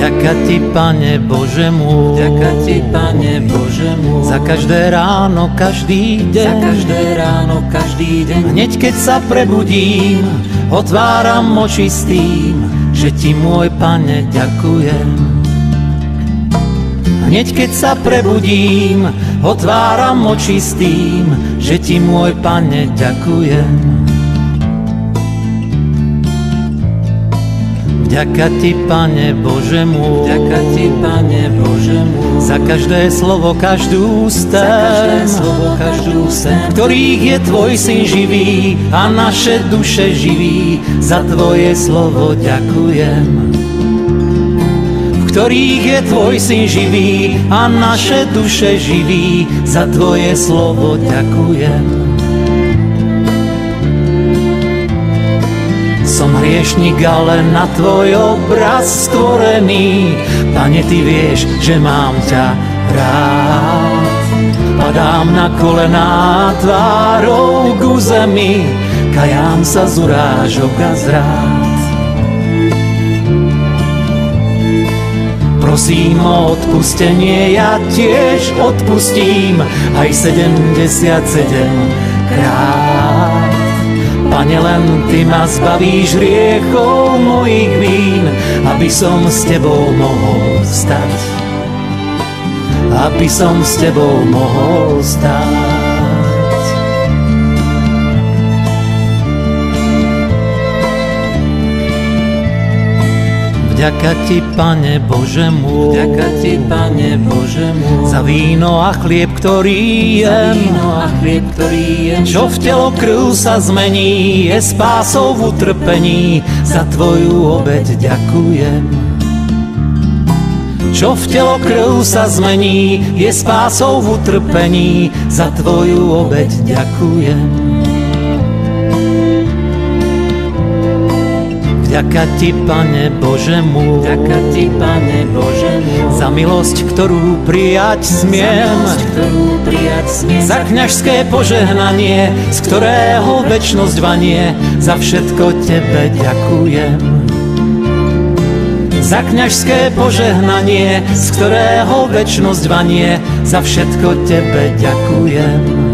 Vďaka Ti, Pane Bože môj, Vďaka Ti, Pane Bože môj, za každé ráno, každý deň, za každé ráno, každý deň. Hneď keď sa prebudím, otváram oči s tým, že Ti, môj Pane, ďakujem. Hneď keď sa prebudím, otváram oči s tým, že Ti, môj Pane, ďakujem. Vďaka Ti, Pane Bože môj, Vďaka Ti, Pane Bože môj, za každé slovo, každú za každé stém, slovo, každú sen, v ktorých je Tvoj Syn živý a naše duše živí. Za Tvoje slovo ďakujem. V ktorých je Tvoj Syn živý a naše duše živí. Za Tvoje slovo ďakujem. Som hriešnik, ale na Tvoj obraz stvorený. Pane, Ty vieš, že mám ťa rád. Padám na kolená tvárou k zemi, kajám sa z urážok a zrád. Prosím o odpustenie, ja tiež odpustím aj 77 krát. Pane, len Ty ma zbavíš hriechov mojich vín, aby som s Tebou mohol stať. Aby som s Tebou mohol stať. Vďaka Ti, Pane Bože môj, Vďaka Ti, Pane Bože môj, za víno a chlieb, ktorý za jem, víno a chlieb, ktorý jem, čo v telo krv sa zmení, je spásou v utrpení. Za Tvoju obeť ďakujem. Čo v telo krv sa zmení, je spásou v utrpení. Za Tvoju obeť ďakujem. Vďaka Ti, Pane Bože môj, Vďaka Ti, Pane Bože môj, za milosť, ktorú prijať smiem, za milosť, ktorú prijať smiem, za kňažské požehnanie, z ktorého večnosť vanie. Za všetko Tebe ďakujem. Za kňažské požehnanie, z ktorého večnosť vanie. Za všetko Tebe ďakujem.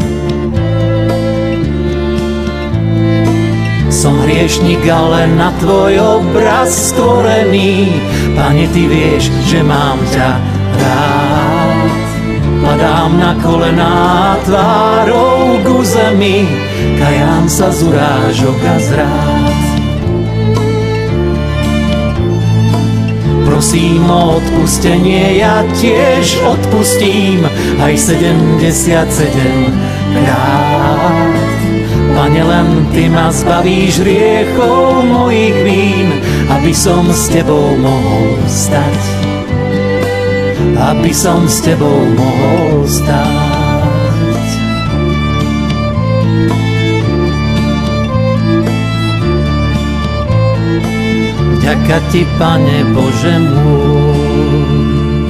Som hriešnik, ale na Tvoj obraz stvorený. Pane, Ty vieš, že mám ťa rád. Padám na kolená tvárou k zemi, kajám sa z urážok a zrád. Prosím o odpustenie, ja tiež odpustím aj 77 krát. Pane, len Ty ma zbavíš hriechov mojich vín, aby som s Tebou mohol stať. Aby som s Tebou mohol stať. Vďaka Ti, Pane Bože môj.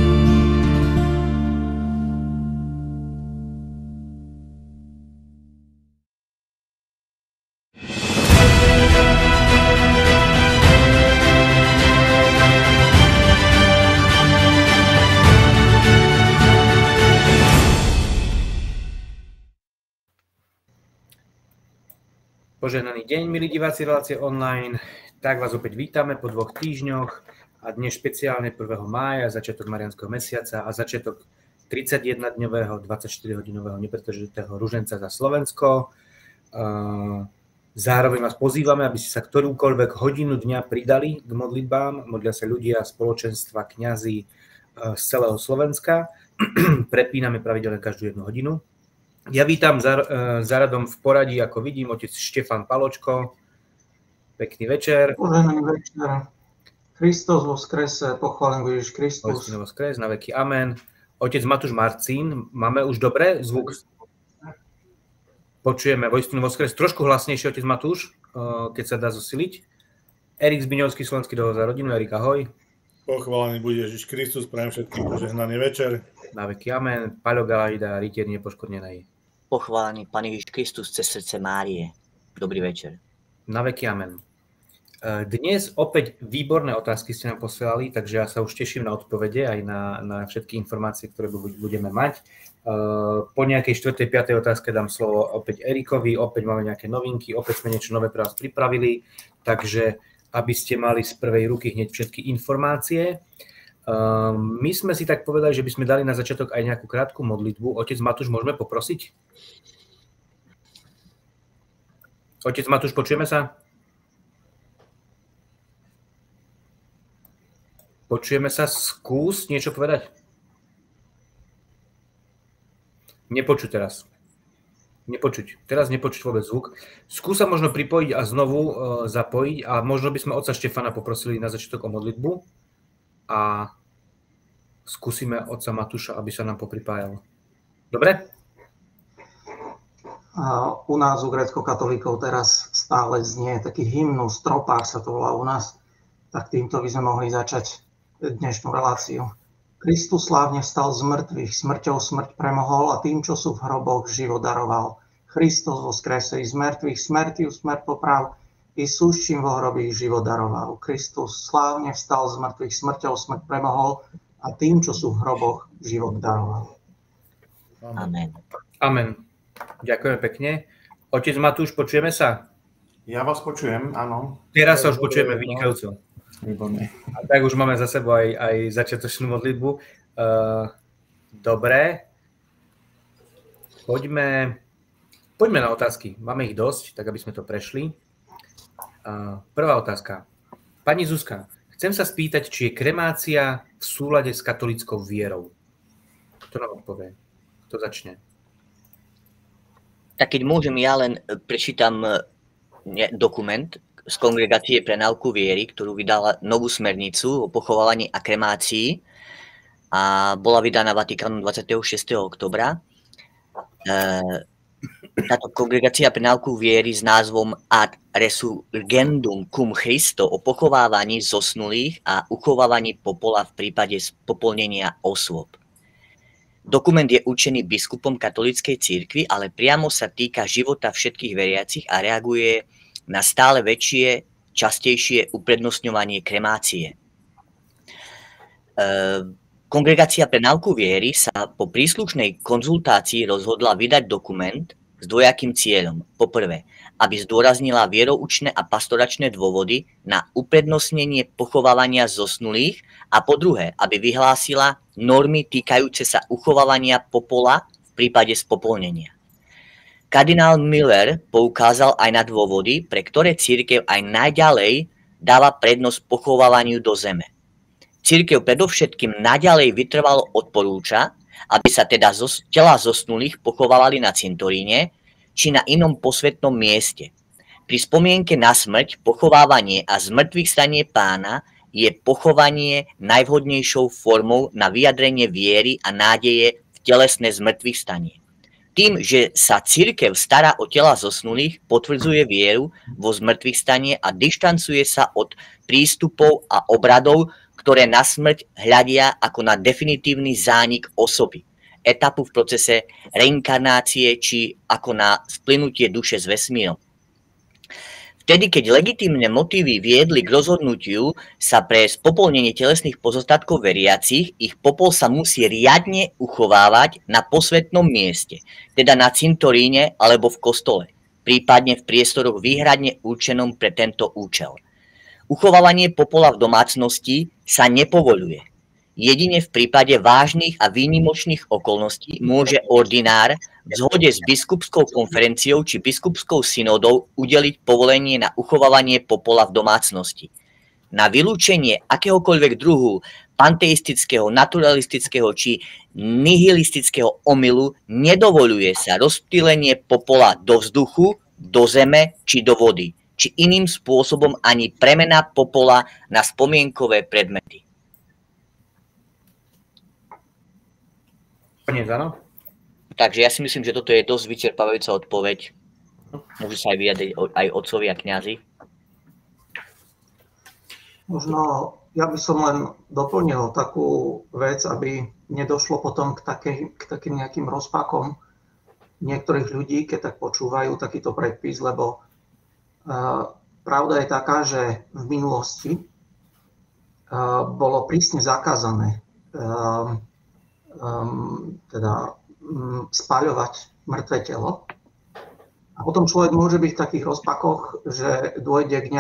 Požehnaný deň, milí diváci relácie online. Tak vás opäť vítame po 2 týždňoch a dnes špeciálne 1. mája, začiatok mariánskeho mesiaca a začiatok 31-dňového, 24-hodinového nepretržitého ruženca za Slovensko. Zároveň vás pozývame, aby ste sa ktorúkoľvek hodinu dňa pridali k modlitbám. Modlia sa ľudia, spoločenstva, kňazi z celého Slovenska. Prepíname pravidelne každú 1 hodinu. Ja vítam za radom v poradí, ako vidím, otec Štefan Paločko. Pekný večer. Požehnaný večer. Kristus voskrese, pochválený Ježiš Kristus. Voskrese voskres, na veky amen. Otec Matúš Marcín, máme už dobre zvuk? Počujeme Vojstinu voskres. Trošku hlasnejšie, otec Matúš, keď sa dá zosiliť. Erik Zbiňovský, slovenský dohovor za rodinu. Erik, ahoj. Pochválený bude Ježiš Kristus, prajem všetkým požehnaný večer. Na veky amen. Paľo Galajda, rytier nepoškodnenej. Pochválený Pán Ježiš Kristus cez srdce Márie. Dobrý večer. Na veky amen. Dnes opäť výborné otázky ste nám posielali, takže ja sa už teším na odpovede aj na všetky informácie, ktoré budeme mať. Po nejakej 4. 5. otázke dám slovo opäť Erikovi, opäť máme nejaké novinky, opäť sme niečo nové pre vás pripravili, takže aby ste mali z prvej ruky hneď všetky informácie. My sme si tak povedali, že by sme dali na začiatok aj nejakú krátku modlitbu. Otec Matúš, môžeme poprosiť? Otec Matúš, počujeme sa? Počujeme sa, skús niečo povedať. Nepočuť teraz. Nepočuť. Teraz nepočuť vôbec zvuk. Skús sa možno pripojiť a znovu zapojiť a možno by sme otca Štefana poprosili na začiatok o modlitbu a skúsime otca Matúša, aby sa nám popripájal. Dobre? U nás, u grécko-katolíkov, teraz stále znie taký hymnus, tropár sa to volá u nás, tak týmto by sme mohli začať dnešnú reláciu. Kristus slávne vstal z mŕtvych, smrťou smrť premohol a tým, čo sú v hroboch, život daroval. Kristus voskresej z mŕtvych, smrťu smrť poprav i súščím vo hroby život daroval. Kristus slávne vstal z mŕtvych, smrťou smrť premohol a tým, čo sú v hroboch, život daroval. Amen. Amen. Ďakujem pekne. Otec Matúš, počujeme sa? Ja vás počujem, áno. Teraz sa už počujeme vynikajúco. Výborné. A tak už máme za sebou aj začiatočnú modlitbu. Dobre. Poďme na otázky. Máme ich dosť, tak aby sme to prešli. Prvá otázka. Pani Zuzka, chcem sa spýtať, či je kremácia v súlade s katolíckou vierou. Kto nám odpovie? Kto začne? Tak keď môžem, ja len prečítam dokument z Kongregácie pre náuku viery, ktorú vydala novú smernicu o pochovávaní a kremácii a bola vydaná Vatikánom 26. oktobra. Táto Kongregácia pre náuku viery s názvom Ad Resurgendum cum Christo o pochovávaní zosnulých a uchovávaní popola v prípade spopolnenia osôb. Dokument je určený biskupom katolíckej cirkvi, ale priamo sa týka života všetkých veriacich a reaguje na stále väčšie, častejšie uprednostňovanie kremácie. Kongregácia pre náuku viery sa po príslušnej konzultácii rozhodla vydať dokument s dvojakým cieľom. Po prvé, aby zdôraznila vieroučné a pastoračné dôvody na uprednostnenie pochovávania zosnulých a po druhé, aby vyhlásila normy týkajúce sa uchovávania popola v prípade spopolnenia. Kardinál Miller poukázal aj na dôvody, pre ktoré cirkev aj naďalej dáva prednosť pochovávaniu do zeme. Cirkev predovšetkým naďalej vytrvalo odporúča, aby sa teda tela zosnulých pochovávali na cintoríne či na inom posvätnom mieste. Pri spomienke na smrť, pochovávanie a zmŕtvychvstanie Pána je pochovanie najvhodnejšou formou na vyjadrenie viery a nádeje v telesné zmŕtvychvstanie. Tým, že sa cirkev stará o tela zosnulých, potvrdzuje vieru vo zmŕtvychvstanie a dištancuje sa od prístupov a obradov, ktoré na smrť hľadia ako na definitívny zánik osoby, etapu v procese reinkarnácie či ako na splynutie duše s vesmírom. Vtedy, keď legitímne motívy viedli k rozhodnutiu sa pre spopolnenie telesných pozostatkov veriacich, ich popol sa musí riadne uchovávať na posvätnom mieste, teda na cintoríne alebo v kostole, prípadne v priestoroch výhradne určenom pre tento účel. Uchovávanie popola v domácnosti sa nepovoľuje. Jedine v prípade vážnych a výnimočných okolností môže ordinár v zhode s biskupskou konferenciou či biskupskou synodou udeliť povolenie na uchovávanie popola v domácnosti. Na vylúčenie akéhokoľvek druhu panteistického, naturalistického či nihilistického omylu nedovoľuje sa rozptýlenie popola do vzduchu, do zeme či do vody, či iným spôsobom ani premena popola na spomienkové predmety. Takže ja si myslím, že toto je dosť vyčerpávajúca odpoveď. Môžu sa aj vyjadriť aj otcovia a kňazi. Možno ja by som len doplnil takú vec, aby nedošlo potom k takým nejakým rozpakom niektorých ľudí, keď tak počúvajú takýto predpis, lebo pravda je taká, že v minulosti bolo prísne zakázané spaľovať mŕtve telo. A potom človek môže byť v takých rozpakoch, že dôjde k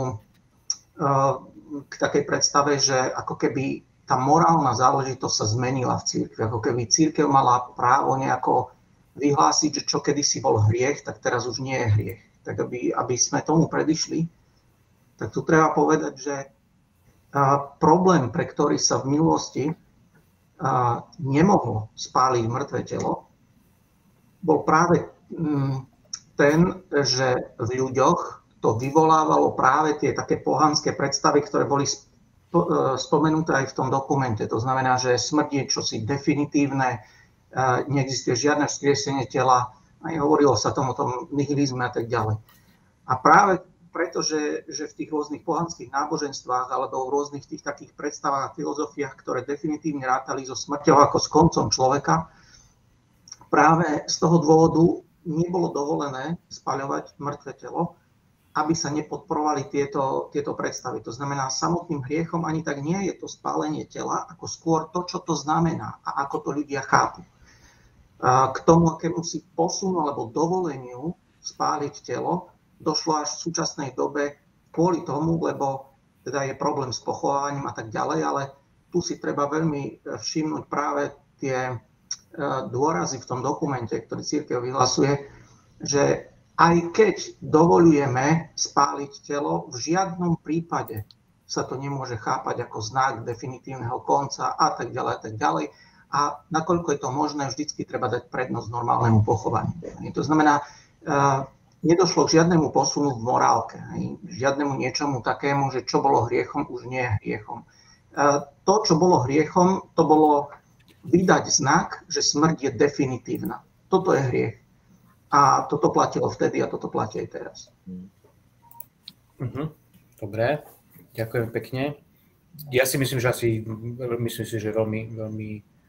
k takej predstave, že ako keby tá morálna záležitosť sa zmenila v cirkvi. Ako keby cirkev mala právo nejako vyhlásiť, že čo kedysi bol hriech, tak teraz už nie je hriech. Tak aby sme tomu predišli, tak tu treba povedať, že problém, pre ktorý sa v minulosti nemohlo spáliť mŕtve telo, bol práve ten, že v ľuďoch to vyvolávalo práve tie také pohanské predstavy, ktoré boli spomenuté aj v tom dokumente. To znamená, že smrť je čosi definitívne, neexistuje žiadne vzkriesenie tela, aj hovorilo sa o tom nihilizme a tak ďalej. A práve preto, že v tých rôznych pohanských náboženstvách alebo v rôznych tých takých predstavách a filozofiách, ktoré definitívne rátali so smrťou ako s koncom človeka, práve z toho dôvodu nebolo dovolené spaľovať mŕtve telo, aby sa nepodporovali tieto predstavy. To znamená, samotným hriechom ani tak nie je to spálenie tela, ako skôr to, čo to znamená a ako to ľudia chápu. K tomu, akému si posunu alebo dovoleniu spáliť telo, došlo až v súčasnej dobe kvôli tomu, lebo teda je problém s pochovávaním a tak ďalej, ale tu si treba veľmi všimnúť práve tie dôrazy v tom dokumente, ktorý cirkev vyhlasuje, že aj keď dovoľujeme spáliť telo, v žiadnom prípade sa to nemôže chápať ako znak definitívneho konca a tak ďalej a tak ďalej. A nakoľko je to možné, vždycky treba dať prednosť normálnemu pochovaniu. To znamená, nedošlo k žiadnemu posunu v morálke, žiadnemu niečomu takému, že čo bolo hriechom, už nie je hriechom. To, čo bolo hriechom, to bolo vydať znak, že smrť je definitívna. Toto je hriech. A toto platilo vtedy a toto platí aj teraz. Dobre, ďakujem pekne. Ja si myslím, že veľmi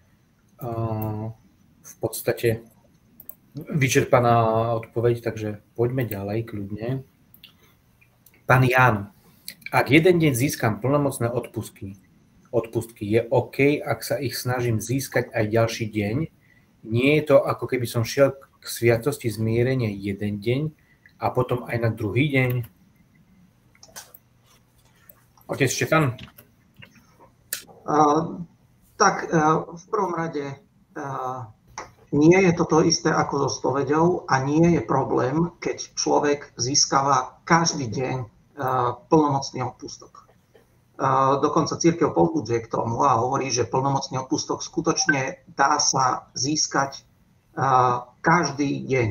v podstate vyčerpaná odpoveď, takže poďme ďalej kľudne. Pán Ján, ak jeden deň získam plnomocné odpustky, je OK, ak sa ich snažím získať aj ďalší deň. Nie je to ako keby som šiel k sviatosti zmierenia jeden deň a potom aj na druhý deň. Otec Štefan? V prvom rade nie je toto isté ako so spoveďou a nie je problém, keď človek získava každý deň plnomocný odpustok. Dokonca cirkev povzbudzuje k tomu a hovorí, že plnomocný odpustok skutočne dá sa získať každý deň.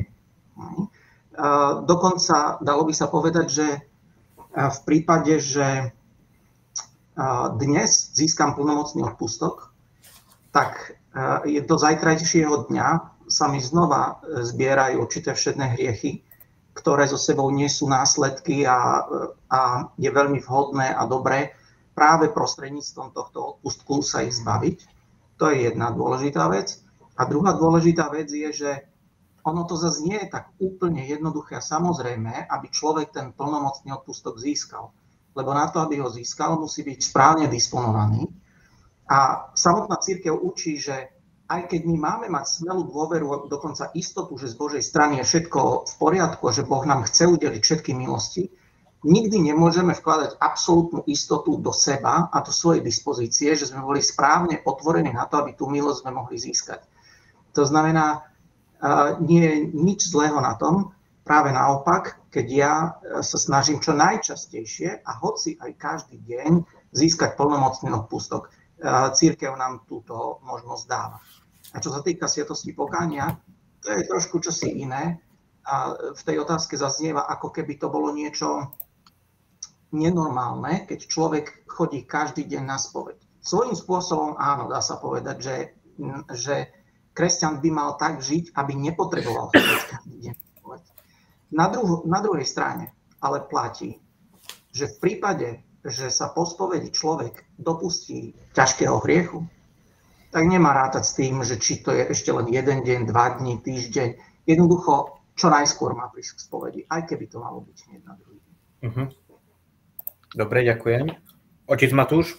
Dokonca dalo by sa povedať, že v prípade, že dnes získam plnomocný odpustok, tak do zajtrajšieho dňa sa mi znova zbierajú určité všedné hriechy, ktoré so sebou nesú následky a je veľmi vhodné a dobré práve prostredníctvom tohto odpustku sa ich zbaviť. To je jedna dôležitá vec. A druhá dôležitá vec je, že ono to zase nie je tak úplne jednoduché a samozrejme, aby človek ten plnomocný odpustok získal. Lebo na to, aby ho získal, musí byť správne disponovaný. A samotná cirkev učí, že aj keď my máme mať smelú dôveru, dokonca istotu, že z Božej strany je všetko v poriadku a že Boh nám chce udeliť všetky milosti, nikdy nemôžeme vkladať absolútnu istotu do seba a do svojej dispozície, že sme boli správne otvorení na to, aby tú milosť sme mohli získať. To znamená, nie je nič zlého na tom, práve naopak, keď ja sa snažím čo najčastejšie a hoci aj každý deň získať plnomocný odpustok. Cirkev nám túto možnosť dáva. A čo sa týka sviatosti pokánia, to je trošku čosi iné. A v tej otázke zaznieva, ako keby to bolo niečo nenormálne, keď človek chodí každý deň na spoveď. Svojím spôsobom áno, dá sa povedať, že kresťan by mal tak žiť, aby nepotreboval chodiť každý deň. Na druhej strane ale platí, že v prípade, že sa po spovedi človek dopustí ťažkého hriechu, tak nemá rátať s tým, že či to je ešte len jeden deň, 2 dní, týždeň. Jednoducho, čo najskôr má prísť k spovedi, aj keby to malo byť hneď na druhý deň. Dobre, ďakujem. Otec Matúš?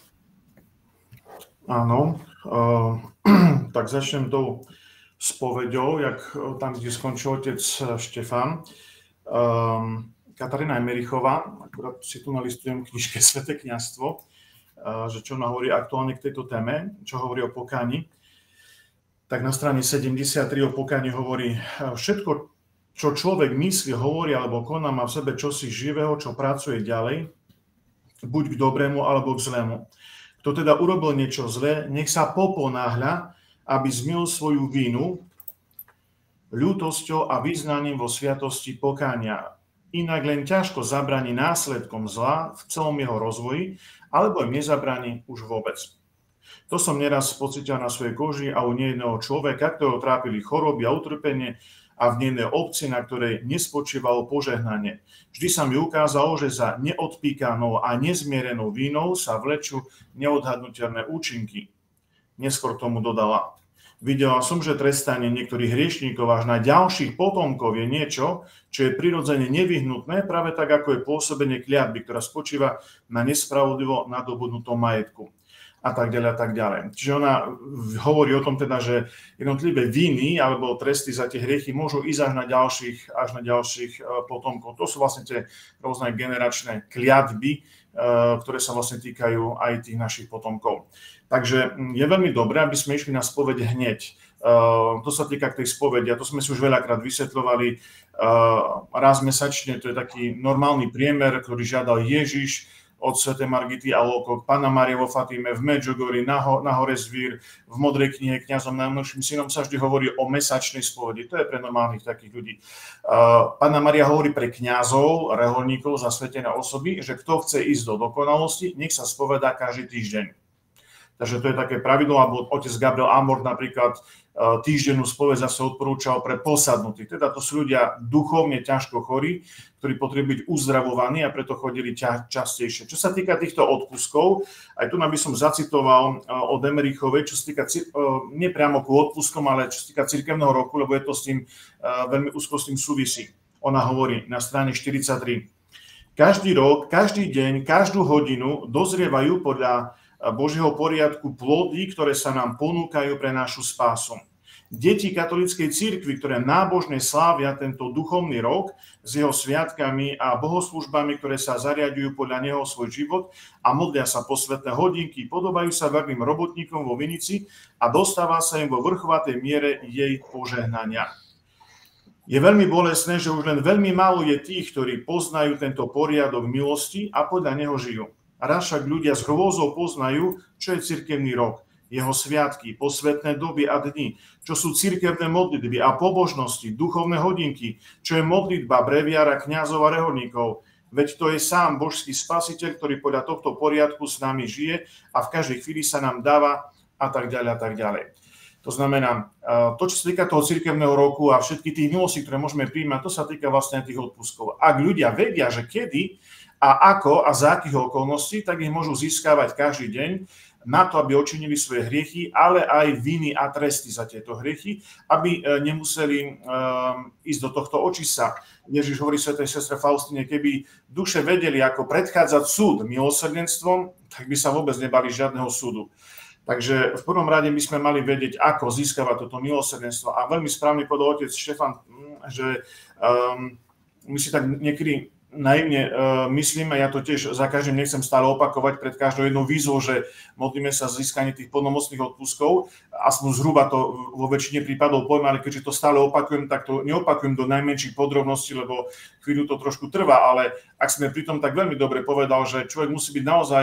Áno, tak začnem tou spoveďou, jak tam, kde skončil otec Štefan. Katarína Emerichová, akurát si tu nalistujem v knižke Sveté kňazstvo, že čo ona hovorí aktuálne k tejto téme, čo hovorí o pokáni. Tak na strane 73 o pokáni hovorí: všetko, čo človek myslí, hovorí alebo koná, má v sebe čosi živého, čo pracuje ďalej, buď k dobrému alebo k zlému. Kto teda urobil niečo zlé, nech sa poponáhľa, aby zmil svoju vinu ľútosťou a vyznaním vo sviatosti pokánia. Inak len ťažko zabráni následkom zla v celom jeho rozvoji, alebo im nezabráni už vôbec. To som neraz pocitil na svojej koži a u nejedného človeka, ktorého trápili choroby a utrpenie, a v jednej obci, na ktorej nespočívalo požehnanie. Vždy sa mi ukázalo, že za neodpíkanou a nezmierenou vínou sa vlečú neodhadnutelné účinky. Neskôr tomu dodala: videla som, že trestanie niektorých hriešníkov až na ďalších potomkov je niečo, čo je prirodzene nevyhnutné, práve tak, ako je pôsobenie kliatby, ktorá spočíva na nespravodlivo nadobudnutom majetku. A tak ďalej, a tak ďalej. Čiže ona hovorí o tom teda, že jednotlivé viny alebo tresty za tie hriechy môžu ísť až na ďalších potomkov. To sú vlastne tie rôzne generačné kliatby, ktoré sa vlastne týkajú aj tých našich potomkov. Takže je veľmi dobré, aby sme išli na spoveď hneď. To sa týka k tej spovedi, a to sme si už veľakrát vysvetľovali. Raz mesačne, to je taký normálny priemer, ktorý žiadal Ježiš od svätej Margity Alókok, Panna Mária vo Fatime, v Medžugorji, na hore Zvír, v Modrej knihe Kňazom najmladším synom sa vždy hovorí o mesačnej spovedi. To je pre normálnych takých ľudí. Panna Mária hovorí pre kňazov, reholníkov, zasvetené osoby, že kto chce ísť do dokonalosti, nech sa spovedá každý týždeň. Takže to je také pravidlo, alebo otec Gabriel Amor napríklad týždennú spoveď zase odporúčal pre posadnutých. Teda to sú ľudia duchovne ťažko chorí, ktorí potrebujú byť uzdravovaní a preto chodili častejšie. Čo sa týka týchto odpuskov, aj tu by som zacitoval od Emerichovej, čo sa týka nie priamo ku odpuskom, ale čo sa týka cirkevného roku, lebo je to s tým veľmi úzko s tým súvisí. Ona hovorí na strane 43. Každý rok, každý deň, každú hodinu dozrievajú podľa Božieho poriadku plody, ktoré sa nám ponúkajú pre našu spásu. Deti katolíckej cirkvi, ktoré nábožne slávia tento duchovný rok s jeho sviatkami a bohoslúžbami, ktoré sa zariaďujú podľa neho svoj život a modlia sa posvätné hodinky, podobajú sa verným robotníkom vo vinici a dostáva sa im vo vrchovatej miere jej požehnania. Je veľmi bolestné, že už len veľmi málo je tých, ktorí poznajú tento poriadok milosti a podľa neho žijú. Raz však ľudia s hrôzou poznajú, čo je cirkevný rok, jeho sviatky, posvätné doby a dni, čo sú cirkevné modlitby a pobožnosti, duchovné hodinky, čo je modlitba breviára, kňazov a reholníkov. Veď to je sám božský spasiteľ, ktorý podľa tohto poriadku s nami žije a v každej chvíli sa nám dáva a tak ďalej a tak ďalej. To znamená, to, čo sa týka toho cirkevného roku a všetky tých milostí, ktoré môžeme prijímať, to sa týka vlastne tých odpuskov. Ak ľudia vedia, že kedy a ako a za akých okolností, tak ich môžu získavať každý deň na to, aby odčinili svoje hriechy, ale aj viny a tresty za tieto hriechy, aby nemuseli ísť do tohto očisa. Ježiš hovorí svätej sestre Faustine, keby duše vedeli, ako predchádzať súd milosrdenstvom, tak by sa vôbec nebali žiadneho súdu. Takže v prvom rade by sme mali vedieť, ako získavať toto milosrdenstvo. A veľmi správne povedal otec Štefan, že my si tak niekedy naivne myslíme, ja to tiež za každým nechcem stále opakovať pred každou jednou výzvou, že modlíme sa za získanie tých plnomocných odpuskov, aspoň zhruba to vo väčšine prípadov poviem, ale keďže to stále opakujem, tak to neopakujem do najmenších podrobností, lebo chvíľu to trošku trvá, ale ak sme pri tom tak veľmi dobre povedal, že človek musí byť naozaj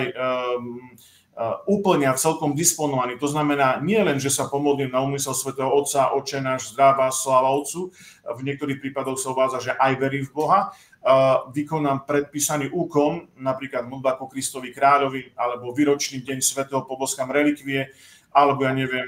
úplne a celkom disponovaný. To znamená nie len, že sa pomodlím na úmysel svätého Otca, Otče náš, zdravá, sláva Otcu, v niektorých prípadoch sa uvádza, že aj verím v Boha, vykonám predpísaný úkon, napríklad modlitba ku Kristovi kráľovi, alebo výročný deň svätého poboskám relikvie, alebo ja neviem,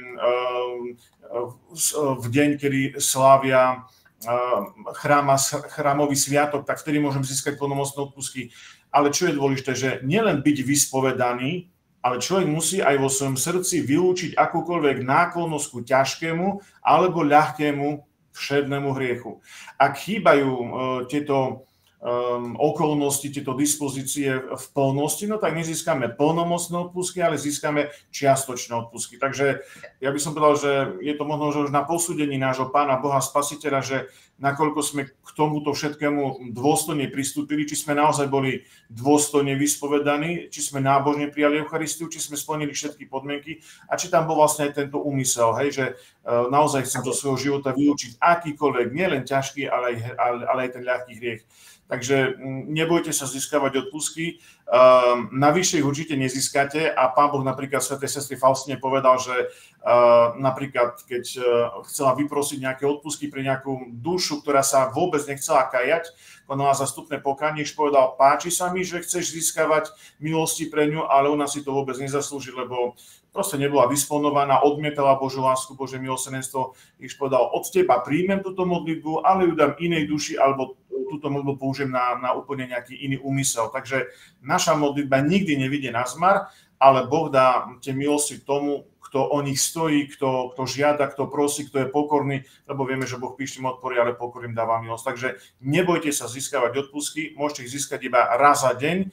v deň, kedy slávia chrámový sviatok, tak vtedy môžem získať plnomocné odpustky. Ale čo je dôležité, že nielen byť vyspovedaný, ale človek musí aj vo svojom srdci vylúčiť akúkoľvek náklonnosť ku ťažkému alebo ľahkému všednému hriechu. Ak chýbajú tieto okolnosti, tieto dispozície v plnosti, no tak nezískame plnomocné odpustky, ale získame čiastočné odpustky. Takže ja by som povedal, že je to možno že už na posúdení nášho Pána Boha Spasiteľa, že nakoľko sme k tomuto všetkému dôstojne pristúpili, či sme naozaj boli dôstojne vyspovedaní, či sme nábožne prijali Eucharistiu, či sme splnili všetky podmienky a či tam bol vlastne aj tento úmysel, hej, že naozaj chcem zo svojho života vylúčiť akýkoľvek, nielen ťažký, ale aj ten ľahký hriech. Takže nebojte sa získavať odpustky, navyše ich určite nezískate a Pán Boh napríklad svätej sestry Faustine povedal, že napríklad keď chcela vyprosiť nejaké odpustky pre nejakú dušu, ktorá sa vôbec nechcela kajať, konala zastupné pokánie, povedal, páči sa mi, že chceš získavať milosti pre ňu, ale ona si to vôbec nezaslúži, lebo proste nebola disponovaná, odmietala Božiu lásku, Božie milosrdenstvo. Iš povedal, od teba príjmem túto modlitbu, ale ju dám inej duši, alebo túto modlitbu použijem na úplne nejaký iný úmysel. Takže naša modlitba nikdy nevidie na zmar, ale Boh dá tie milosti tomu, kto o nich stojí, kto žiada, kto prosí, kto je pokorný, lebo vieme, že Boh píšnym odporí, ale pokorným dáva milosť. Takže nebojte sa získavať odpustky, môžete ich získať iba raz za deň.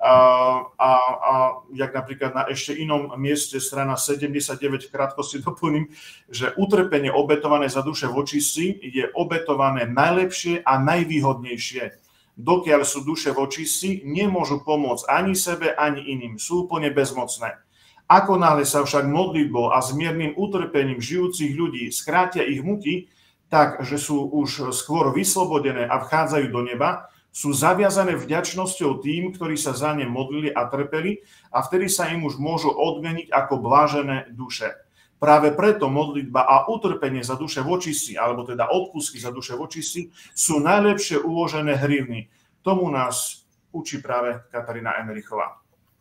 A jak napríklad na ešte inom mieste, strana 79, v krátkosti doplním, že utrpenie obetované za duše vočistí je obetované najlepšie a najvýhodnejšie. Dokiaľ sú duše vočistí, nemôžu pomôcť ani sebe, ani iným. Sú úplne bezmocné. Ako náhle sa však modlitbou a zmierným utrpením žijúcich ľudí skrátia ich muky, tak, že sú už skôr vyslobodené a vchádzajú do neba, sú zaviazané vďačnosťou tým, ktorí sa za ne modlili a trpeli a vtedy sa im už môžu odmeniť ako blážené duše. Práve preto modlitba a utrpenie za duše vočistí, alebo teda odpustky za duše vočistí, sú najlepšie uložené hrivny. Tomu nás učí práve Katarína Emerichová.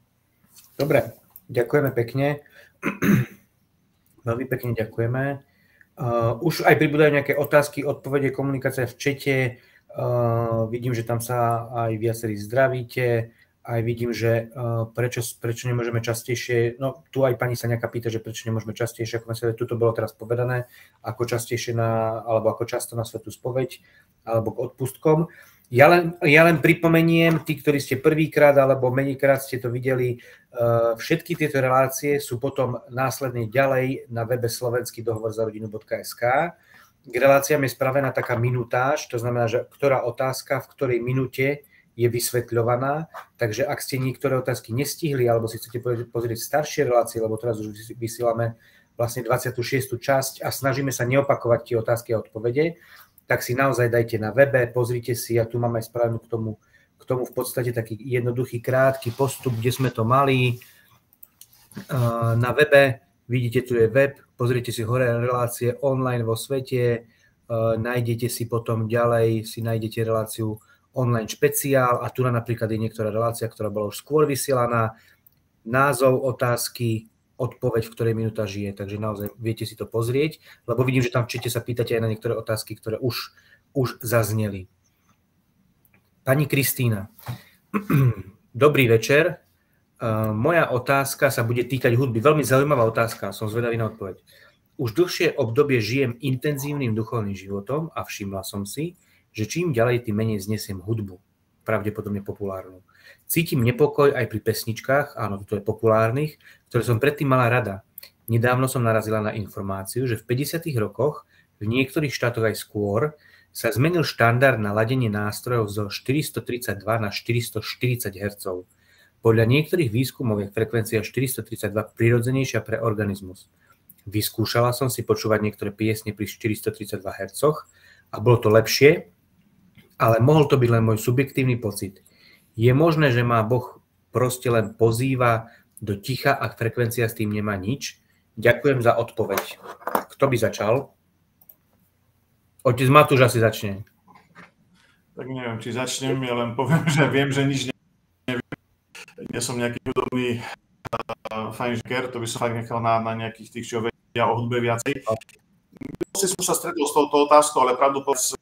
Dobre, ďakujeme pekne. Veľmi pekne ďakujeme. Už aj pribúdajú nejaké otázky, odpovede, komunikácia v čete. Vidím, že tam sa aj viacerí zdravíte, aj vidím, že prečo nemôžeme častejšie, no tu aj pani sa nejaká pýta, že prečo nemôžeme častejšie, ako sme tu to bolo teraz povedané, ako častejšie alebo ako často na svätú spoveď, alebo k odpustkom. Ja len pripomeniem, tí, ktorí ste prvýkrát alebo menejkrát ste to videli, všetky tieto relácie sú potom následne ďalej na webe slovenský dohovor za rodinu.sk. K reláciám je spravená taká minutáž, to znamená, že ktorá otázka v ktorej minúte je vysvetľovaná, takže ak ste niektoré otázky nestihli, alebo si chcete pozrieť staršie relácie, lebo teraz už vysielame vlastne 26. časť a snažíme sa neopakovať tie otázky a odpovede, tak si naozaj dajte na webe, pozrite si, a tu máme aj spravenú k tomu v podstate taký jednoduchý, krátky postup, kde sme to mali. Na webe vidíte, tu je web, pozrite si hore relácie online vo svete, nájdete si potom ďalej, nájdete reláciu online špeciál a tu napríklad je niektorá relácia, ktorá bola už skôr vysielaná, názov otázky, odpoveď, v ktorej minúta žije, takže naozaj viete si to pozrieť, lebo vidím, že tam v čete sa pýtate aj na niektoré otázky, ktoré už zazneli. Pani Kristína, dobrý večer. Moja otázka sa bude týkať hudby. Veľmi zaujímavá otázka, som zvedavý na odpoveď. Už dlhšie obdobie žijem intenzívnym duchovným životom a všimla som si, že čím ďalej, tým menej znesiem hudbu, pravdepodobne populárnu. Cítim nepokoj aj pri pesničkách, áno, to je populárnych, ktoré som predtým mala rada. Nedávno som narazila na informáciu, že v 50. rokoch, v niektorých štátoch aj skôr, sa zmenil štandard na ladenie nástrojov zo 432 na 440 Hz. Podľa niektorých výskumov je frekvencia 432 prirodzenejšia pre organizmus. Vyskúšala som si počúvať niektoré piesne pri 432 Hz a bolo to lepšie, ale mohol to byť len môj subjektívny pocit. Je možné, že ma Boh proste len pozýva do ticha, ak frekvencia s tým nemá nič? Ďakujem za odpoveď. Kto by začal? Otec Matúš asi začne. Tak neviem, či začnem, ja len poviem, že viem, že nič neviem. Ja som nejaký hudobný fajnžker, to by som fakt nechal na nejakých tých, čo vedia o hudbe viacej. Som sa stretol s touto otázkou, ale pravdu povedz,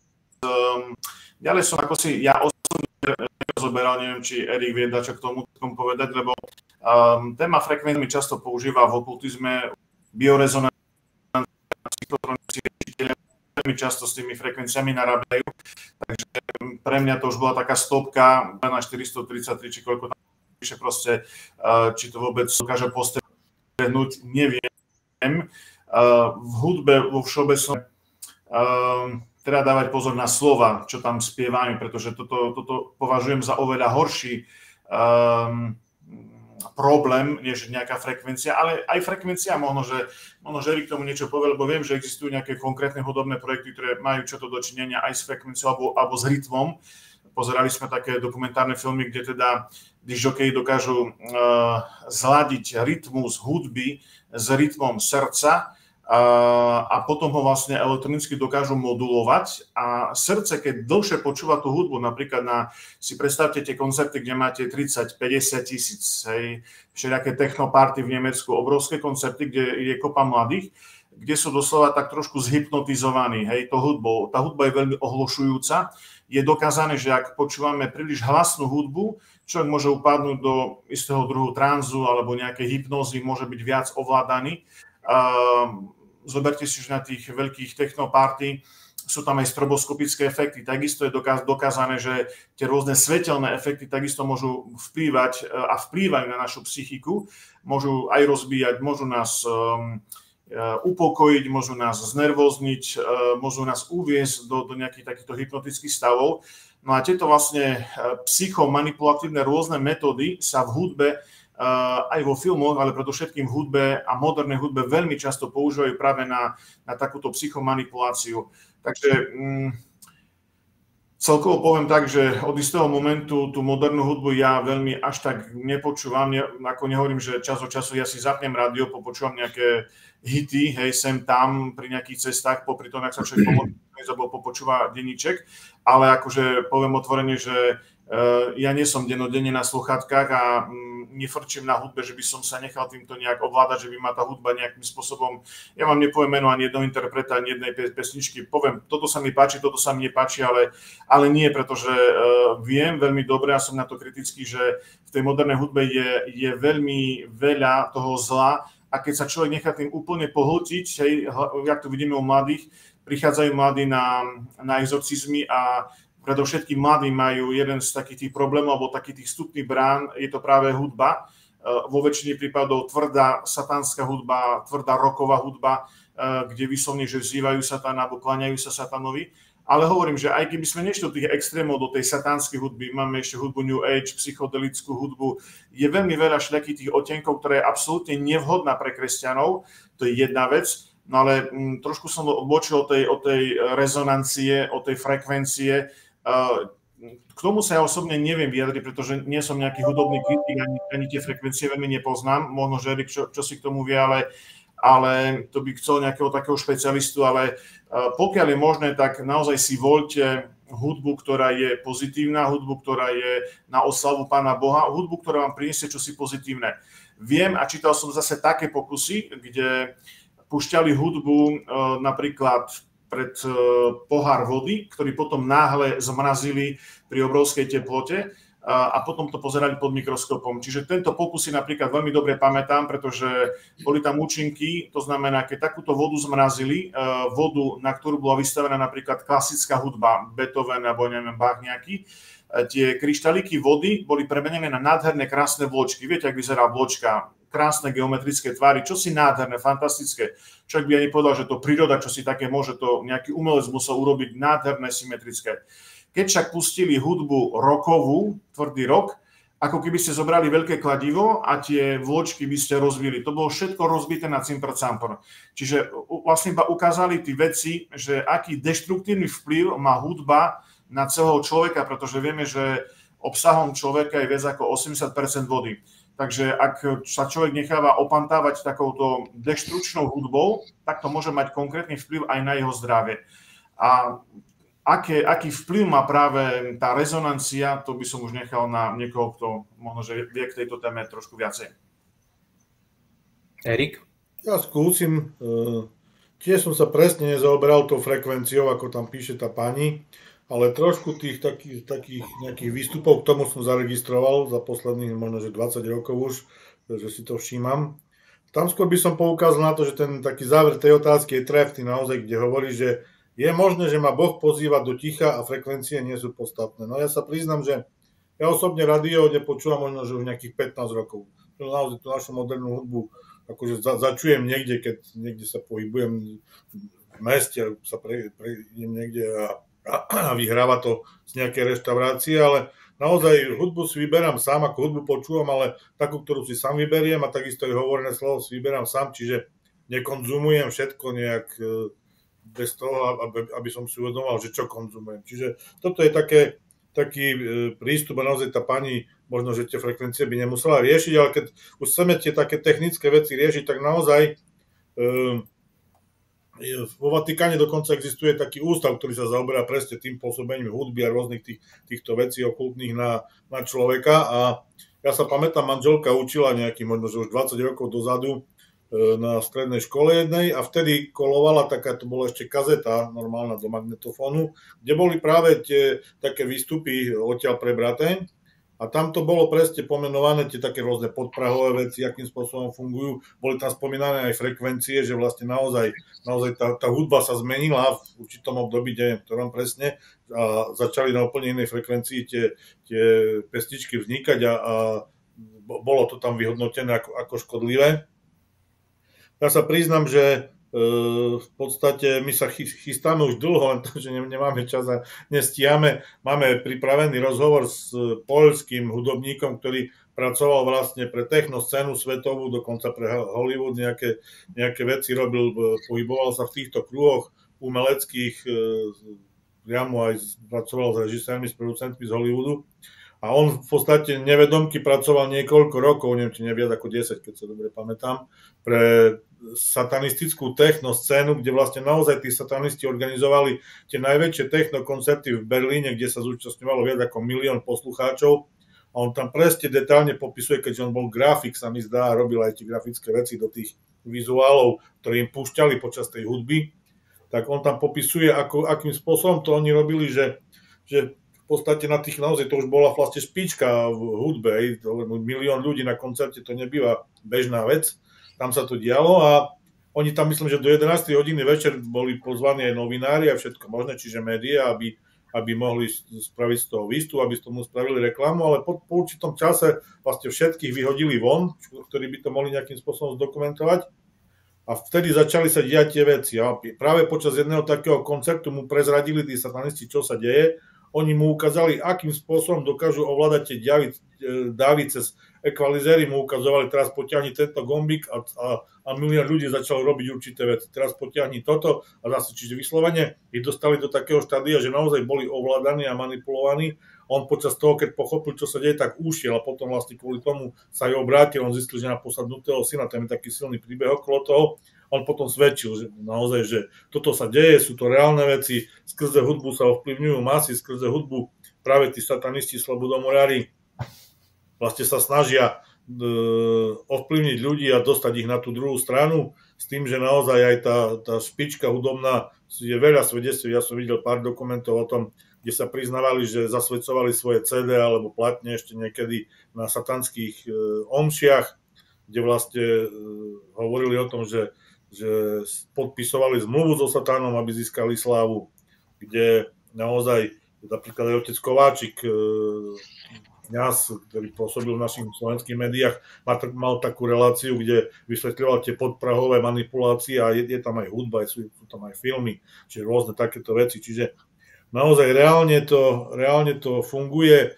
ďalej som ako si ja osobne rozoberal, neviem, či Erik vie dať čo k tomu povedať, lebo téma frekvencií často používa v okultizme, biorezonancii, psychotronici, veľmi často s tými frekvenciami narábajú. Takže pre mňa to už bola taká stopka na 433, či koľko tam píše proste, či to vôbec dokáže postihnúť, neviem. V hudbe vo všeobecnom treba dávať pozor na slova, čo tam spievajú, pretože toto považujem za oveľa horší problém, než nejaká frekvencia, ale aj frekvencia, možno, že Erik tomu niečo povie, lebo viem, že existujú nejaké konkrétne hudobné projekty, ktoré majú čo to dočinenia aj s frekvenciou alebo s rytmom. Pozerali sme také dokumentárne filmy, kde teda disjokeji dokážu zladiť rytmus hudby s rytmom srdca a potom ho vlastne elektronicky dokážu modulovať a srdce, keď dlhšie počúva tú hudbu, napríklad si predstavte tie koncerty, kde máte 30-50 tisíc, všelijaké technoparty v Nemecku, obrovské koncerty, kde je kopa mladých, kde sú doslova tak trošku zhypnotizovaní, tou hudbou. Tá hudba je veľmi ohlušujúca. Je dokázané, že ak počúvame príliš hlasnú hudbu, človek môže upadnúť do istého druhu tranzu alebo nejakej hypnózy, môže byť viac ovládaný. Zoberte si, že na tých veľkých technoparty sú tam aj stroboskopické efekty. Takisto je dokázané, že tie rôzne svetelné efekty takisto môžu vplývať a vplývajú na našu psychiku. Môžu aj rozbíjať, môžu nás upokojiť, môžu nás znervózniť, môžu nás uviesť do nejakých takýchto hypnotických stavov. No a tieto vlastne psychomanipulatívne rôzne metódy sa v hudbe aj vo filmoch, ale predovšetkým v hudbe a modernej hudbe veľmi často používajú práve na takúto psychomanipuláciu. Takže celkovo poviem tak, že od istého momentu tú modernú hudbu ja veľmi až tak nepočúvam. Ako nehovorím, že čas od času ja si zapnem rádio, popočúvam nejaké hity, sem tam, pri nejakých cestách, popri tom, ak sa človek pomôže, alebo popočúva denníček. Ale akože poviem otvorene, že ja nie som dennodenne na sluchátkach a nefrčím na hudbe, že by som sa nechal týmto nejak ovládať, že by ma tá hudba nejakým spôsobom... Ja vám nepoviem meno ani jedného interpreta, ani jednej pesničky. Poviem, toto sa mi páči, toto sa mi nepáči, ale nie, pretože viem veľmi dobre a som na to kritický, že v tej modernej hudbe je veľmi veľa toho zla a keď sa človek nechá tým úplne pohltiť, jak to vidíme u mladých, prichádzajú mladí na exorcizmy a predovšetkým mladí majú jeden z takých tých problémov alebo takých tých vstupných brán, je to práve hudba. Vo väčšine prípadov tvrdá satánska hudba, tvrdá rocková hudba, kde vyslovne, že vzývajú satána alebo kláňajú sa satánovi. Ale hovorím, že aj keby sme nešli do tých extrémov, do tej satánskej hudby, máme ešte hudbu New Age, psychodelickú hudbu, je veľmi veľa všelijakých tých odtienkov, ktorá je absolútne nevhodná pre kresťanov, to je jedna vec. No ale trošku som odbočil od tej rezonancie, od tej frekvencie. K tomu sa ja osobne neviem vyjadriť, pretože nie som nejaký hudobný kritik, ani tie frekvencie veľmi nepoznám. Možno, že Erik čo si k tomu vie, ale to by chcel nejakého takého špecialistu, ale pokiaľ je možné, tak naozaj si voľte hudbu, ktorá je pozitívna, hudbu, ktorá je na oslavu Pána Boha, hudbu, ktorá vám priniesie čosi pozitívne. Viem a čítal som zase také pokusy, kde púšťali hudbu napríklad pred pohár vody, ktorý potom náhle zmrazili pri obrovskej teplote a potom to pozerali pod mikroskopom. Čiže tento pokus si napríklad veľmi dobre pamätám, pretože boli tam účinky, to znamená, keď takúto vodu zmrazili, vodu, na ktorú bola vystavená napríklad klasická hudba, Beethoven alebo neviem, Bach nejaký, tie kryštaliky vody boli premenené na nádherné krásne vločky. Viete, ak vyzerá vločka? Krásne geometrické tvary, čo si nádherné, fantastické. Človek by ani povedal, že to príroda, čo si také môže, to nejaký umelec musel urobiť nádherné, symetrické. Keď však pustili hudbu rockovú, tvrdý rock, ako keby ste zobrali veľké kladivo a tie vločky by ste rozbili. To bolo všetko rozbité na cimpr-campr. Čiže vlastne iba ukázali tí veci, že aký deštruktívny vplyv má hudba na celého človeka, pretože vieme, že obsahom človeka je viac ako 80% vody. Takže ak sa človek necháva opantávať takouto deštručnou hudbou, tak to môže mať konkrétny vplyv aj na jeho zdravie. A aký vplyv má práve tá rezonancia, to by som už nechal na niekoho, kto možno, že vie k tejto téme trošku viacej. Erik? Ja skúsim. Tiež som sa presne nezaoberal tou frekvenciou, ako tam píše tá pani, ale trošku tých takých nejakých výstupov k tomu som zaregistroval za posledných možno, že 20 rokov už, že si to všímam. Tam skôr by som poukázal na to, že ten taký záver tej otázky je trefný naozaj, kde hovorí, že Je možné, že ma Boh pozýva do ticha a frekvencie nie sú podstatné. No ja sa priznám, že ja osobne rádio nepočúvam možno, že už nejakých 15 rokov. Naozaj tú našu modernú hudbu akože začujem niekde, keď niekde sa pohybujem v meste, sa idem niekde a vyhráva to z nejakej reštaurácie, ale naozaj hudbu si vyberám sám, ako hudbu počúvam, ale takú, ktorú si sám vyberiem a takisto aj hovorené slovo si vyberám sám, čiže nekonzumujem všetko nejak bez toho, aby som si uvedomoval, že čo konzumujem. Čiže toto je taký prístup a naozaj tá pani, možno, že tie frekvencie by nemusela riešiť, ale keď už chceme tie také technické veci riešiť, tak naozaj vo Vatikáne dokonca existuje taký ústav, ktorý sa zaoberá presne tým pôsobením hudby a rôznych týchto vecí okultných na človeka. A ja sa pamätám, manželka učila nejaký, možno, že už 20 rokov dozadu na strednej škole jednej a vtedy kolovala taká, to bola ešte kazeta normálna do magnetofónu, kde boli práve tie také výstupy odtiaľ prebraté a tam to bolo presne pomenované tie také rôzne podprahové veci, akým spôsobom fungujú. Boli tam spomínané aj frekvencie, že vlastne naozaj tá hudba sa zmenila v určitom období, neviem ktorom presne, a začali na úplne inej frekvencii tie pesničky vznikať a bolo to tam vyhodnotené ako škodlivé. Ja sa priznám, že v podstate my sa chystáme už dlho, len to, že nemáme čas a nestíhame. Máme pripravený rozhovor s poľským hudobníkom, ktorý pracoval vlastne pre technoscénu svetovú, dokonca pre Hollywood, nejaké veci robil, pohyboval sa v týchto kruhoch umeleckých, priamo aj pracoval s režisérmi, s producentmi z Hollywoodu. A on v podstate nevedomky pracoval niekoľko rokov, neviem, či neviac ako 10, keď sa dobre pamätám, pre satanistickú technoscénu, kde vlastne naozaj tí satanisti organizovali tie najväčšie technokoncerty v Berlíne, kde sa zúčastňovalo viac ako 1 000 000 poslucháčov. A on tam presne detálne popisuje, keďže on bol grafik, sa mi zdá, a robil aj tie grafické veci do tých vizuálov, ktoré im púšťali počas tej hudby, tak on tam popisuje, akým spôsobom to oni robili, že v podstate na tých naozaj to už bola vlastne špička v hudbe, 1 000 000 ľudí na koncerte, to nebýva bežná vec, tam sa to dialo a oni tam myslím, že do 11. hodiny večer boli pozvaní aj novinári a všetko možné, čiže médiá, aby mohli spraviť z toho výstup, aby z tomu spravili reklamu, ale po určitom čase vlastne všetkých vyhodili von, ktorí by to mohli nejakým spôsobom zdokumentovať a vtedy začali sa diať tie veci a práve počas jedného takého koncertu mu prezradili tí satanisti, čo sa deje. Oni mu ukázali, akým spôsobom dokážu ovládať tie dávy cez ekvalizéry, mu ukazovali, teraz potiahni tento gombík a 1 000 000 ľudí začalo robiť určité veci. Teraz potiahni toto a zase, čiže vyslovene ich dostali do takého štádia, že naozaj boli ovládaní a manipulovaní. On počas toho, keď pochopil, čo sa deje, tak ušiel a potom vlastne kvôli tomu sa aj obrátil. On zistil, že na posadnutého syna, tam je taký silný príbeh okolo toho. On potom svedčil, že naozaj, že toto sa deje, sú to reálne veci, skrze hudbu sa ovplyvňujú masy, skrze hudbu práve tí satanisti, slobodomurári vlastne sa snažia ovplyvniť ľudí a dostať ich na tú druhú stranu, s tým, že naozaj aj tá špička hudobná, je veľa svedectví, ja som videl pár dokumentov o tom, kde sa priznávali, že zasvedcovali svoje CD alebo platne ešte niekedy na satanských omšiach, kde vlastne hovorili o tom, že podpisovali zmluvu so satánom, aby získali slávu, kde naozaj napríklad aj otec Kováčik, kňaz, ktorý pôsobil v našich slovenských médiách, mal takú reláciu, kde vysvetľoval tie podprahové manipulácie a je tam aj hudba, sú tam aj filmy, čiže rôzne takéto veci. Čiže naozaj reálne to funguje.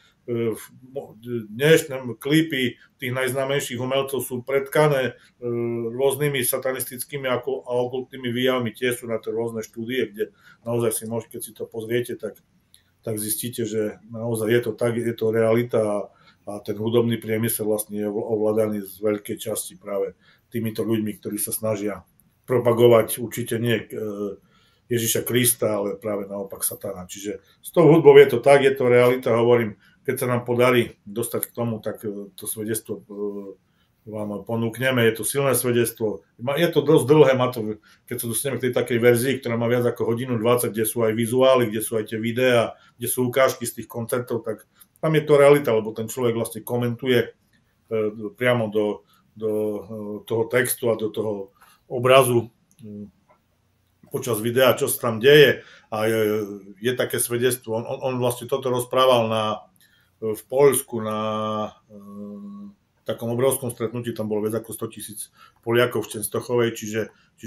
Dnešné klipy tých najznámejších umelcov sú pretkané rôznymi satanistickými a okultnými výjavmi. Tie sú na to rôzne štúdie, kde naozaj si môžete, keď si to pozriete, tak zistíte, že naozaj je to tak, je to realita a ten hudobný priemysel vlastne je ovládaný z veľkej časti práve týmito ľuďmi, ktorí sa snažia propagovať určite nie Ježiša Krista, ale práve naopak Satana. Čiže s tou hudbou je to tak, je to realita, hovorím, keď sa nám podarí dostať k tomu, tak to svedectvo vám ponúkneme, je to silné svedectvo. Je to dosť dlhé, keď sa dostaneme k tej takej verzii, ktorá má viac ako 1:20, kde sú aj vizuály, kde sú aj tie videá, kde sú ukážky z tých koncertov, tak tam je to realita, lebo ten človek vlastne komentuje priamo do toho textu a do toho obrazu počas videa, čo sa tam deje a je také svedectvo. On vlastne toto rozprával v Poľsku na takom obrovskom stretnutí, tam bolo viac ako 100 000 Poliakov v Čenstochovej, čiže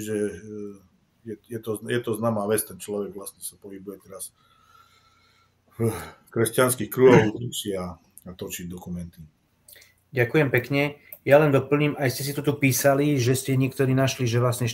je to známá vec, ten človek vlastne sa pohybuje teraz v kresťanských kruhoch a točí dokumenty. Ďakujem pekne. Ja len doplním, aj ste si to tu písali, že ste niektorí našli, že vlastne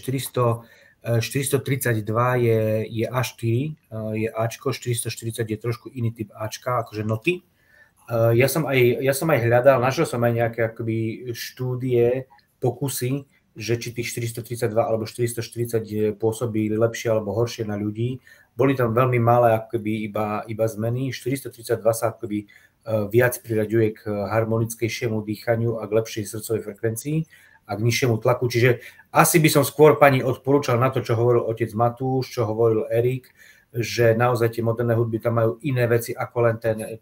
432 je A4, je Ačko, 440 je trošku iný typ Ačka, akože noty. Ja som aj hľadal, našiel som aj nejaké akoby štúdie, pokusy, že či tých 432 alebo 440 pôsobí lepšie alebo horšie na ľudí. Boli tam veľmi malé akoby iba zmeny. 432 sa akoby viac priraďuje k harmonickejšiemu dýchaniu a k lepšej srdcovej frekvencii a k nižšiemu tlaku. Čiže asi by som skôr pani odporúčal na to, čo hovoril otec Matúš, čo hovoril Erik, že naozaj tie moderné hudby tam majú iné veci ako len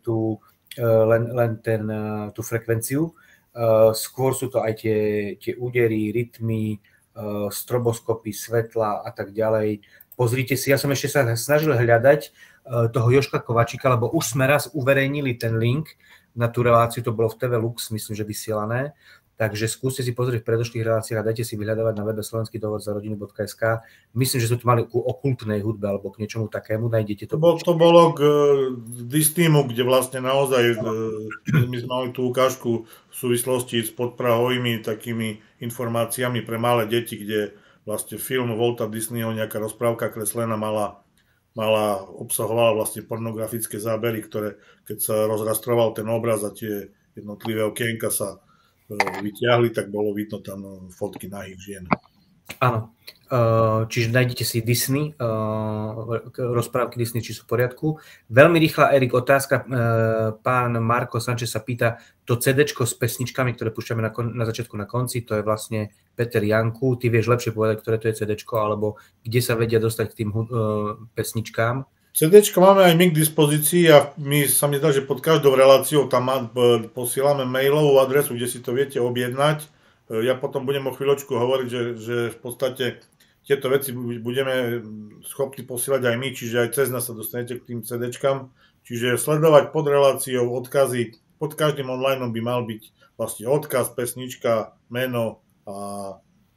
tú frekvenciu. Skôr sú to aj tie údery, rytmy, stroboskopy, svetla a tak ďalej. Pozrite si, ja som ešte sa snažil hľadať toho Jožka Kovačíka, lebo už sme raz uverejnili ten link na tú reláciu, to bolo v TV Lux, myslím, že vysielané. Takže skúste si pozrieť v predošlých reláciách a dajte si vyhľadávať na webe slovenský dôvod za rodinu.sk. Myslím, že sme tu mali ku okultnej hudbe alebo k niečomu takému, nájdete to. To bolo k Disneymu, kde vlastne naozaj my sme mali tú ukážku v súvislosti s podprahovými takými informáciami pre malé deti, kde vlastne film Walta Disneyho, nejaká rozprávka kreslená obsahovala vlastne pornografické zábery, ktoré keď sa rozrastroval ten obraz a tie jednotlivé okienka sa vyťahli, tak bolo vidno tam fotky nahých žien. Áno, čiže nájdete si Disney, rozprávky Disney, či sú v poriadku. Veľmi rýchla, Erik, otázka. Pán Marko Sanchez sa pýta, to CD-čko s pesničkami, ktoré púšťame na začiatku, na konci, to je vlastne Peter Janku. Ty vieš lepšie povedať, ktoré to je CD-čko, alebo kde sa vedia dostať k tým pesničkám? CDčko máme aj my k dispozícii a sa mi zdá, že pod každou reláciou tam posielame mailovú adresu, kde si to viete objednať. Ja potom budem o chvíľočku hovoriť, že v podstate tieto veci budeme schopní posielať aj my, čiže aj cez nás sa dostanete k tým CDčkám. Čiže sledovať pod reláciou odkazy, pod každým online by mal byť vlastne odkaz, pesnička, meno a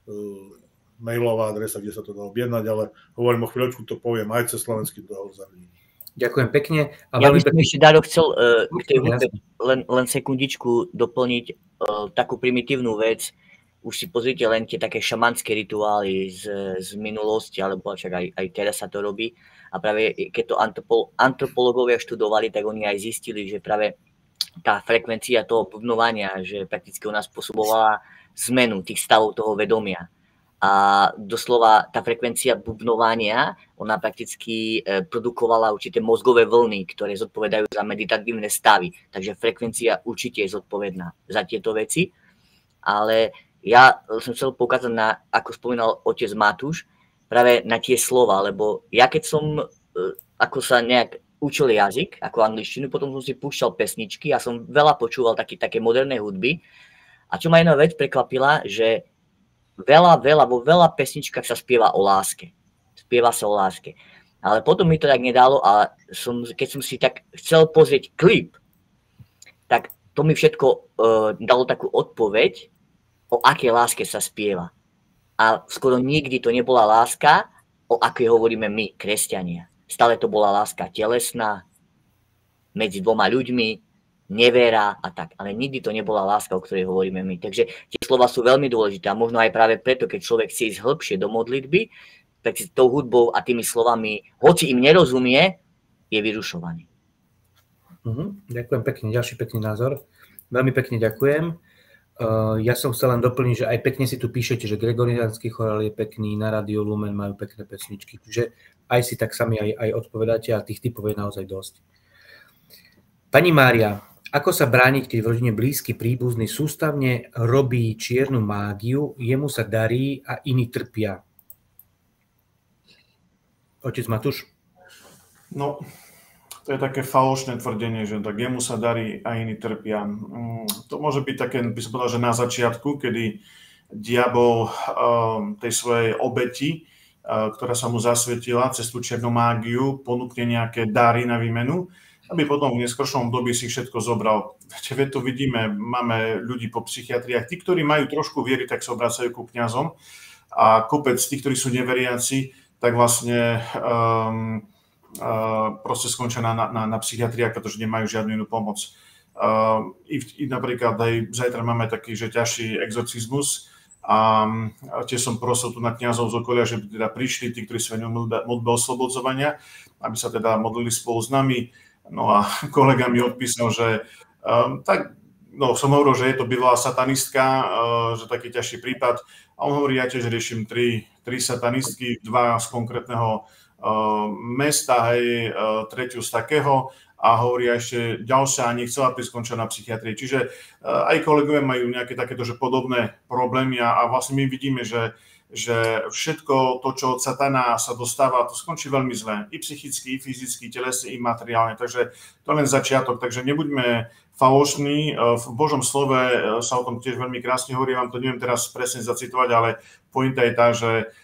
mailová adresa, kde sa to dá objednať, ale hovorím o chvíľočku, to poviem aj cez slovenský dohovor za rodinu. Ďakujem pekne. Ja by som ešte, Daro, chcel k tej hudbe len sekundičku doplniť takú primitívnu vec. Už si pozrite len tie také šamanské rituály z minulosti, alebo však aj teraz sa to robí. A práve keď to antropológovia študovali, tak oni aj zistili, že práve tá frekvencia toho bubnovania, že prakticky u nás spôsobovala zmenu tých stavov toho vedomia. A doslova tá frekvencia bubnovania, ona prakticky produkovala určité mozgové vlny, ktoré zodpovedajú za meditatívne stavy. Takže frekvencia určite je zodpovedná za tieto veci. Ale ja som chcel poukázať na, ako spomínal otec Matúš, práve na tie slova, lebo ja keď som, ako sa nejak učil jazyk, ako angličtinu, potom som si púšťal pesničky a som veľa počúval také moderné hudby. A čo ma jedna vec prekvapila, že vo veľa pesničkách sa spieva o láske. Spieva sa o láske. Ale potom mi to tak nedalo a keď som si tak chcel pozrieť klip, tak to mi všetko dalo takú odpoveď, o akej láske sa spieva. A skoro nikdy to nebola láska, o akej hovoríme my, kresťania. Stále to bola láska telesná, medzi dvoma ľuďmi, nevera a tak. Ale nikdy to nebola láska, o ktorej hovoríme my. Takže tie slova sú veľmi dôležité a možno aj práve preto, keď človek chce ísť hlbšie do modlitby, tak si tou hudbou a tými slovami, hoci im nerozumie, je vyrušovaný. Ďakujem pekne, ďalší pekný názor. Veľmi pekne ďakujem. Ja som chcel len doplniť, že aj pekne si tu píšete, že Gregoriánsky chorál je pekný, na Rádio Lumen majú pekné pesničky, čiže aj si tak sami aj odpovedáte a tých typov je naozaj dosť. Pani Mária, ako sa brániť, keď v rodine blízky príbuzný sústavne robí čiernu mágiu, jemu sa darí a iní trpia? Otec Matúš? No, to je také falošné tvrdenie, že tak jemu sa darí a iní trpia. To môže byť také, by som povedal, že na začiatku, kedy diabol tej svojej obeti ktorá sa mu zasvetila cez tú černú mágiu, ponúkne nejaké dary na výmenu, aby potom v neskôršom období si všetko zobral. Veď to vidíme, máme ľudí po psychiatriách. Tí, ktorí majú trošku viery, tak sa obracajú ku kňazom a kopec tých, ktorí sú neveriaci, tak vlastne proste skončia na psychiatriách, pretože nemajú žiadnu inú pomoc. I napríklad aj zajtra máme taký, že ťažší exorcizmus a tiež som prosil tu na kňazov z okolia, že by teda prišli tí, ktorí sa venujú modlbe oslobodzovania, aby sa teda modlili spolu s nami. No a kolega mi odpísal, že som hovoril, že je to bývalá satanistka, že taký ťažší prípad. A on hovorí, ja tiež riešim tri satanistky, 2 z konkrétneho mesta, hej, 3 z takého a hovorí ešte ďalšia a nechcela prísť skončiť na psychiatrii. Čiže aj kolegovia majú nejaké takéto že podobné problémy a vlastne my vidíme, že všetko to, čo od satana sa dostáva, to skončí veľmi zle. I psychicky, i fyzicky, telesne, i materiálne. Takže to len začiatok. Takže nebuďme falošní. V Božom slove sa o tom tiež veľmi krásne hovorí. Vám to neviem teraz presne zacitovať, ale pointa je tá, že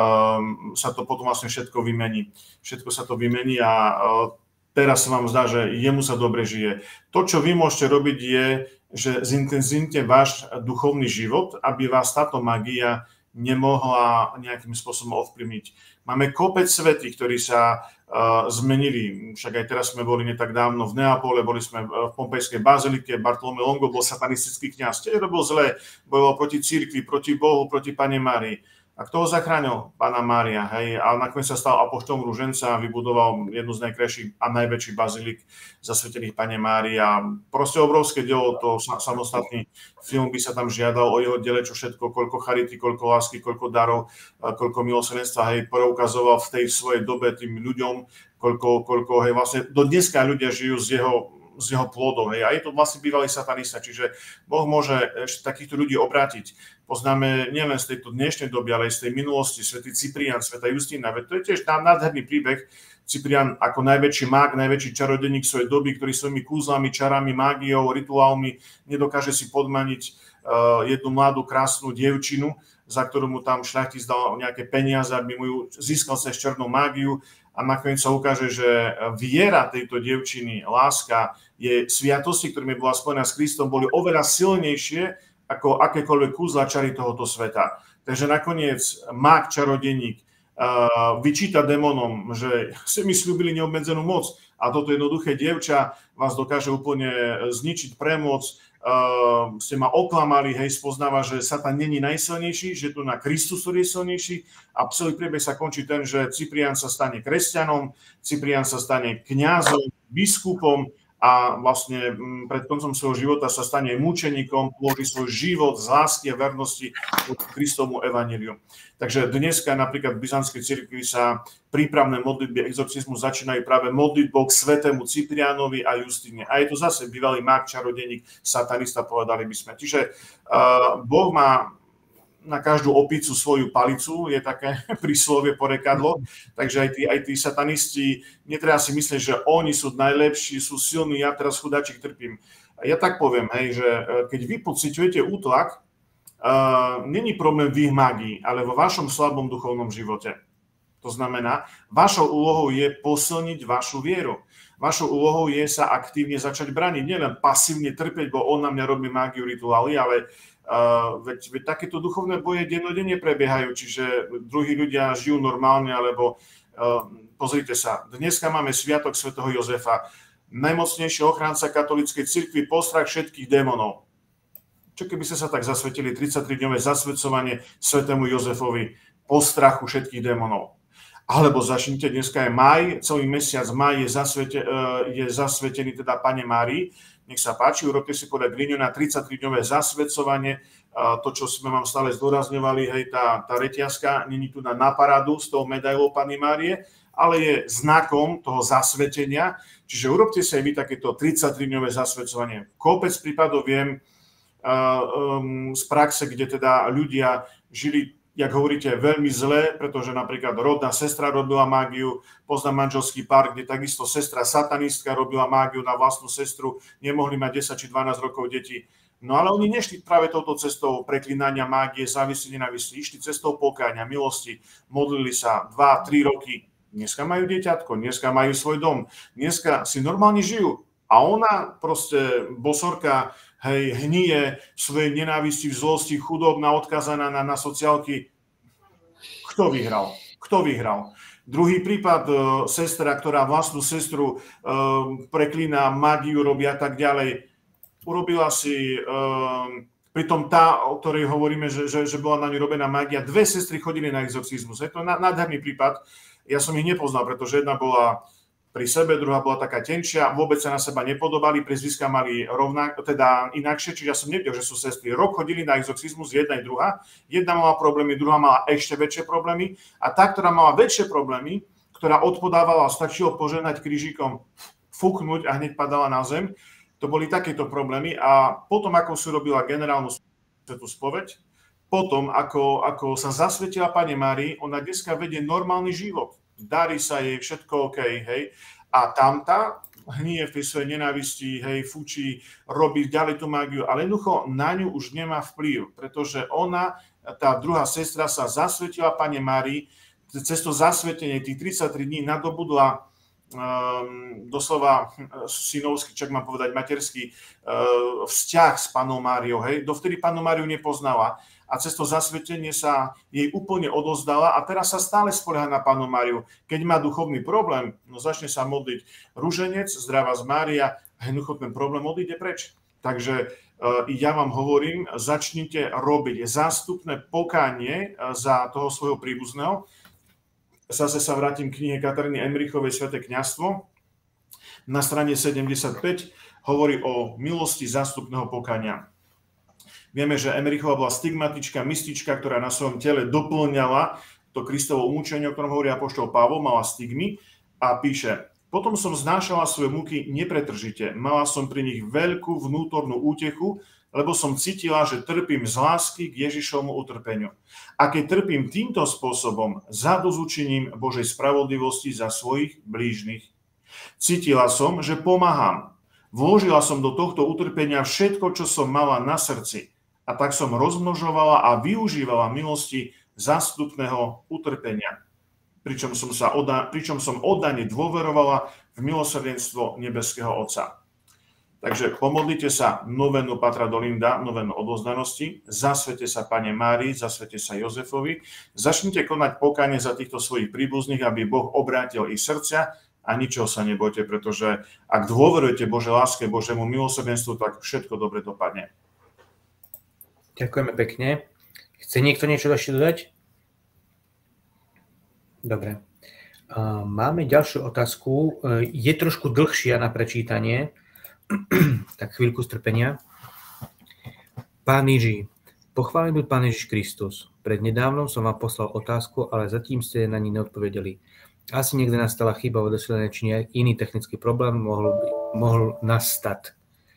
sa to potom vlastne všetko vymení. Všetko sa to vymení a teraz sa vám zdá, že jemu sa dobre žije. To, čo vy môžete robiť, je, že zintenzívnite váš duchovný život, aby vás táto magia nemohla nejakým spôsobom ovplyvniť. Máme kopec svätých, ktorí sa zmenili. Však aj teraz sme boli netak dávno v Neapole, boli sme v Pompejskej bazilike, Bartolomé Longo bol satanistický kňaz. Tiež robil zle, bojoval proti cirkvi, proti Bohu, proti Panne Márii. A kto ho zachránil? Panna Mária. Hej? A nakoniec sa stal apoštolom ruženca a vybudoval jednu z najkrajších a najväčších bazilík zasvetených Panne Márii. A proste obrovské dielo, to samostatný film by sa tam žiadal o jeho diele, čo všetko, koľko charity, koľko lásky, koľko darov, koľko milosrdenstva, hej, preukazoval v tej svojej dobe tým ľuďom, koľko, hej, vlastne do dneska ľudia žijú z jeho plodov. Hej. A je to vlastne bývalý satanista, čiže Boh môže takýchto ľudí obrátiť. Poznáme nielen z tejto dnešnej doby, ale aj z tej minulosti, svätý Cyprián, svätá Justína. To je tiež nádherný príbeh. Cyprián ako najväčší mág, najväčší čarodeník svojej doby, ktorý svojimi kúzlami, čarami, mágiou, rituálmi nedokáže si podmaniť jednu mladú, krásnu dievčinu, za ktorú mu tam šľachtic dal nejaké peniaze, aby mu ju získal cez černú mágiu. A nakoniec sa ukáže, že viera tejto dievčiny, láska, je sviatosti, ktorými bola spojená s Kristom, boli oveľa silnejšie ako akékoľvek kúzla čary tohoto sveta. Takže nakoniec mák, čarodeník vyčíta démonom, že ste mi sľúbili neobmedzenú moc a toto jednoduché dievča vás dokáže úplne zničiť, premôcť, ste ma oklamali, hej, spoznáva, že Satan není najsilnejší, že tu na Kristus, ktorý je silnejší a celý priebeh sa končí ten, že Cyprián sa stane kresťanom, Cyprián sa stane kňazom, biskupom a vlastne pred koncom svojho života sa stane mučeníkom, položí svoj život z lásky a vernosti k Kristovmu evanjeliu. Takže dneska napríklad v byzantskej cirkvi sa prípravné modlitby exorcizmu začínajú práve modlitbou k svätému Cypriánovi a Justíne. A je to zase bývalý mák, čarodeník, satanista, povedali by sme. Čiže Boh má na každú opicu svoju palicu, je také príslovie, porekadlo, takže aj tí satanisti, netreba si myslieť, že oni sú najlepší, sú silní, ja teraz chudáčik trpím. Ja tak poviem, hej, že keď vy pociťujete útlak, není problém v ich mágii, ale vo vašom slabom duchovnom živote. To znamená, vašou úlohou je posilniť vašu vieru. Vašou úlohou je sa aktívne začať braniť, nielen pasívne trpeť, bo on na mňa robí mágiu, rituály, ale veď takéto duchovné boje dennodenne prebiehajú, čiže druhí ľudia žijú normálne, alebo pozrite sa, dneska máme sviatok svätého Jozefa, najmocnejší ochránca katolíckej cirkvi, postrach všetkých démonov. Čo keby ste sa tak zasvetili, 33-dňové zasvedcovanie svätému Jozefovi, postrachu všetkých démonov. Alebo začnite, dneska je maj, celý mesiac maj je zasvetený teda Panne Márii. Nech sa páči, urobte si podľa Griňona 33-dňové zasvedcovanie, to, čo sme vám stále zdôrazňovali, hej, tá reťazka, není tu na parádu s tou medailou Panny Márie, ale je znakom toho zasvetenia, čiže urobte si aj vy takéto 33-dňové zasvedcovanie. Kopec prípadov viem z praxe, kde teda ľudia žili, jak hovoríte, veľmi zle, pretože napríklad rodná sestra robila mágiu, poznám manželský pár, kde takisto sestra satanistka robila mágiu na vlastnú sestru, nemohli mať 10 či 12 rokov deti No ale oni nešli práve touto cestou preklínania, mágie, závisti, nenávisti. Išli cestou pokáňa, milosti, modlili sa 2-3 roky. Dneska majú dieťatko, dneska majú svoj dom, dneska si normálne žijú. A ona proste, bosorka, hej, hníje svojej nenávisti, v zlosti, chudobná, odkazaná na sociálky. Kto vyhral? Kto vyhral? Druhý prípad, sestra, ktorá vlastnú sestru preklína, mágiu robí a tak ďalej. Urobila si, pritom tá, o ktorej hovoríme, že bola na ňu robená mágia, 2 sestry chodili na exorcizmus. Je to nádherný prípad. Ja som ich nepoznal, pretože jedna bola pri sebe, druhá bola taká tenšia, vôbec sa na seba nepodobali, prezviska mali teda inakšie, čiže ja som nevedel, že sú sestry. Rok chodili na exorcizmus, jedna i druhá. Jedna mala problémy, druhá mala ešte väčšie problémy a tá, ktorá mala väčšie problémy, ktorá odpodávala, stačilo požehnať krížikom, fúknuť a hneď padala na zem, to boli takéto problémy a potom, ako si robila generálnu svätú spoveď, potom, ako sa zasvetila Pane Márii, ona dneska vedie normálny život. Darí sa jej, všetko OK, hej. A tamta hnie v tej svojej nenávisti, hej, fučí, robí ďalej tú mágiu, ale jednoducho na ňu už nemá vplyv, pretože ona, tá druhá sestra sa zasvetila Pane Márii, cez to zasvetenie tých 33 dní nadobudla doslova synovský, čak mám povedať materský, vzťah s Pannou Máriou, hej. Dovtedy Pannu Máriu nepoznala. A cez to zasvetenie sa jej úplne odozdala a teraz sa stále spolieha na Pannu Máriu. Keď má duchovný problém, no začne sa modliť ruženec, zdravá z Mária a jednoducho ten problém odíde preč. Takže ja vám hovorím, začnite robiť zástupné pokánie za toho svojho príbuzného. Zase sa vrátim k knihe Kataríny Emmerichovej Sväté kňazstvo. Na strane 75 hovorí o milosti zástupného pokánia. Vieme, že Emmerichová bola stigmatička, mystička, ktorá na svojom tele doplňala to Kristovo umúčenie, o ktorom hovorí apoštol Pavol, mala stigmy a píše: Potom som znášala svoje múky nepretržite, mala som pri nich veľkú vnútornú útechu, lebo som cítila, že trpím z lásky k Ježišovmu utrpeniu. A keď trpím týmto spôsobom, zadozučiním Božej spravodlivosti za svojich blížnych. Cítila som, že pomáham. Vložila som do tohto utrpenia všetko, čo som mala na srdci. A tak som rozmnožovala a využívala milosti zástupného utrpenia. Pričom som oddane dôverovala v milosrdenstvo nebeského Otca. Takže pomodlite sa novenu Patra Dolinda, novenu odovzdanosti, zasvete sa Pane Márii, zasvete sa Jozefovi, začnite konať pokánie za týchto svojich príbuzných, aby Boh obrátil ich srdcia a ničoho sa nebojte, pretože ak dôverujete Božej láske, Božému milosrdenstvu, tak všetko dobre dopadne. Ďakujeme pekne. Chce niekto niečo ešte dodať? Dobre. Máme ďalšiu otázku. Je trošku dlhšia na prečítanie, tak chvíľku strpenia. Pán Jiří, pochválený buď Pán Ježiš Kristus. Prednedávnom som vám poslal otázku, ale zatím ste na ní neodpovedali. Asi niekde nastala chyba v odoslaní, či iný technický problém mohol nastať.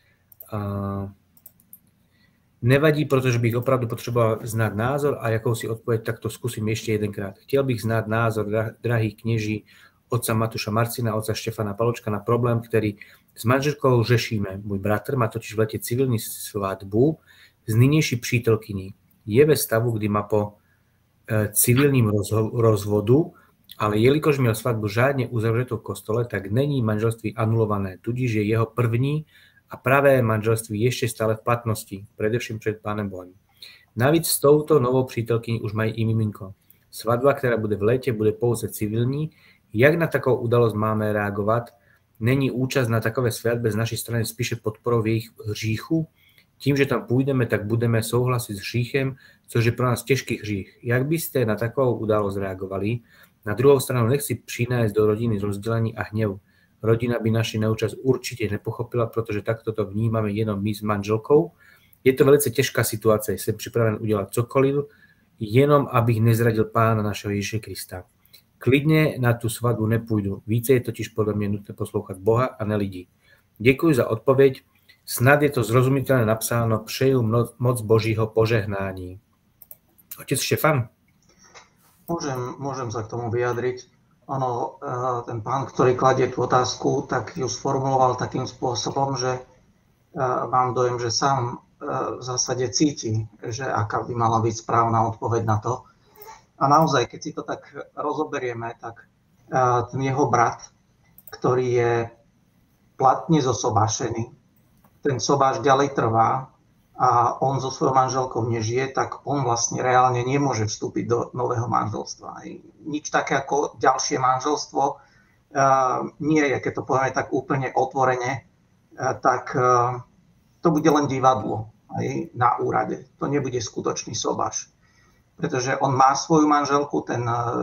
Nevadí, pretože bych opravdu potreboval znát názor a jakousi odpoveď, tak to skúsim ešte jedenkrát. Chtěl bych znát názor drahých kněží, otca Matuša Marcina, otca Štefana Paločka na problém, který s manželkou řešíme. Můj bratr má totiž v lete civilní svatbu s nynější přítelkyní. Je ve stavu, kdy má po civilním rozvodu, ale jelikož měl svatbu řádně uzavřetou v kostole, tak není manželství anulované, tudíž je jeho první a pravé manželství ještě stále v platnosti, především před Pánem Bohem. Navíc s touto novou přítelkyní už mají i miminko. Svatba, která bude v létě, bude pouze civilní. Jak na takovou udalost máme reagovat? Není účast na takové svatbě z naší strany spíše podporou v jejich hříchu? Tím, že tam půjdeme, tak budeme souhlasit s hříchem, což je pro nás těžký hřích. Jak byste na takovou událost reagovali? Na druhou stranu nechci přinést do rodiny rozdělení a hněv. Rodina by naši neúčast určitě nepochopila, protože takto to vnímáme jenom my s manželkou. Je to velice těžká situace, jsem připraven udělat cokoliv, jenom abych nezradil Pána našeho Ježíše Krista. Klidně na tu svatbu nepůjdu, více je totiž podle mě nutné poslouchat Boha a ne lidí. Děkuji za odpověď, snad je to zrozumitelně napsáno, přeju moc Božího požehnání. Otec Štefan? Môžem sa k tomu vyjadriť. Ono, ten pán, ktorý kladie tú otázku, tak ju sformuloval takým spôsobom, že mám dojem, že sám v zásade cíti, že aká by mala byť správna odpoveď na to. A naozaj, keď si to tak rozoberieme, tak ten jeho brat, ktorý je platne zosobášený, ten sobáš ďalej trvá a on so svojou manželkou nežije, tak on vlastne reálne nemôže vstúpiť do nového manželstva. Nič také ako ďalšie manželstvo nie je, keď to povieme tak úplne otvorene, tak to bude len divadlo na úrade. To nebude skutočný sobáš. Pretože on má svoju manželku, ten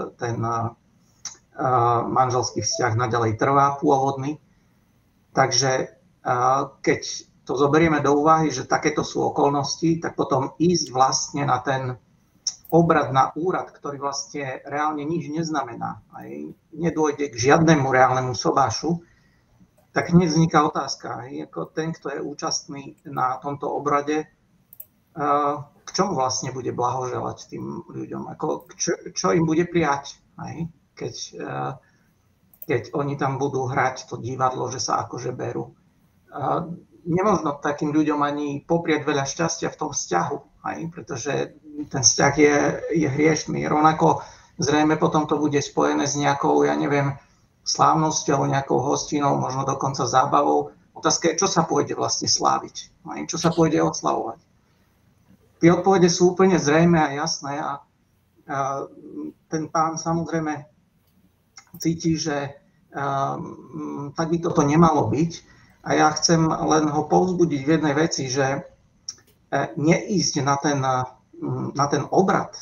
manželský vzťah naďalej trvá pôvodný. Takže keď to zoberieme do úvahy, že takéto sú okolnosti, tak potom ísť vlastne na ten obrad na úrad, ktorý vlastne reálne nič neznamená, aj nedôjde k žiadnemu reálnemu sobášu, tak hneď vzniká otázka, ako ten, kto je účastný na tomto obrade, k čomu vlastne bude blahoželať tým ľuďom, ako čo im bude prijať, aj? Keď oni tam budú hrať to divadlo, že sa akože berú. Nemožno takým ľuďom ani poprieť veľa šťastia v tom vzťahu, aj? Pretože ten vzťah je hriešný. Rovnako zrejme potom to bude spojené s nejakou, ja neviem, slávnosťou, nejakou hostinou, možno dokonca zábavou. Otázka je, čo sa pôjde vlastne sláviť, aj? Čo sa pôjde oslavovať. Tie odpovede sú úplne zrejme a jasné a ten pán samozrejme cíti, že tak by toto nemalo byť. A ja chcem len ho povzbudiť v jednej veci, že neísť na ten obrad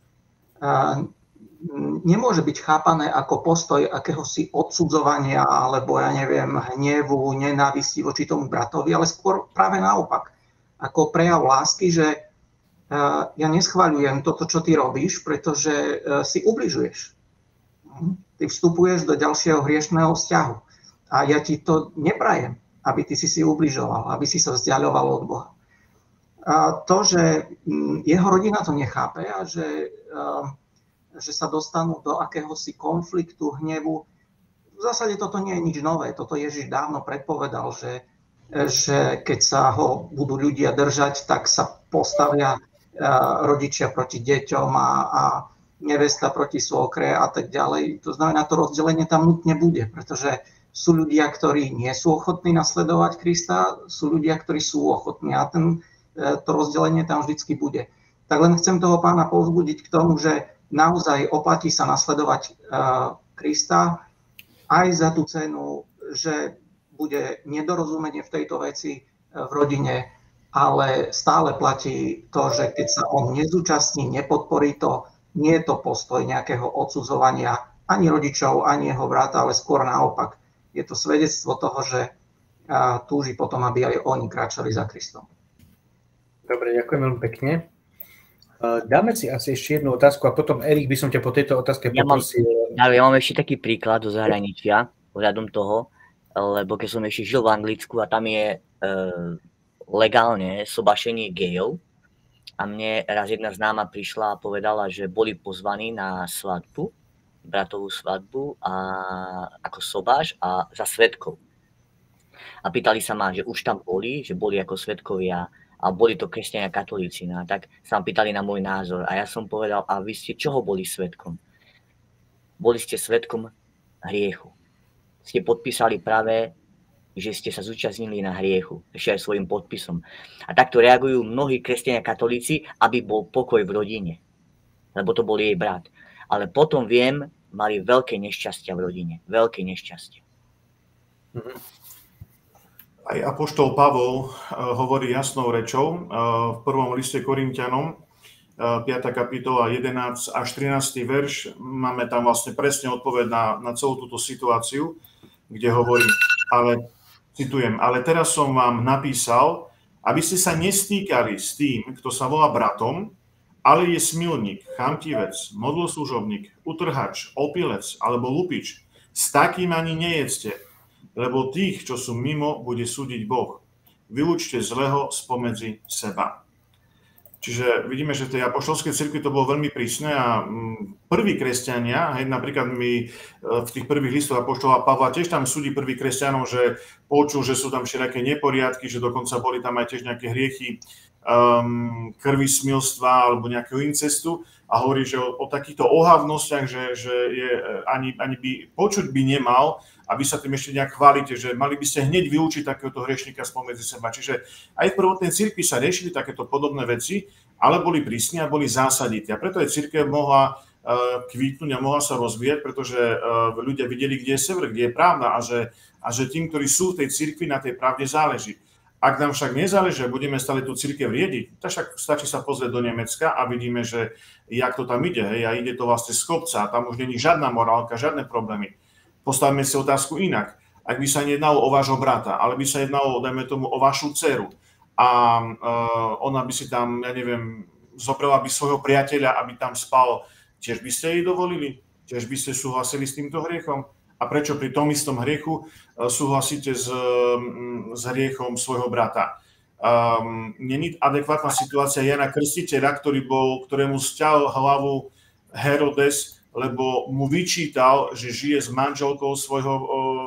nemôže byť chápané ako postoj akéhosi odsudzovania alebo, ja neviem, hnevu, nenávisti voči tomu bratovi, ale skôr práve naopak. Ako prejav lásky, že ja neschvaľujem toto, čo ty robíš, pretože si ubližuješ. Ty vstupuješ do ďalšieho hriešného vzťahu. A ja ti to neprajem, aby ty si ubližoval, aby si sa vzdiaľoval od Boha. A to, že jeho rodina to nechápe a že sa dostanú do akéhosi konfliktu, hnevu, v zásade toto nie je nič nové. Toto Ježiš dávno predpovedal, že keď sa ho budú ľudia držať, tak sa postavia rodičia proti deťom a nevesta proti svokre a tak ďalej. To znamená, to rozdelenie tam nutne bude, pretože sú ľudia, ktorí nie sú ochotní nasledovať Krista, sú ľudia, ktorí sú ochotní a to rozdelenie tam vždycky bude. Tak len chcem toho pána povzbudiť k tomu, že naozaj oplatí sa nasledovať Krista aj za tú cenu, že bude nedorozumenie v tejto veci v rodine, ale stále platí to, že keď sa on nezúčastní, nepodporí to, nie je to postoj nejakého odsudzovania ani rodičov, ani jeho brata, ale skôr naopak. Je to svedectvo toho, že túži potom, aby aj oni kráčali za Kristom. Dobre, ďakujem veľmi pekne. Dáme si asi ešte jednu otázku a potom, Erik, by som ťa po tejto otázke poprosil. Ja mám ešte taký príklad do zahraničia, ohľadom toho, lebo keď som ešte žil v Anglicku a tam je legálne sobašenie gejov a mne raz jedna známa prišla a povedala, že boli pozvaní na svadbu, bratovú svadbu a ako sobáš a za svedkov. A pýtali sa ma, že už tam boli, že boli ako svedkovia a boli to kresťania katolíci. No, tak sa ma pýtali na môj názor a ja som povedal, a vy ste čoho boli svedkom? Boli ste svedkom hriechu. Ste podpísali práve, že ste sa zúčastnili na hriechu, ešte aj svojím podpisom. A takto reagujú mnohí kresťania katolíci, aby bol pokoj v rodine. Lebo to bol jej brat. Ale potom viem, mali veľké nešťastia v rodine. Veľké nešťastie. Aj apoštol Pavol hovorí jasnou rečou v prvom liste Korinťanom, 5. kapitola 11 až 13. verš. Máme tam vlastne presne odpoveď na celú túto situáciu, kde hovorí, citujem, ale teraz som vám napísal, aby ste sa nestýkali s tým, kto sa volá bratom, ale je smilník, chamtivec, modloslužobník, utrhač, opilec alebo lupič. S takým ani nejedzte, lebo tých, čo sú mimo, bude súdiť Boh. Vylúčte zlého spomedzi seba. Čiže vidíme, že v tej apoštolskej cirkvi to bolo veľmi prísne a prví kresťania, hej, napríklad my v tých prvých listoch apoštola Pavla tiež tam súdi prvých kresťanov, že počul, že sú tam všelijaké neporiadky, že dokonca boli tam aj tiež nejaké hriechy krvi smilstva alebo nejakého incestu a hovorí, že o takýchto ohavnostiach, že je, ani by počuť by nemal, aby sa tým ešte nejak chválite, že mali by ste hneď vylúčiť takéhoto hriešnika spomedzi seba. Čiže aj v prvotnej cirkvi sa riešili takéto podobné veci, ale boli prísni a boli zásadité. A preto aj cirkev mohla kvítnuť a mohla sa rozvíjať, pretože ľudia videli, kde je sever, kde je pravda a že tým, ktorí sú v tej cirkvi, na tej pravde záleží. Ak nám však nezáleží, budeme stále tú cirkev riediť, tak však stačí sa pozrieť do Nemecka a vidíme, že jak to tam ide. Hej, a ide to vlastne z kopca, tam už není žiadna morálka, žiadne problémy. Postavme si otázku inak. Ak by sa nejednalo o vášho brata, ale by sa jednalo, dajme tomu, o vašu dceru a ona by si tam, ja neviem, zobrala by svojho priateľa, aby tam spal, tiež by ste jej dovolili? Tiež by ste súhlasili s týmto hriechom? A prečo pri tom istom hriechu súhlasíte s hriechom svojho brata? Není adekvátna situácia Jana Krstiteľa, ktorému stiahol hlavu Herodes, lebo mu vyčítal, že žije s manželkou svojho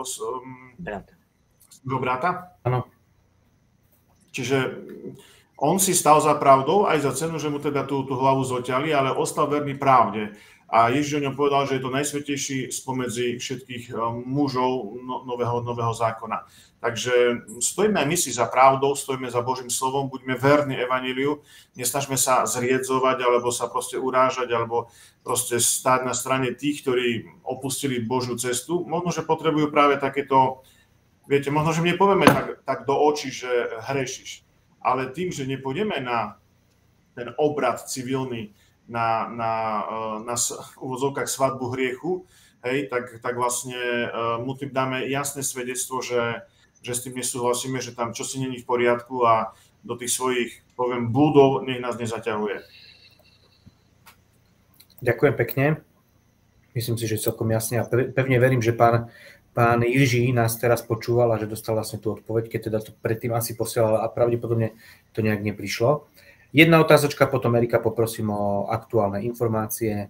brata? Áno. Čiže on si stal za pravdou, aj za cenu, že mu teda tú hlavu zoťali, ale ostal verný pravde. A Ježiš o ňom povedal, že je to najsvätejší spomedzi všetkých mužov nového zákona. Takže stojíme aj my si za pravdou, stojíme za Božím slovom, buďme verní evanjeliu, nesnažme sa zriedzovať, alebo sa proste urážať, alebo proste stáť na strane tých, ktorí opustili Božiu cestu. Možno, že potrebujú práve takéto, viete, možno, že mne povieme tak do očí, že hrešiš. Ale tým, že nepôjdeme na ten obrad civilný, na úvodzovkách svadbu hriechu, hej, tak vlastne mu tým dáme jasné svedectvo, že s tým nesúhlasíme, že tam čosi není v poriadku a do tých svojich, poviem, blúdov nech nás nezaťahuje. Ďakujem pekne. Myslím si, že celkom jasne a pevne verím, že pán Jiří nás teraz počúval a že dostal vlastne tú odpoveď, keď teda to predtým asi posielal a pravdepodobne to nejak neprišlo. Jedna otázočka, potom Erika poprosím o aktuálne informácie.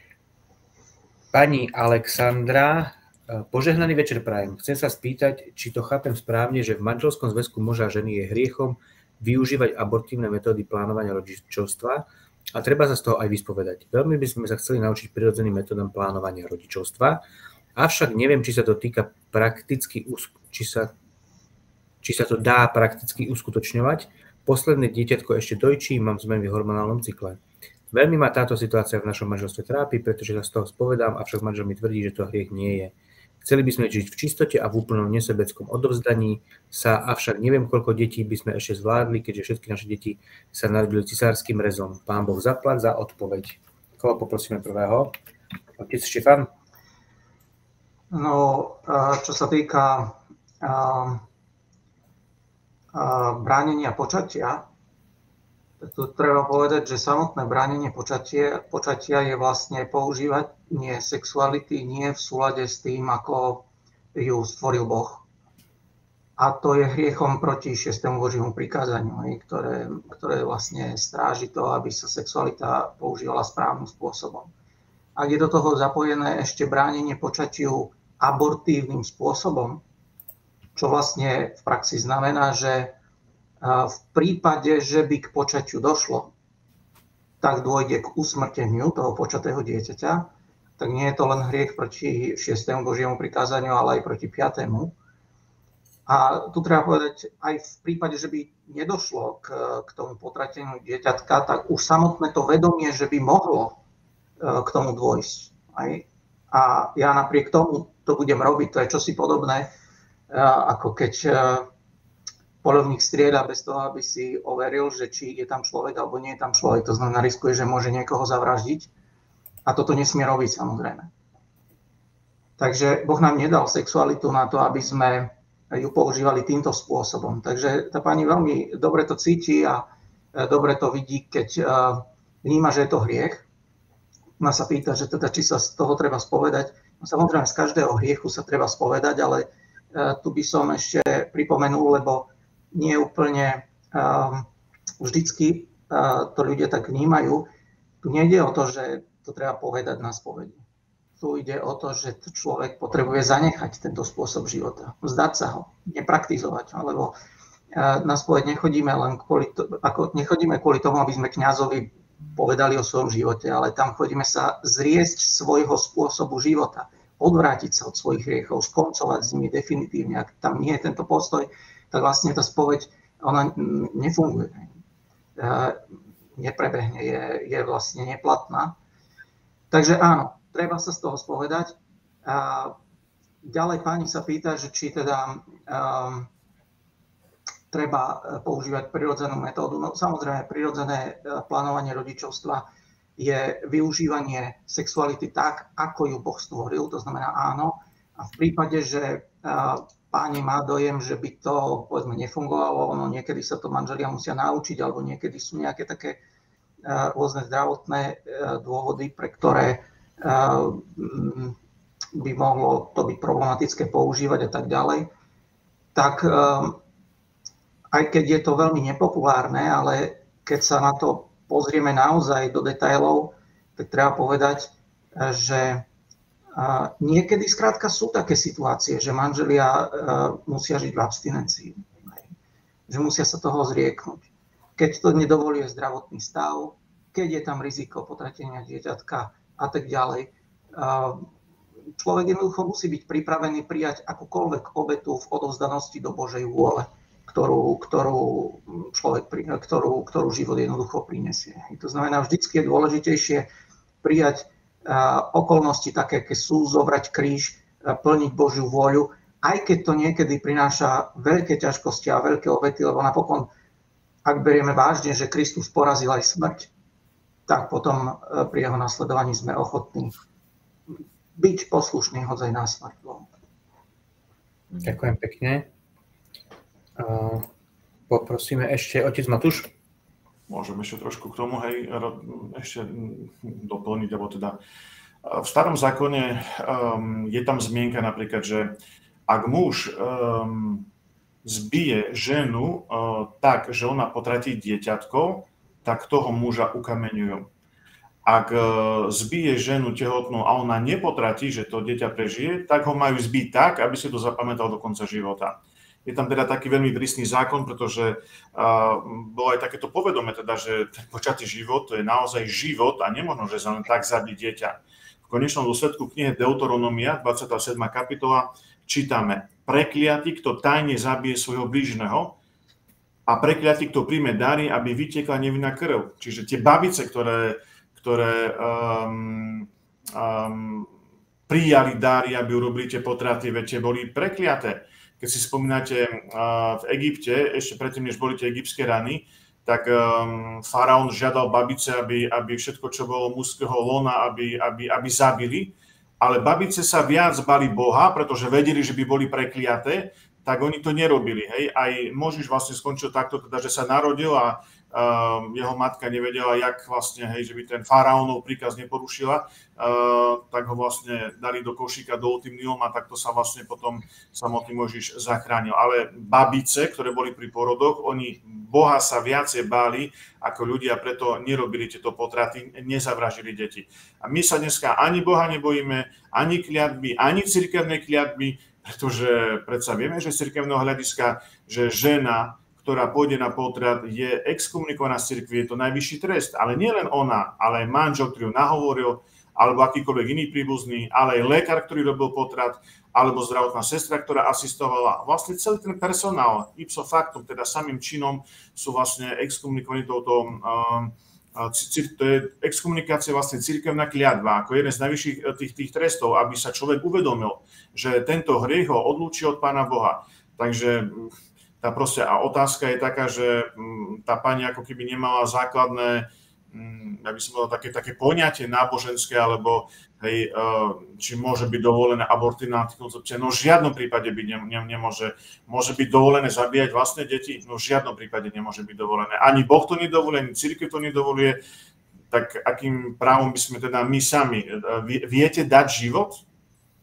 Pani Alexandra, požehnaný večer prajem. Chcem sa spýtať, či to chápem správne, že v manželskom zväzku muža a ženy je hriechom využívať abortívne metódy plánovania rodičovstva a treba sa z toho aj vyspovedať. Veľmi by sme sa chceli naučiť prirodzeným metódom plánovania rodičovstva, avšak neviem, či sa to týka prakticky, či sa to dá prakticky uskutočňovať. Posledné dieťatko ešte dojčí, mám zmeny v hormonálnom cykle. Veľmi ma táto situácia v našom manželstve trápi, pretože sa z toho spovedám, avšak manžel mi tvrdí, že to hriech nie je. Chceli by sme žiť v čistote a v úplnom nesebeckom odovzdaní sa, avšak neviem, koľko detí by sme ešte zvládli, keďže všetky naše deti sa narodili cisárskym rezom. Pán Boh zaplať za odpoveď. Koho poprosíme prvého? Otec Štefan? No, čo sa týka bránenia počatia, tak tu treba povedať, že samotné bránenie počatia je vlastne používanie sexuality nie v súlade s tým, ako ju stvoril Boh. A to je hriechom proti 6. Božiemu prikázaniu, ktoré vlastne stráži to, aby sa sexualita používala správnym spôsobom. Ak je do toho zapojené ešte bránenie počatiu abortívnym spôsobom, čo vlastne v praxi znamená, že v prípade, že by k počatiu došlo, tak dôjde k usmrteniu toho počatého dieťaťa, tak nie je to len hriech proti 6. Božiemu prikázaniu, ale aj proti 5. A tu treba povedať, aj v prípade, že by nedošlo k tomu potrateniu dieťatka, tak už samotné to vedomie, že by mohlo k tomu dôjsť. A ja napriek tomu to budem robiť, to je čosi podobné, ako keď poľovník strieľa bez toho, aby si overil, že či je tam človek alebo nie je tam človek. To znamená, riskuje, že môže niekoho zavraždiť. A toto nesmie robiť, samozrejme. Takže Boh nám nedal sexualitu na to, aby sme ju používali týmto spôsobom. Takže tá pani veľmi dobre to cíti a dobre to vidí, keď vníma, že je to hriech. Ona sa pýta, že teda, či sa z toho treba spovedať. No, samozrejme, z každého hriechu sa treba spovedať, ale tu by som ešte pripomenul, lebo nie úplne vždycky to ľudia tak vnímajú. Tu nejde o to, že to treba povedať na spovedi. Tu ide o to, že človek potrebuje zanechať tento spôsob života, vzdať sa ho, nepraktizovať ho, lebo na spoveď nechodíme len nechodíme kvôli tomu, aby sme kňazovi povedali o svojom živote, ale tam chodíme sa zriesť svojho spôsobu života, odvrátiť sa od svojich hriechov, skoncovať s nimi definitívne. Ak tam nie je tento postoj, tak vlastne tá spoveď, ona nefunguje. Neprebehne, je vlastne neplatná. Takže áno, treba sa z toho spovedať. Ďalej pani sa pýta, že či teda treba používať prirodzenú metódu. No samozrejme, prirodzené plánovanie rodičovstva je využívanie sexuality tak, ako ju Boh stvoril, to znamená áno. A v prípade, že pani má dojem, že by to povedzme nefungovalo, niekedy sa to manželia musia naučiť, alebo niekedy sú nejaké také rôzne zdravotné dôvody, pre ktoré by mohlo to byť problematické používať a tak ďalej, tak aj keď je to veľmi nepopulárne, ale keď sa na to pozrieme naozaj do detailov, tak treba povedať, že niekedy skrátka sú také situácie, že manželia musia žiť v abstinencii, že musia sa toho zrieknúť. Keď to nedovoluje zdravotný stav, keď je tam riziko potratenia dieťatka a tak ďalej. Človek jednoducho musí byť pripravený prijať akúkoľvek obetu v odovzdanosti do Božej vôle, ktorú život jednoducho prinesie. To znamená, vždycky je dôležitejšie prijať okolnosti také, aké sú, zobrať kríž, plniť Božiu vôľu, aj keď to niekedy prináša veľké ťažkosti a veľké obety, lebo napokon, ak berieme vážne, že Kristus porazil aj smrť, tak potom pri jeho nasledovaní sme ochotní byť poslušní hodzaj na smrť. Ďakujem pekne. Poprosíme ešte otec Matúš. Môžem ešte trošku k tomu, ešte doplniť, alebo teda v starom zákone je tam zmienka napríklad, že ak muž zbije ženu tak, že ona potratí dieťatko, tak toho muža ukameňujú. Ak zbije ženu tehotnú a ona nepotratí, že to dieťa prežije, tak ho majú zbiť tak, aby si to zapamätal do konca života. Je tam teda taký veľmi prísny zákon, pretože bolo aj takéto povedomé, teda, že ten počatý život to je naozaj život a nemožno, že sa len tak zabiť dieťa. V konečnom dôsledku knihe Deuteronomia, 27. kapitola, čítame: prekliatý, kto tajne zabije svojho blížneho, a prekliatý, kto príjme dary, aby vytiekla nevinná krv. Čiže tie babice, ktoré prijali dary, aby urobili tie potraty, veď boli prekliaté. Keď si spomínate, v Egypte, ešte predtým, než boli tie egyptské rany, tak faraón žiadal babice, aby všetko, čo bolo mužského lona, aby zabili. Ale babice sa viac bali Boha, pretože vedeli, že by boli prekliaté, tak oni to nerobili. Hej. Aj Mojžiš vlastne skončil takto, teda, že sa narodil a jeho matka nevedela, jak vlastne, hej, že by ten faraónov príkaz neporušila, tak ho vlastne dali do košíka doltým Nilom a takto sa vlastne potom samotný Mojžiš zachránil. Ale babice, ktoré boli pri porodoch, oni Boha sa viacej báli ako ľudia, preto nerobili tieto potraty, nezavražili deti. A my sa dneska ani Boha nebojíme, ani kliatby, ani cirkevné kliatby, pretože predsa vieme, že z cirkevného hľadiska, že žena, ktorá pôjde na potrat, je exkomunikovaná z cirkvi, je to najvyšší trest. Ale nie len ona, ale aj manžel, ktorý ju nahovoril, alebo akýkoľvek iný príbuzný, ale aj lekár, ktorý robil potrat, alebo zdravotná sestra, ktorá asistovala. Vlastne celý ten personál, ipso factum, teda samým činom, sú vlastne exkomunikovaní touto. To je exkomunikácia, vlastne cirkevná kliatba, ako jeden z najvyšších tých trestov, aby sa človek uvedomil, že tento hriech ho odlúči od Pána Boha. Takže tá proste, a otázka je taká, že tá pani ako keby nemala základné, ja by som povedal, také poňatie náboženské, alebo hej, či môže byť dovolené abortívna antikoncepcia. No v žiadnom prípade nemôže. Môže byť dovolené zabíjať vlastné deti? No v žiadnom prípade nemôže byť dovolené. Ani Boh to nedovoluje, ani cirkev to nedovoluje. Tak akým právom by sme teda my sami? Viete dať život?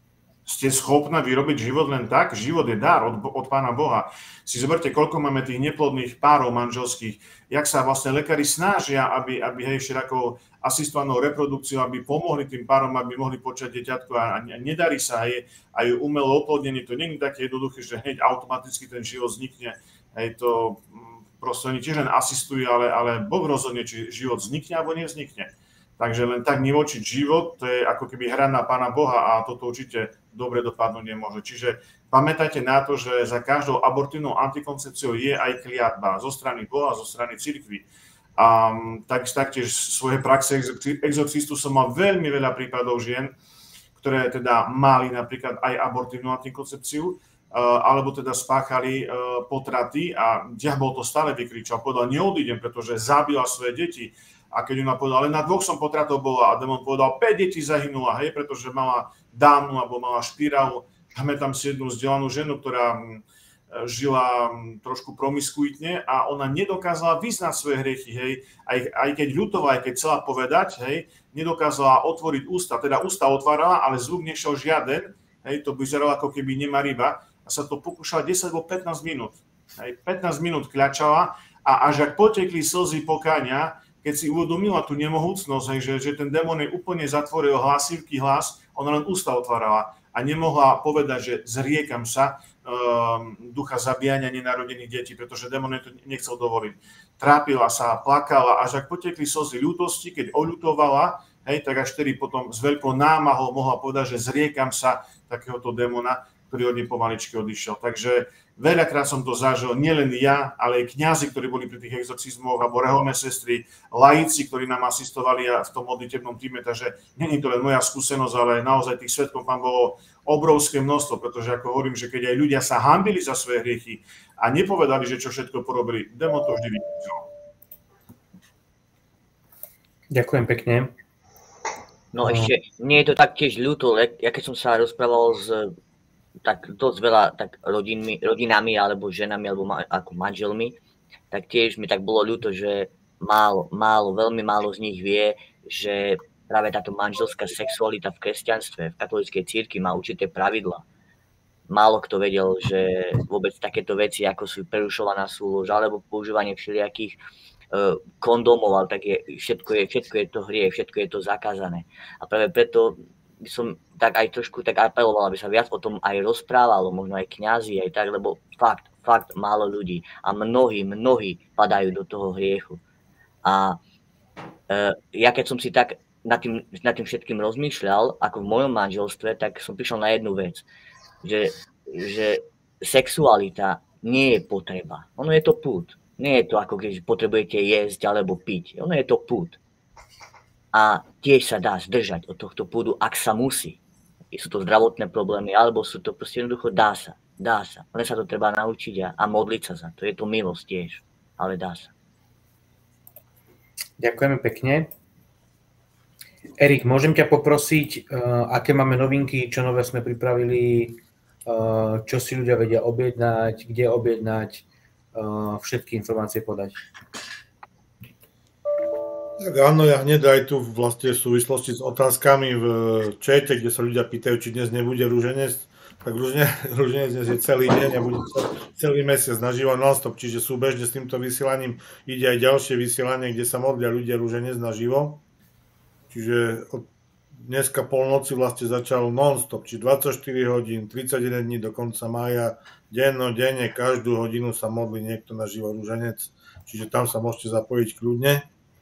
Ste schopná vyrobiť život len tak? Život je dar od Pána Boha. Si zoberte, koľko máme tých neplodných párov manželských, jak sa vlastne lekári snažia, aby hej, všelakou asistovanou reprodukciou, aby pomohli tým párom, aby mohli počať dieťatko a nedarí sa, hej, aj umelo oplodnenie, to nie je také jednoduché, že hneď automaticky ten život vznikne, hej, to proste oni tiež len asistujú, ale Boh rozhodne, či život vznikne alebo nevznikne. Takže len tak nevočiť život, to je ako keby hra na Pána Boha a toto určite dobre dopadnúť nemôže. Čiže pamätajte na to, že za každou abortívnou antikoncepciou je aj kliatba zo strany Boha, zo strany cirkvi. A taktiež v svojej praxe exorcistu som mal veľmi veľa prípadov žien, ktoré teda mali napríklad aj abortívnu antikoncepciu, alebo teda spáchali potraty a diabol to stále vykričal. Povedal, neodídem, pretože zabila svoje deti. A keď ona povedala, ale na 2 som potratov bola a démon povedal, 5 detí zahynula, hej, pretože mala dámnu alebo mala špirálu. Pamätám si jednu vzdelanú ženu, ktorá žila trošku promiskuitne a ona nedokázala vyznať svoje hriechy, hej, aj keď ľutovala, aj keď chcela povedať, hej, nedokázala otvoriť ústa, teda ústa otvárala, ale zvuk nešiel žiaden, hej, to vyzeralo ako keby nemá ryba a sa to pokúšala 10 alebo 15 minút. Hej, 15 minút kľačala a až ak potekli slzy pokáňa, keď si uvedomila tú nemohúcnosť, že ten démon jej úplne zatvoril hlasivký hlas, ona len ústa otvárala a nemohla povedať, že zriekam sa ducha zabíjania nenarodených detí, pretože démon jej to nechcel dovoliť. Trápila sa, plakala, až ak potekli slzy ľútosti, keď oľutovala, hej, tak až vtedy potom s veľkou námahou mohla povedať, že zriekam sa takéhoto démona, ktorý od nej pomaličky odišiel. Takže veľakrát som to zažil, nielen ja, ale aj kňazi, ktorí boli pri tých exorcizmoch, alebo reholné sestry, laici, ktorí nám asistovali v tom modlitebnom týme, takže nie je to len moja skúsenosť, ale naozaj tých svedkov tam bolo obrovské množstvo, pretože ako hovorím, že keď aj ľudia sa hanbili za svoje hriechy a nepovedali, že čo všetko porobili, démon to vždy vypustil. Ďakujem pekne. No ešte, mne je to taktiež ľúto, ja keď som sa rozprával s tak dosť veľa tak rodinami alebo ženami alebo ako manželmi, tak tiež mi tak bolo ľúto, že veľmi málo z nich vie, že práve táto manželská sexualita v kresťanstve, v katolíckej cirkvi má určité pravidlá. Málo kto vedel, že vôbec takéto veci, ako sú prerušovaná súlož alebo používanie všelijakých kondómov, ale tak všetko je to hriech, všetko je to zakázané. A práve preto by som tak aj trošku tak apeloval, aby sa viac o tom aj rozprávalo, možno aj kňazi, aj tak, lebo fakt málo ľudí a mnohí padajú do toho hriechu. A ja keď som si tak nad tým všetkým rozmýšľal, ako v mojom manželstve, tak som prišiel na jednu vec, že sexualita nie je potreba, ono je to púd. Nie je to ako keď potrebujete jesť alebo piť, ono je to púd. A tiež sa dá zdržať od tohto púdu, ak sa musí. Sú to zdravotné problémy, alebo sú to proste jednoducho, dá sa. Len sa to treba naučiť a modliť sa za to. Je to milosť tiež, ale dá sa. Ďakujeme pekne. Erik, môžem ťa poprosiť, aké máme novinky, čo nové sme pripravili, čo si ľudia vedia objednať, kde objednať, všetky informácie podať. Tak áno, ja hneď aj tu vlastne v súvislosti s otázkami v čete, kde sa ľudia pýtajú, či dnes nebude ruženec, tak ruženec dnes je celý deň a bude celý mesiac naživo non-stop, čiže súbežne s týmto vysielaním ide aj ďalšie vysielanie, kde sa modlia ľudia ruženec naživo. Čiže od dneska polnoci vlastne začal non-stop, či 24 hodín, 31 dní do konca mája, denne, každú hodinu sa modlí niekto naživo ruženec, čiže tam sa môžete zapojiť kľudne.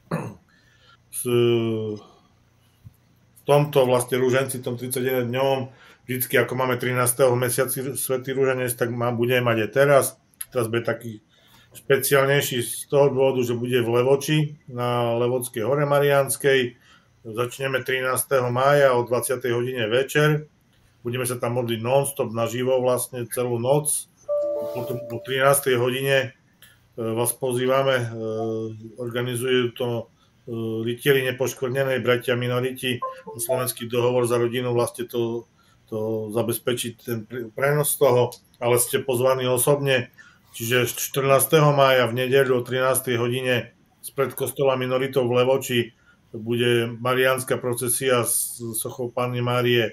V tomto vlastne ruženci, tom 31 dňom, vždycky ako máme 13. mesiaci svätý ruženec, tak budeme mať aj teraz. Teraz bude taký špeciálnejší z toho dôvodu, že bude v Levoči na Levodskej hore Mariánskej. Začneme 13. mája o 20. hodine večer. Budeme sa tam modliť non-stop naživo vlastne celú noc. Potom o 13. hodine vás pozývame, organizujú to rytieri nepoškvrnenej, bratia minoriti, slovenský dohovor za rodinu vlastne to zabezpečiť ten prenos toho, ale ste pozvaní osobne, čiže 14. mája v nedeľu o 13. hodine spred kostola minoritov v Levoči bude mariánska procesia s sochou Panny Márie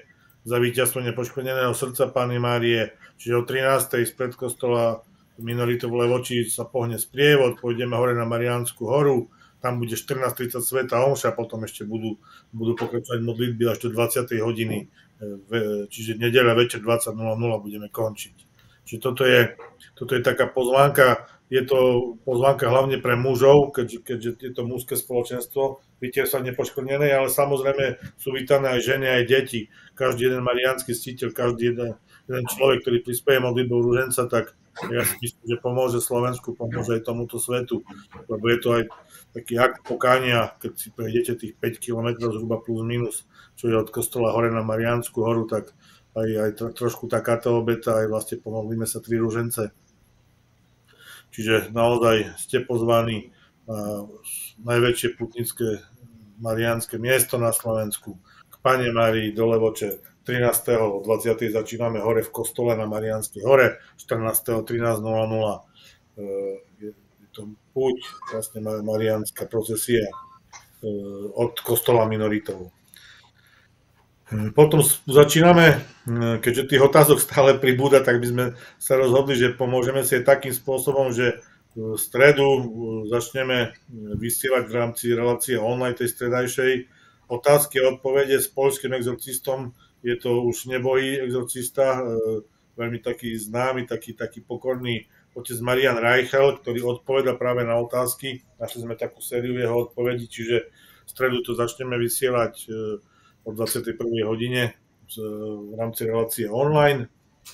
za víťazstvo nepoškvrneného srdca Panny Márie, čiže o 13. z predkostola minoritov Levočí sa pohne sprievod, pôjdeme hore na Mariánsku horu, tam bude 14:30 svätá omša, potom ešte budú pokračovať modlitby až do 20. hodiny, čiže nedeľa večer 20:00 budeme končiť. Čiže toto je taká pozvánka, je to pozvánka hlavne pre mužov, keďže je to mužské spoločenstvo, víťazstva nepoškvrnenej, ale samozrejme sú vítané aj ženy, aj deti. Každý jeden mariánsky ctiteľ, každý jeden človek, ktorý prispieje modlitbou ruženca, tak ja si myslím, že pomôže Slovensku, pomôže aj tomuto svetu, lebo je to aj taký akt pokánia, keď si prejdete tých 5 kilometrov zhruba plus minus, čo je od kostola hore na Mariánsku horu, tak aj trošku takáto obeta, aj vlastne pomodlíme sa 3 ružence. Čiže naozaj ste pozvaní na najväčšie putnické mariánske miesto na Slovensku, k Panne Márii do Levoče. 13. o 20. začíname hore v kostole na Mariánskej hore, 14. 13:00 je to púť, vlastne mariánska procesia od kostola minoritov. Potom začíname, keďže tých otázok stále pribúda, tak by sme sa rozhodli, že pomôžeme si aj takým spôsobom, že v stredu začneme vysielať v rámci relácie online tej stredajšej otázky a odpovede s poľským exorcistom. Je to už nebohý exorcista, veľmi taký známy, taký pokorný otec Marian Reichel, ktorý odpoveda práve na otázky. Našli sme takú sériu jeho odpovedí, čiže v stredu to začneme vysielať o 21. hodine v rámci relácie online.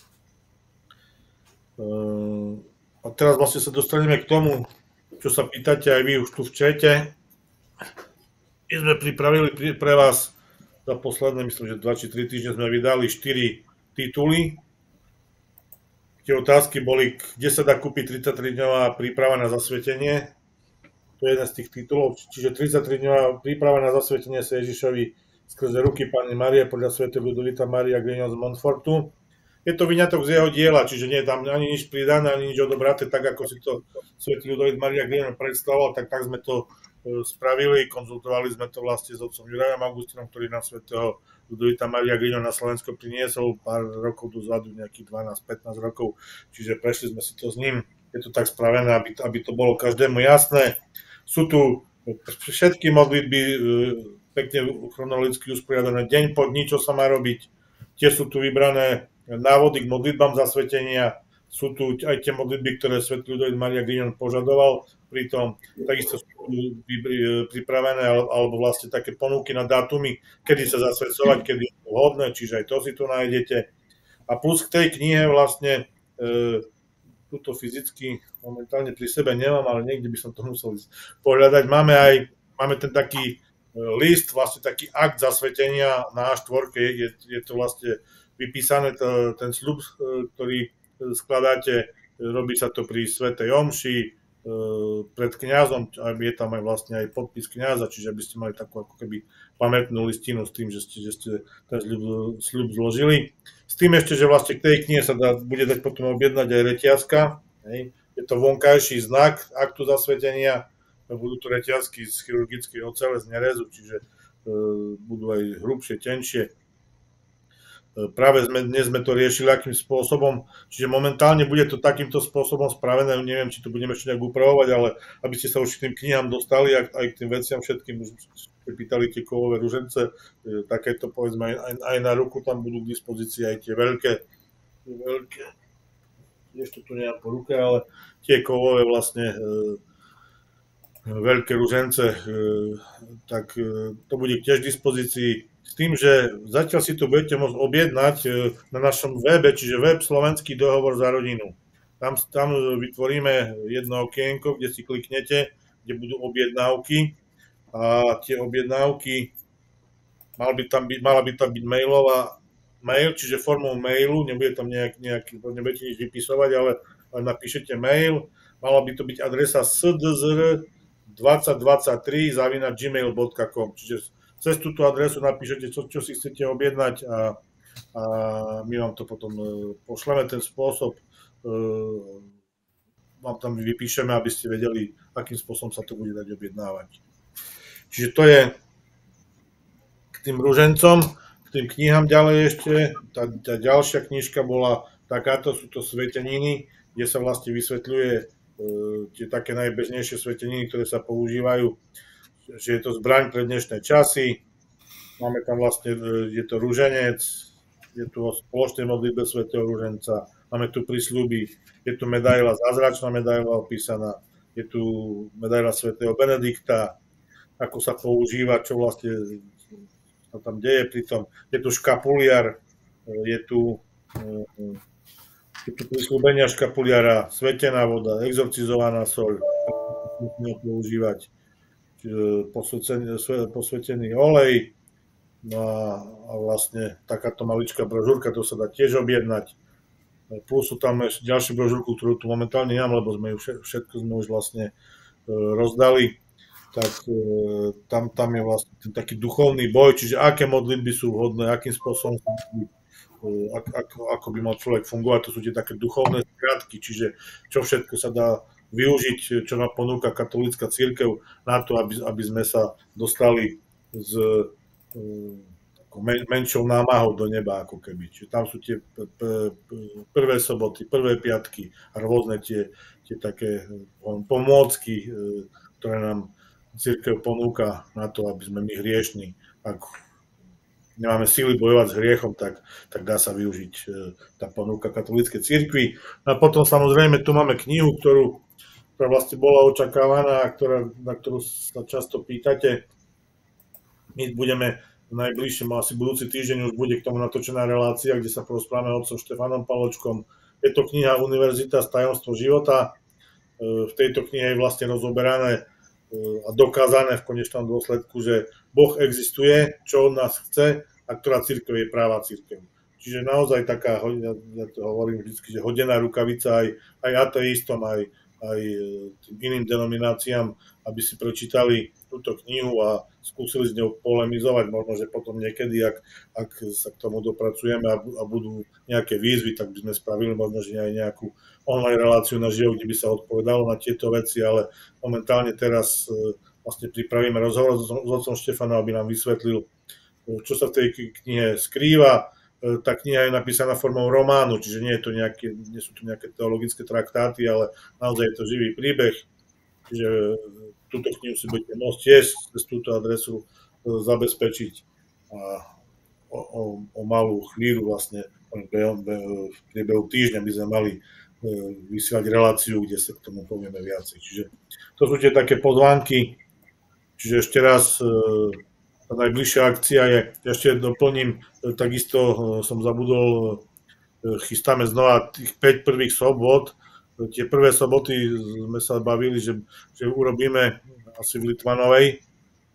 A teraz vlastne sa dostaneme k tomu, čo sa pýtate aj vy už tu v čete. My sme pripravili pre vás za posledné, myslím, že 2 či 3 týždne sme vydali 4 tituly. Tie otázky boli, kde sa dá kúpiť 33-dňová príprava na zasvetenie. To je jeden z tých titulov. Čiže 33-dňová príprava na zasvetenie sa Ježišovi skrze ruky Panny Márie podľa svätého Ludovita Maria Grignon z Montfortu. Je to vyňatok z jeho diela, čiže nie je tam ani nič pridané, ani nič odobraté, tak ako si to svätý Ludovit Maria Grignon predstavoval, tak sme to spravili, konzultovali sme to vlastne s otcom Jurajom Augustinom, ktorý nám svätého Ludovita Maria Grignon na Slovensko priniesol pár rokov dozadu, nejakých 12-15 rokov, čiže prešli sme si to s ním. Je to tak spravené, aby to bolo každému jasné. Sú tu všetky modlitby pekne chronologicky usporiadané deň po dni, čo sa má robiť. Tiež sú tu vybrané návody k modlitbám zasvetenia. Sú tu aj tie modlitby, ktoré svätý Ludovit Maria Grignon požadoval. Pritom takisto sú pripravené alebo vlastne také ponuky na dátumy, kedy sa zasvedcovať, kedy je to vhodné, čiže aj to si tu nájdete. A plus k tej knihe vlastne túto fyzicky momentálne pri sebe nemám, ale niekde by som to musel pohľadať. Máme ten taký list, vlastne taký akt zasvetenia na A4, je to vlastne vypísané, ten sľub, ktorý skladáte, robí sa to pri svätej omši, pred kňazom, je tam aj vlastne aj podpis kňaza, čiže aby ste mali takú ako keby pamätnú listinu s tým, že ste ten sľub zložili. S tým ešte, že vlastne k tej knihe sa bude dať potom objednať aj reťazka. Je to vonkajší znak aktu zasvetenia, budú to reťazky z chirurgickej ocele, z nerezu, čiže budú aj hrubšie, tenšie. Práve dnes sme to riešili akým spôsobom, čiže momentálne bude to takýmto spôsobom spravené, neviem, či to budeme ešte nejak upravovať, ale aby ste sa už k tým knihám dostali, aj k tým veciam všetkým, už pripýtali tie kovové ružence, takéto povedzme aj na ruku tam budú k dispozícii aj tie veľké, ešte tu nemám po ruke, ale tie kovové vlastne veľké ružence, tak to bude tiež v dispozícii. S tým, že zatiaľ si to budete môcť objednať na našom webe, čiže web Slovenský dohovor za rodinu. Tam vytvoríme jedno okienko, kde si kliknete, kde budú objednávky a tie objednávky mala by tam byť mail, čiže formou mailu, nebude tam nebudete nič vypisovať, ale napíšete mail, mala by to byť adresa sdzr2023@gmail.com, čiže cez túto adresu napíšete, čo si chcete objednať a my vám to potom pošleme, ten spôsob vám tam vypíšeme, aby ste vedeli, akým spôsobom sa to bude dať objednávať. Čiže to je k tým ružencom, k tým knihám ďalej ešte, tá ďalšia knižka bola takáto, sú to sveteniny, kde sa vlastne vysvetľuje tie také najbežnejšie sveteniny, ktoré sa používajú, že je to zbraň pre dnešné časy. Máme tam vlastne, je to ruženec, je tu o spoločnej modlitbe svätého ruženca, máme tu prisľuby, je tu medaila, zázračná medaila opísaná, je tu medaila svätého Benedikta, ako sa používa, čo vlastne sa tam deje pri tom. Je tu škapuliar, je tu prisľúbenia škapuliara, svetená voda, exorcizovaná soľ, musíme používať posvetený olej, no a vlastne takáto maličká brožúrka, to sa dá tiež objednať. Plus sú tam ešte ďalšiu brožúrku, ktorú tu momentálne nemám, lebo sme ju všetko sme už vlastne rozdali. Tak tam je vlastne ten taký duchovný boj, čiže aké modlitby sú vhodné, akým spôsobom ako by mal človek fungovať, to sú tie také duchovné skratky, čiže čo všetko sa dá využiť, čo nám ponúka katolícka cirkev na to, aby sme sa dostali s menšou námahou do neba, ako keby. Čiže tam sú tie prvé soboty, prvé piatky a rôzne tie také pomôcky, ktoré nám cirkev ponúka na to, aby sme my hriešni. Ak nemáme síly bojovať s hriechom, tak dá sa využiť tá ponúka katolíckej cirkvi. A potom samozrejme tu máme knihu, ktorá vlastne bola očakávaná a na ktorú sa často pýtate. My budeme v najbližšom, asi budúci týždeň už bude k tomu natočená relácia, kde sa porozprávame o otcom Štefanom Paločkom. Je to kniha Univerzita z tajomstvo života. V tejto knihe je vlastne rozoberané a dokázané v konečnom dôsledku, že Boh existuje, čo od nás chce a ktorá cirkev je práva cirkev. Čiže naozaj taká, ja to hovorím vždy, že hodená rukavica aj ateistom, aj tým iným denomináciám, aby si prečítali túto knihu a skúsili s ňou polemizovať. Možno, že potom niekedy, ak sa k tomu dopracujeme a budú nejaké výzvy, tak by sme spravili možno, že aj nejakú online reláciu na živo, kde by sa odpovedalo na tieto veci, ale momentálne teraz vlastne pripravíme rozhovor s otcom Štefanom, aby nám vysvetlil, čo sa v tej knihe skrýva. Tá kniha je napísaná formou románu, čiže nie sú to nejaké teologické traktáty, ale naozaj je to živý príbeh. Čiže túto knihu si budete môcť tiež cez túto adresu zabezpečiť a o malú chvíľu vlastne v priebehu týždňa by sme mali vysielať reláciu, kde sa k tomu povieme viacej. Čiže to sú tie také pozvánky. Čiže ešte raz tá najbližšia akcia je, ešte doplním, takisto som zabudol, chystáme znova tých 5 prvých sobot. Tie prvé soboty sme sa bavili, že urobíme asi v Litvanovej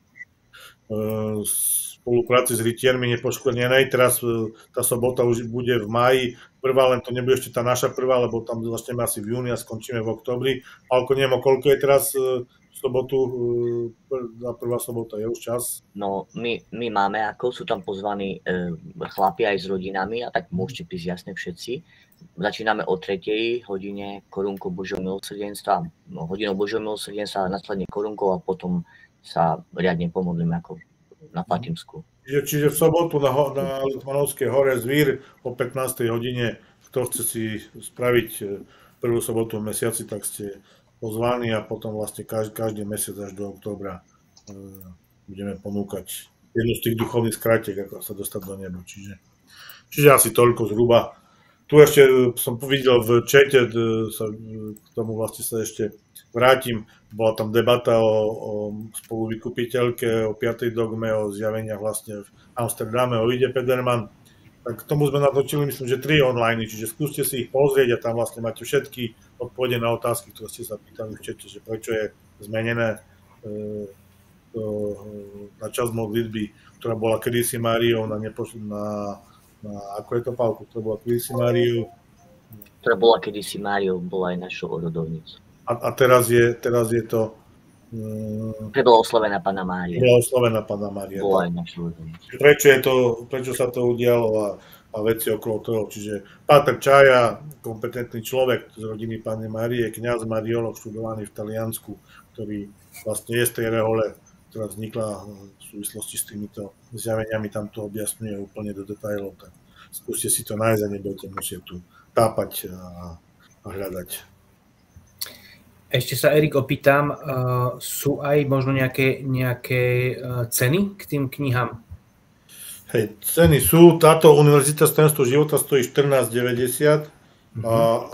spolupráci s rytiermi Nepoškvrnenej. Teraz tá sobota už bude v máji. Prvá, len to nebude ešte tá naša prvá, lebo tam začneme asi v júni a skončíme v oktobri. Alko, neviem, koľko je teraz sobotu, prvá sobota, je už čas? No, my máme, ako sú tam pozvaní chlapi aj s rodinami, a tak môžete prísť jasne všetci. Začíname o 3. hodine korunkou Božieho milosrdenstva, hodinou Božieho milosrdenstva, následne korunkou a potom sa riadne pomodlíme ako na Fatimsku. Čiže v sobotu na Litvanovskej hore Zvír o 15. hodine, kto chce si spraviť prvú sobotu v mesiaci, tak ste pozvaní a potom vlastne každý mesiac až do októbra budeme ponúkať jednu z tých duchovných skratiek, ako sa dostať do neba. Čiže asi toľko zhruba. Tu ešte som videl v čete, k tomu vlastne sa ešte vrátim, bola tam debata o spoluvykupiteľke, o 5. dogme, o zjaveniach vlastne v Amsterdame, o Ide Pederman. Tak k tomu sme natočili, myslím, že 3 online, čiže skúste si ich pozrieť a tam vlastne máte všetky odpovede na otázky, ktoré ste sa pýtali v čete, že prečo je zmenené na časť modlitby, ktorá bola kedysi Máriou ako je to, Pálko, ktorá bola kedysi Máriou? Ktorá bola kedysi Máriou, bola aj našou orodovnicou. A teraz je to... Preblahoslavená Panna Mária. Preblahoslavená Panna Mária. Bola aj našou orodovnicou. Prečo sa to udialo a veci okolo toho. Čiže Páter Čaja, kompetentný človek z rodiny Panny Márie, kňaz mariolog študovaný v Taliansku, ktorý vlastne je z tej rehole ktorá vznikla v súvislosti s týmito zjaveniami, tam to objasňuje úplne do detailov. Tak skúste si to nájsť a nebudete musieť tu tápať a hľadať. Ešte sa, Erik, opýtam, sú aj možno nejaké ceny k tým knihám? Hej, ceny sú. Táto Univerzita z tajomstiev života stojí 14,90 a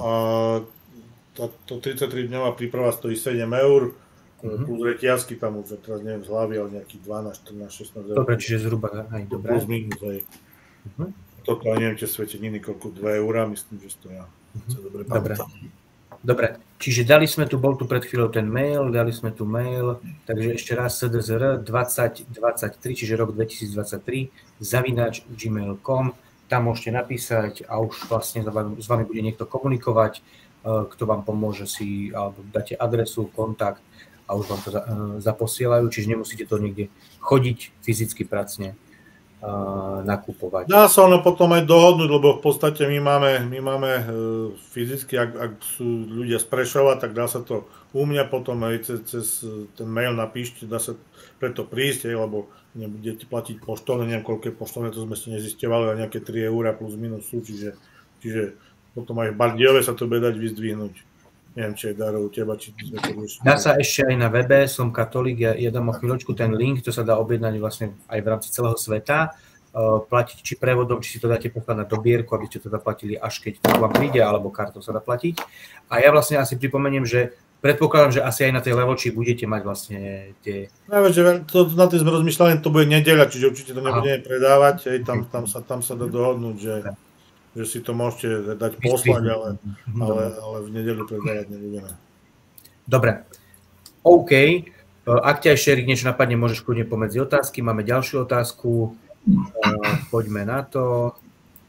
táto 33-dňová príprava stojí 7 eur, plus reťazky tam už teraz neviem z hlavy, ale nejakých 12, 14, 16 eur. Dobre, čiže zhruba aj dobre. Plus minus, hej. Toto aj neviem, tie sveteniny, koľko 2 eurá, myslím, že stoja. Dobre, čiže bol tu pred chvíľou ten mail, dali sme tu mail, takže ešte raz CDZR 2023, čiže rok 2023, @gmail.com, tam môžete napísať a už vlastne s vami bude niekto komunikovať, kto vám pomôže alebo dáte adresu, kontakt a už vám to zaposielajú, čiže nemusíte to niekde chodiť fyzicky pracne nakupovať. Dá sa ono potom aj dohodnúť, lebo v podstate my máme fyzicky, ak sú ľudia z Prešova, tak dá sa to u mňa potom aj cez ten mail napíšte, dá sa preto prísť, lebo nebudete platiť poštovné, neviem koľko je poštovné, to sme si nezisťovali, ale nejaké 3 eurá plus minus sú, čiže potom aj v Bardejove sa to bude dať vyzdvihnúť. Neviem, či je Daro u teba, či sme to už... Dá sa ešte aj na webe, som katolík, ja dám o chvíľočku ten link, to sa dá objednať vlastne aj v rámci celého sveta, platiť či prevodom, či si to dáte poslať na dobierku, aby ste to zaplatili až keď to vám príde, alebo kartou sa dá platiť. A ja vlastne asi pripomeniem, že predpokladám, že asi aj na tej Levoči budete mať vlastne tie... Na tým sme rozmýšľali, to bude nedeľa, čiže určite to nebudeme predávať, tam sa dá dohodnúť, že si to môžete dať poslať, ale v nedeľu predávať nebudeme. Dobre. OK. Ak ťa ešte, Erik, niečo napadne, môžeš kľudne pomedzi otázky. Máme ďalšiu otázku. Poďme na to.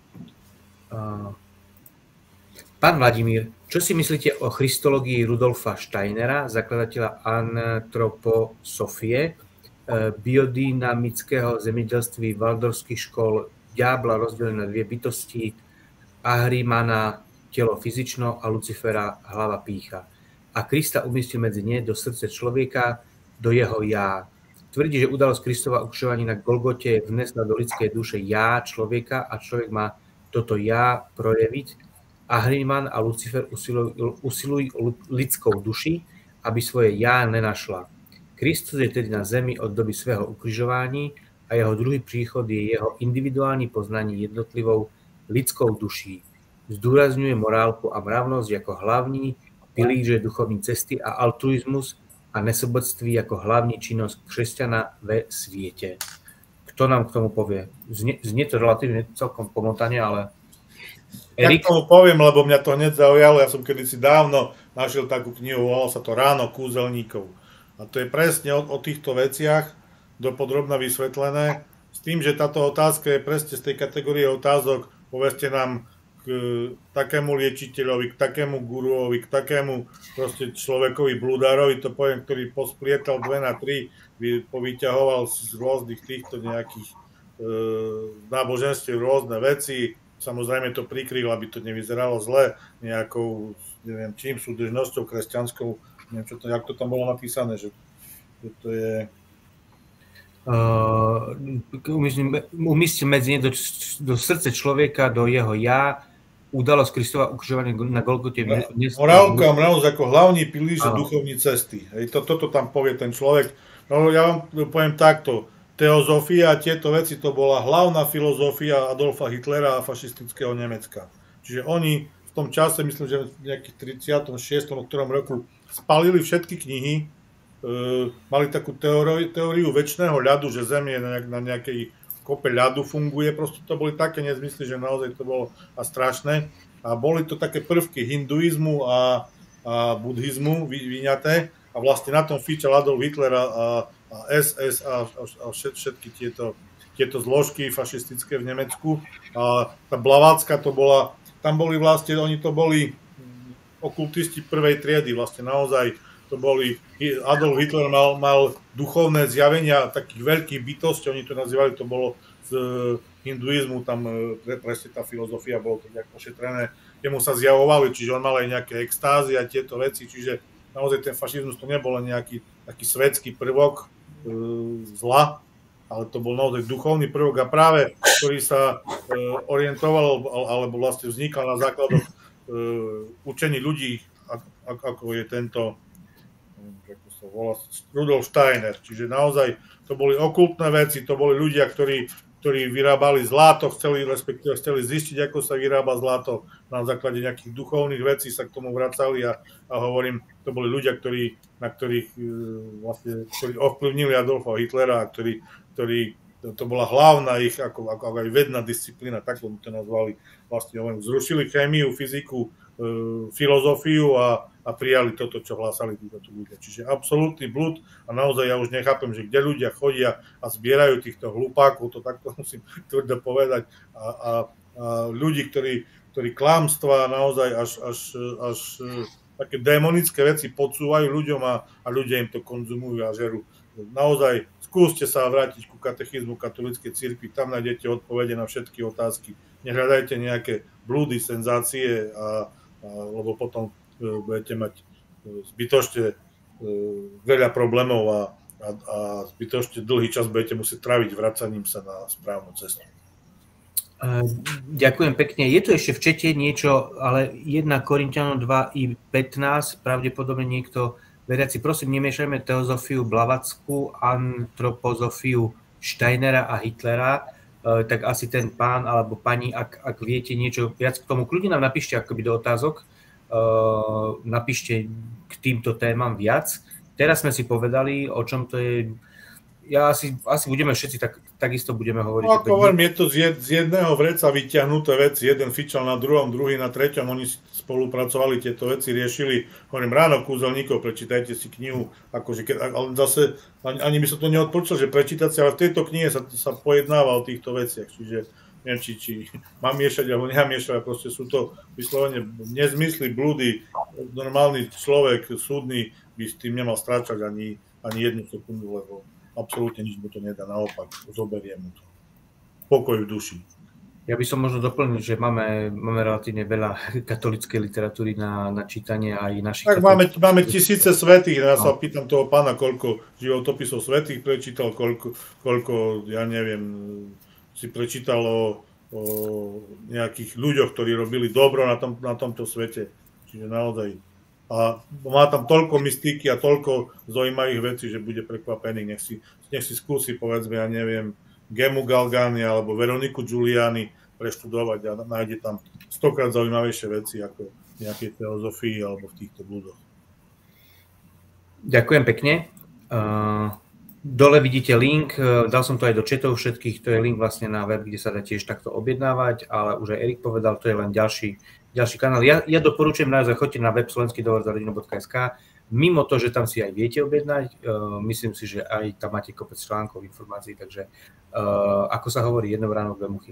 Pán Vladimír, čo si myslíte o christológii Rudolfa Steinera, zakladateľa antroposofie, biodynamického zemědělství, waldorfských škol, ďábla rozdelené na dvě bytosti, Ahrimana telo fyzično a Lucifera hlava pýcha. A Krista umístil medzi ne do srdce člověka, do jeho já. Tvrdí, že udalosť Kristova ukřižování na Golgote vnesla do lidské duše já člověka a člověk má toto já projeviť. Ahriman a Lucifer usilují o lidskou duši, aby svoje já nenašla. Kristus je tedy na zemi od doby svého ukřižování a jeho druhý príchod je jeho individuální poznání jednotlivou lidskou duší. Zdůrazňuje morálku a mravnosť jako hlavní pilíře duchovní cesty a altruizmus a nesobectví jako hlavní činnosť křesťana ve sviete. Kto nám k tomu povie? Znie to relatívne celkom pomotane, ale... Ja k tomu poviem, lebo mňa to hneď zaujalo. Ja som kedysi dávno našiel takú knihu, volalo sa to Ráno kúzelníkov. A to je presne o týchto veciach dopodrobne vysvetlené. S tým, že táto otázka je presne z tej kategórie otázok, povedzte nám k takému liečiteľovi, k takému guruovi, k takému proste človekovi blúdárovi, to poviem, ktorý posplietal 2 na 3, povyťahoval z rôznych týchto nejakých náboženstiev rôzne veci. Samozrejme to prikryl, aby to nevyzeralo zle, nejakou, neviem čím, súdržnosťou kresťanskou, neviem čo to, jak to tam bolo napísané, že to je... Umístil medzi ne do srdce človeka, do jeho ja, udalosť Kristova ukřižovania na Golgote. Morálka a mravnosť ako hlavní pilíře duchovní cesty. Toto tam povie ten človek. No ja vám poviem takto. Teozofia a tieto veci, to bola hlavná filozofia Adolfa Hitlera a fašistického Nemecka. Čiže oni v tom čase, myslím, že v nejakých 36. ktorom roku spalili všetky knihy, mali takú teóriu večného ľadu, že Zem je na nejakej kope ľadu funguje, proste to boli také nezmysly, že naozaj to bolo strašné. A boli to také prvky hinduizmu a buddhizmu vyňaté a vlastne na tom fičal Adolf Hitler a SS a všetky tieto zložky fašistické v Nemecku. A tá Blavácka to bola, tam boli vlastne, oni to boli okultisti prvej triedy, vlastne naozaj to boli, Adolf Hitler mal duchovné zjavenia takých veľkých bytostí, oni to nazývali, to bolo z hinduizmu, tam presne tá filozofia bolo to nejak pošetrené, jemu sa zjavovali, čiže on mal aj nejaké extázy a tieto veci, čiže naozaj ten fašizmus to nebolo nejaký taký svetský prvok, zla, ale to bol naozaj duchovný prvok a práve, ktorý sa orientoval, alebo vlastne vznikal na základoch učení ľudí, ako je tento, ako sa volá, Rudolf Steiner. Čiže naozaj to boli okultné veci, to boli ľudia, ktorí vyrábali zlato, chceli zistiť, ako sa vyrába zlato. Na základe nejakých duchovných vecí sa k tomu vracali a hovorím, to boli ľudia, ktorí ovplyvnili Adolfa Hitlera a ktorí to bola hlavná ich, ako aj vedná disciplína, tak to nazvali, vlastne zrušili chémiu, fyziku, filozofiu a prijali toto, čo hlásali títo ľudia. Čiže absolútny blúd a naozaj ja už nechápem, že kde ľudia chodia a zbierajú týchto hlupákov, to takto musím tvrdo povedať, a ľudí, ktorí klamstvá naozaj až také démonické veci podsúvajú ľuďom a ľudia im to konzumujú a žerú. Naozaj skúste sa vrátiť ku katechizmu katolíckej cirkvi, tam nájdete odpovede na všetky otázky. Nehľadajte nejaké blúdy, senzácie, lebo potom budete mať zbytočne veľa problémov a zbytočne dlhý čas budete musieť tráviť vracaním sa na správnu cestu. Ďakujem pekne. Je tu ešte v čete niečo, ale 1 Korinťanom 2:15, pravdepodobne niekto veriaci, prosím, nemiešajme teozofiu Blavatsku, antropozofiu Steinera a Hitlera, tak asi ten pán alebo pani, ak viete niečo viac k tomu, kľudne nám napíšte akoby do otázok, napíšte k týmto témam viac. Teraz sme si povedali, o čom to je. Ja asi budeme všetci takisto budeme hovoriť. No ako hovorím, je to z jedného vreca vyťahnuté veci, jeden fičal na druhom, druhý na treťom, oni spolupracovali, tieto veci riešili. Hovorím, ráno kúzelníkov, prečítajte si knihu, akože, ale zase ani by som to neodporúčal, že prečítať si, ale v tejto knihe sa pojednáva o týchto veciach, čiže neviem, či mám miešať alebo nemám miešať, proste sú to vyslovene nezmysly, blúdy, normálny človek, súdny by s tým nemal stráčať ani jednu sekundu, lebo absolútne nič mu to nedá, naopak, zoberie mu to. Pokoj v duši. Ja by som možno doplnil, že máme relatívne veľa katolíckej literatúry na čítanie aj našich. Tak máme tisíce svätých, ja sa pýtam toho pána, koľko životopisov svätých prečítal, koľko, ja neviem, si prečítal o nejakých ľuďoch, ktorí robili dobro na tomto svete. Čiže naozaj. A má tam toľko mystiky a toľko zaujímavých vecí, že bude prekvapený. Nech si skúsi, povedzme, ja neviem, Gemu Galgani alebo Veroniku Giuliani preštudovať a nájde tam 100-krát zaujímavejšie veci ako v nejakej teozofii alebo v týchto blúdoch. Ďakujem pekne. Dole vidíte link, dal som to aj do chatov všetkých, to je link vlastne na web, kde sa dá tiež takto objednávať, ale už aj Erik povedal, to je len ďalší kanál. Ja doporučujem naozaj, choďte na web Slovenský dohovor za rodinu.sk, mimo to, že tam si aj viete objednať, myslím si, že aj tam máte kopec článkov, informácií, takže ako sa hovorí, jednou ráno dve muchy.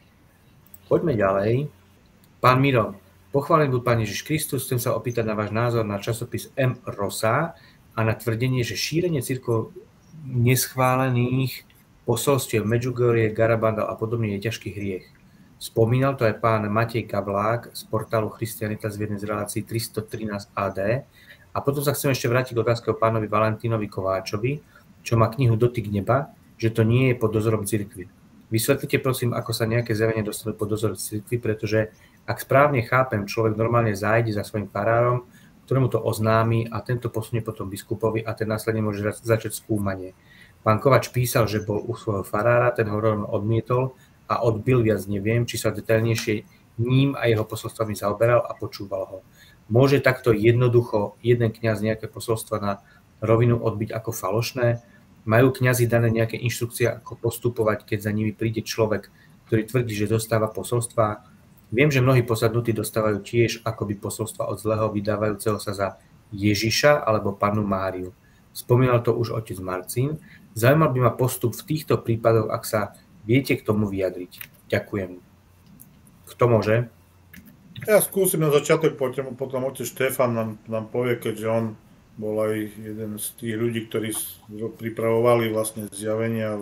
Poďme ďalej. Pán Miro, pochválený buď Pán Ježiš Kristus, chcem sa opýtať na váš názor na časopis M. Rosa a na tvrdenie, že šírenie cirkov neschválených posolstiev Medjugorje, Garabandal a podobne je ťažký hriech. Spomínal to aj pán Matej Kablák z portálu Christianitas v jednej z relácií 313 AD. A potom sa chcem ešte vrátiť k otázke o pánovi Valentínovi Kováčovi, čo má knihu Dotyk neba, že to nie je pod dozorom cirkvi. Vysvetlite prosím, ako sa nejaké zjavenia dostanú pod dozor cirkvi, pretože ak správne chápem, človek normálne zájde za svojím farárom, ktorému to oznámi a tento posunie potom biskupovi a ten následne môže začať skúmanie. Pán Kovač písal, že bol u svojho farára, ten ho rovno odmietol a odbil, viac neviem, či sa detailnejšie ním a jeho posolstvami zaoberal a počúval ho. Môže takto jednoducho jeden kňaz nejaké posolstva na rovinu odbiť ako falošné? Majú kňazi dané nejaké inštrukcie, ako postupovať, keď za nimi príde človek, ktorý tvrdí, že dostáva posolstva? Viem, že mnohí posadnutí dostávajú tiež akoby posolstva od zlého vydávajúceho sa za Ježiša alebo Pannu Máriu. Spomínal to už otec Marcin. Zaujímal by ma postup v týchto prípadoch, ak sa viete k tomu vyjadriť. Ďakujem. Kto môže? Ja skúsim na začiatok, potom otec Štefan nám povie, keďže on bol aj jeden z tých ľudí, ktorí pripravovali vlastne zjavenia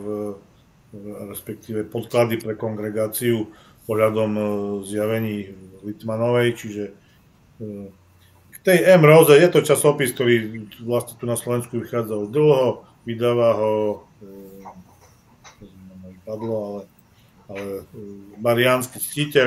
respektíve podklady pre kongregáciu pohľadom zjavení Litmanovej, čiže v tej M. Roze je to časopis, ktorý vlastne tu na Slovensku vychádza už dlho, vydáva ho, padlo, ale Mariánsky ctiteľ,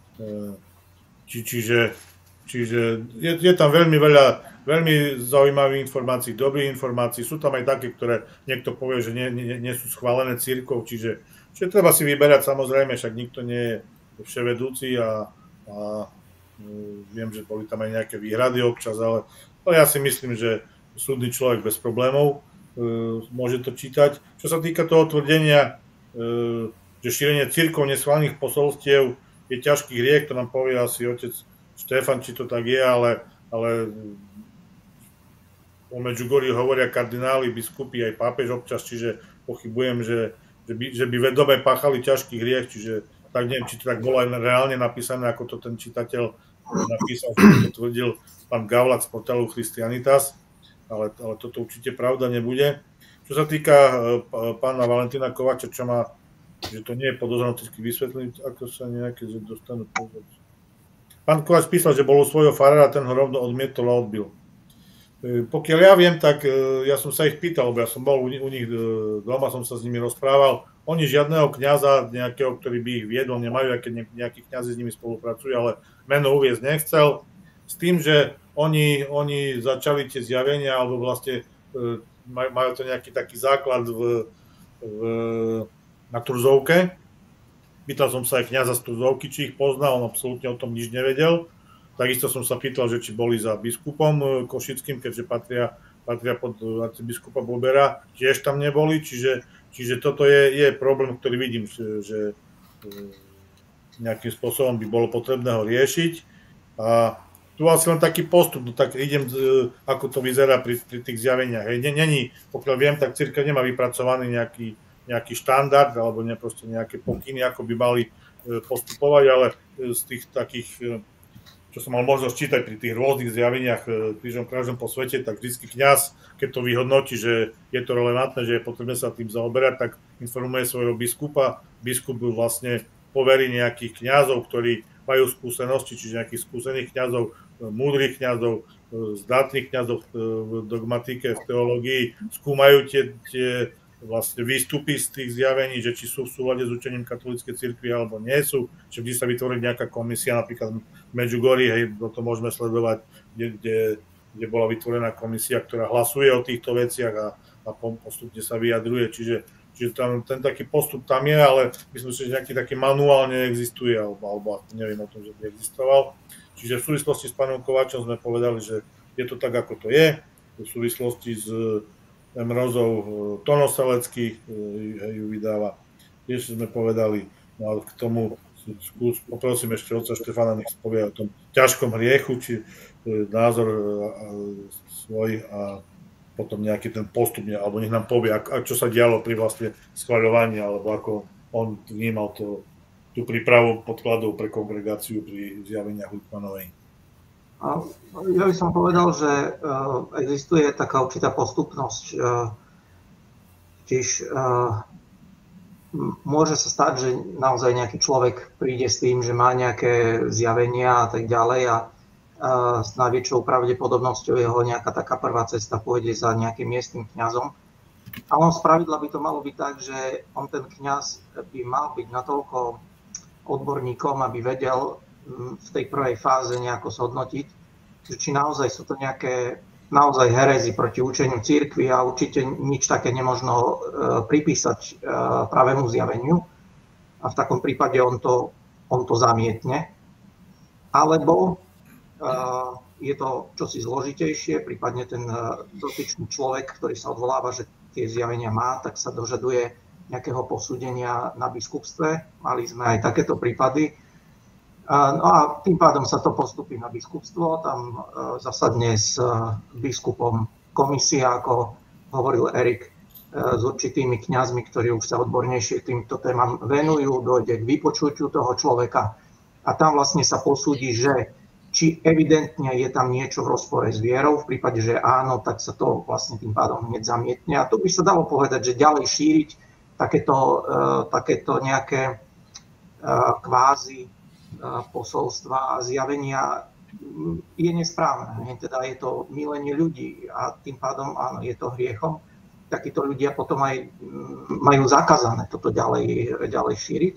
čiže je tam veľmi veľa veľmi zaujímavých informácií, dobrých informácií. Sú tam aj také, ktoré niekto povie, že nie sú schválené cirkvou, čiže treba si vyberať, samozrejme, však nikto nie je vševedúci a viem, že boli tam aj nejaké výhrady občas, ale ja si myslím, že súdny človek bez problémov môže to čítať. Čo sa týka toho tvrdenia, že šírenie cirkov neschválených posolstiev je ťažký hriech, to nám povie asi otec Štefan, či to tak je, ale o Medžugorji hovoria kardináli, biskupy, aj pápež občas, čiže pochybujem, že by vedome páchali ťažký hriech, čiže tak neviem, či to tak bolo aj reálne napísané, ako to ten čitateľ napísal, že to tvrdil pán Gavlak z portálu Christianitas, ale toto určite pravda nebude. Čo sa týka pána Valentína Kovača, čo má, že to nie je podozranoticky vysvetliť, ako sa nejaké dostanú pozor. Pán Kovač písal, že bol u svojho farára, ten ho rovno odmietol a odbil. Pokiaľ ja viem, tak ja som sa ich pýtal, lebo ja som bol u nich doma, som sa s nimi rozprával. Oni žiadneho kňaza, nejakého, ktorý by ich viedol, nemajú, aké nejakí kňazi s nimi spolupracujú, ale meno uviesť nechcel. S tým, že oni začali tie zjavenia, alebo vlastne majú to nejaký taký základ na Turzovke. Pýtal som sa aj kňaza z Turzovky, či ich poznal, on absolútne o tom nič nevedel. Takisto som sa pýtal, že či boli za biskupom Košickým, keďže patria pod arcibiskupa Bobera, tiež tam neboli, čiže toto je problém, ktorý vidím, že nejakým spôsobom by bolo potrebné ho riešiť. A tu asi len taký postup, no tak idem, ako to vyzerá pri tých zjaveniach. Není, pokiaľ viem, tak cirkev nemá vypracovaný nejaký štandard alebo proste nejaké pokyny, ako by mali postupovať, ale z tých takých, čo som mal možnosť čítať pri tých rôznych zjaveniach krážom po svete, tak vždycky kňaz, keď to vyhodnotí, že je to relevantné, že je potrebné sa tým zaoberať, tak informuje svojho biskupa. Biskup vlastne poverí nejakých kňazov, ktorí majú skúsenosti, čiže nejakých skúsených kňazov, múdrych kňazov, zdatných kňazov v dogmatike, v teológii, skúmajú tie vlastne výstupy z tých zjavení, že či sú v súlade s učením katolíckej cirkvi alebo nie sú, že vždy sa vytvorí nejaká komisia, napríklad v Medžugorji, hej, to môžeme sledovať, kde bola vytvorená komisia, ktorá hlasuje o týchto veciach a postupne sa vyjadruje, čiže tam, ten taký postup tam je, ale myslím si, že nejaký taký manuál neexistuje, alebo neviem o tom, že by existoval. Čiže v súvislosti s pánom Kováčom sme povedali, že je to tak, ako to je, v súvislosti s Mrozov Tonosalecký ju vydáva. Tiež sme povedali, no ale k tomu poprosím ešte otca Štefana, nech povie o tom ťažkom hriechu, či názor svoj a potom nejaký ten postup, alebo nech nám povie, čo sa dialo pri vlastne schvaľovaní, alebo ako on vnímal tú prípravu podkladov pre kongregáciu pri zjaveniach Lipmanovej. Ja by som povedal, že existuje taká určitá postupnosť. Čiže môže sa stať, že naozaj nejaký človek príde s tým, že má nejaké zjavenia a tak ďalej a s najväčšou pravdepodobnosťou jeho nejaká taká prvá cesta pôjde za nejakým miestnym kňazom. A on spravidla by to malo byť tak, že on ten kňaz by mal byť natoľko odborníkom, aby vedel v tej prvej fáze nejako zhodnotiť, že či naozaj sú to nejaké naozaj herézy proti učeniu cirkvi a určite nič také nemožno pripísať pravému zjaveniu a v takom prípade on to zamietne. Alebo je to čosi zložitejšie, prípadne ten dotyčný človek, ktorý sa odvoláva, že tie zjavenia má, tak sa dožaduje nejakého posúdenia na biskupstve. Mali sme aj takéto prípady. No a tým pádom sa to postupí na biskupstvo, tam zasadne s biskupom komisia, ako hovoril Erik, s určitými kňazmi, ktorí už sa odbornejšie týmto témam venujú, dojde k vypočutiu toho človeka a tam vlastne sa posúdi, že či evidentne je tam niečo v rozpore s vierou, v prípade, že áno, tak sa to vlastne tým pádom hneď zamietne. A tu by sa dalo povedať, že ďalej šíriť takéto nejaké kvázi posolstva a zjavenia je nesprávne. Teda je to mýlenie ľudí a tým pádom áno, je to hriechom. takíto ľudia potom aj majú zakázané toto ďalej šíriť.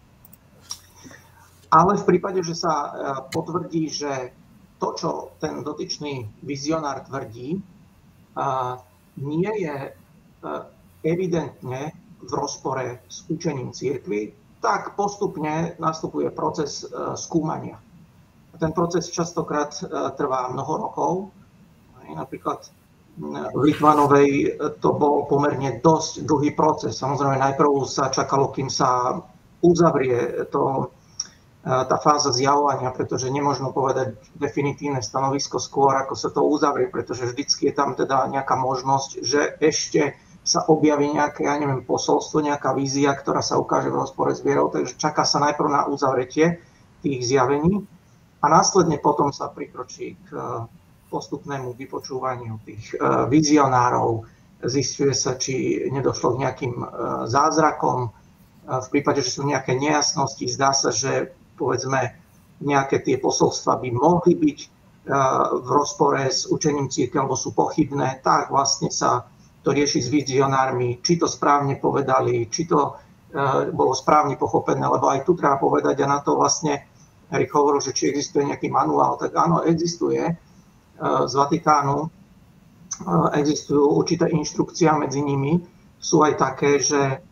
Ale v prípade, že sa potvrdí, že to, čo ten dotyčný vizionár tvrdí, nie je evidentne v rozpore s učením cirkvi, tak postupne nastupuje proces skúmania. Ten proces častokrát trvá mnoho rokov. Napríklad v Litvanovej to bol pomerne dosť dlhý proces. Samozrejme, najprv sa čakalo, kým sa uzavrie tá fáza zjavovania, pretože nemožno povedať definitívne stanovisko skôr, ako sa to uzavrie, pretože vždycky je tam teda nejaká možnosť, že ešte sa objaví nejaké, posolstvo, nejaká vízia, ktorá sa ukáže v rozpore s vierou, takže čaká sa najprv na uzavretie tých zjavení a následne potom sa prikročí k postupnému vypočúvaniu tých vizionárov. Zisťuje sa, či nedošlo k nejakým zázrakom. V prípade, že sú nejaké nejasnosti, zdá sa, že povedzme nejaké tie posolstva by mohli byť v rozpore s učením cirkvi, alebo sú pochybné, tak vlastne sa to rieši s vizionármi, či to správne povedali, či to bolo správne pochopené, lebo aj tu treba povedať, a na to vlastne Erik hovoril, že či existuje nejaký manuál, tak áno, existuje. Z Vatikánu existujú určité inštrukcie medzi nimi. Sú aj také, že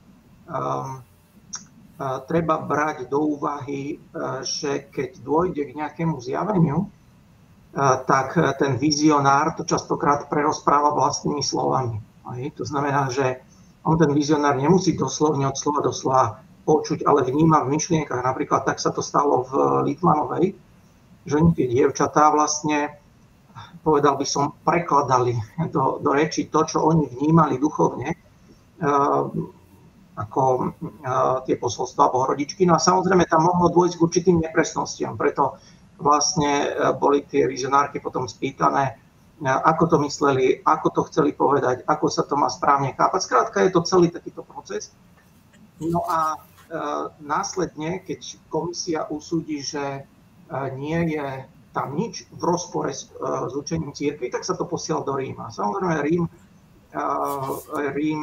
treba brať do úvahy, že keď dôjde k nejakému zjaveniu, tak ten vizionár to častokrát prerozpráva vlastnými slovami. To znamená, že on ten vizionár nemusí doslovne od slova do slova počuť, ale vníma v myšlienkach. Napríklad tak sa to stalo v Litvanovej, že oni tie dievčatá vlastne, povedal by som, prekladali do reči to, čo oni vnímali duchovne, ako tie posolstvá Bohorodičky. No a samozrejme tam mohlo dôjsť k určitým nepresnostiam, preto vlastne boli tie vizionárky potom spýtané, ako to mysleli, ako to chceli povedať, ako sa to má správne chápať. Skrátka je to celý takýto proces. No a následne, keď komisia usúdi, že nie je tam nič v rozpore s učením cirkvi, tak sa to posiela do Ríma. Samozrejme Rím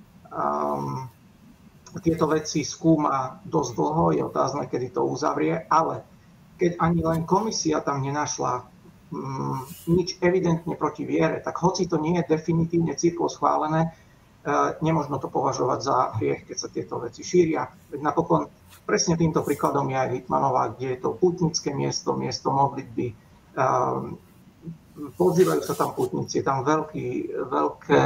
tieto veci skúma dosť dlho, je otázne, kedy to uzavrie, ale keď ani len komisia tam nenašla nič evidentne proti viere, tak hoci to nie je definitívne cirkvou schválené, nemožno to považovať za hriech, keď sa tieto veci šíria. Veď napokon presne týmto príkladom je aj Litvanová, kde je to pútnické miesto modlitby. Pozývajú sa tam pútnici, je tam veľké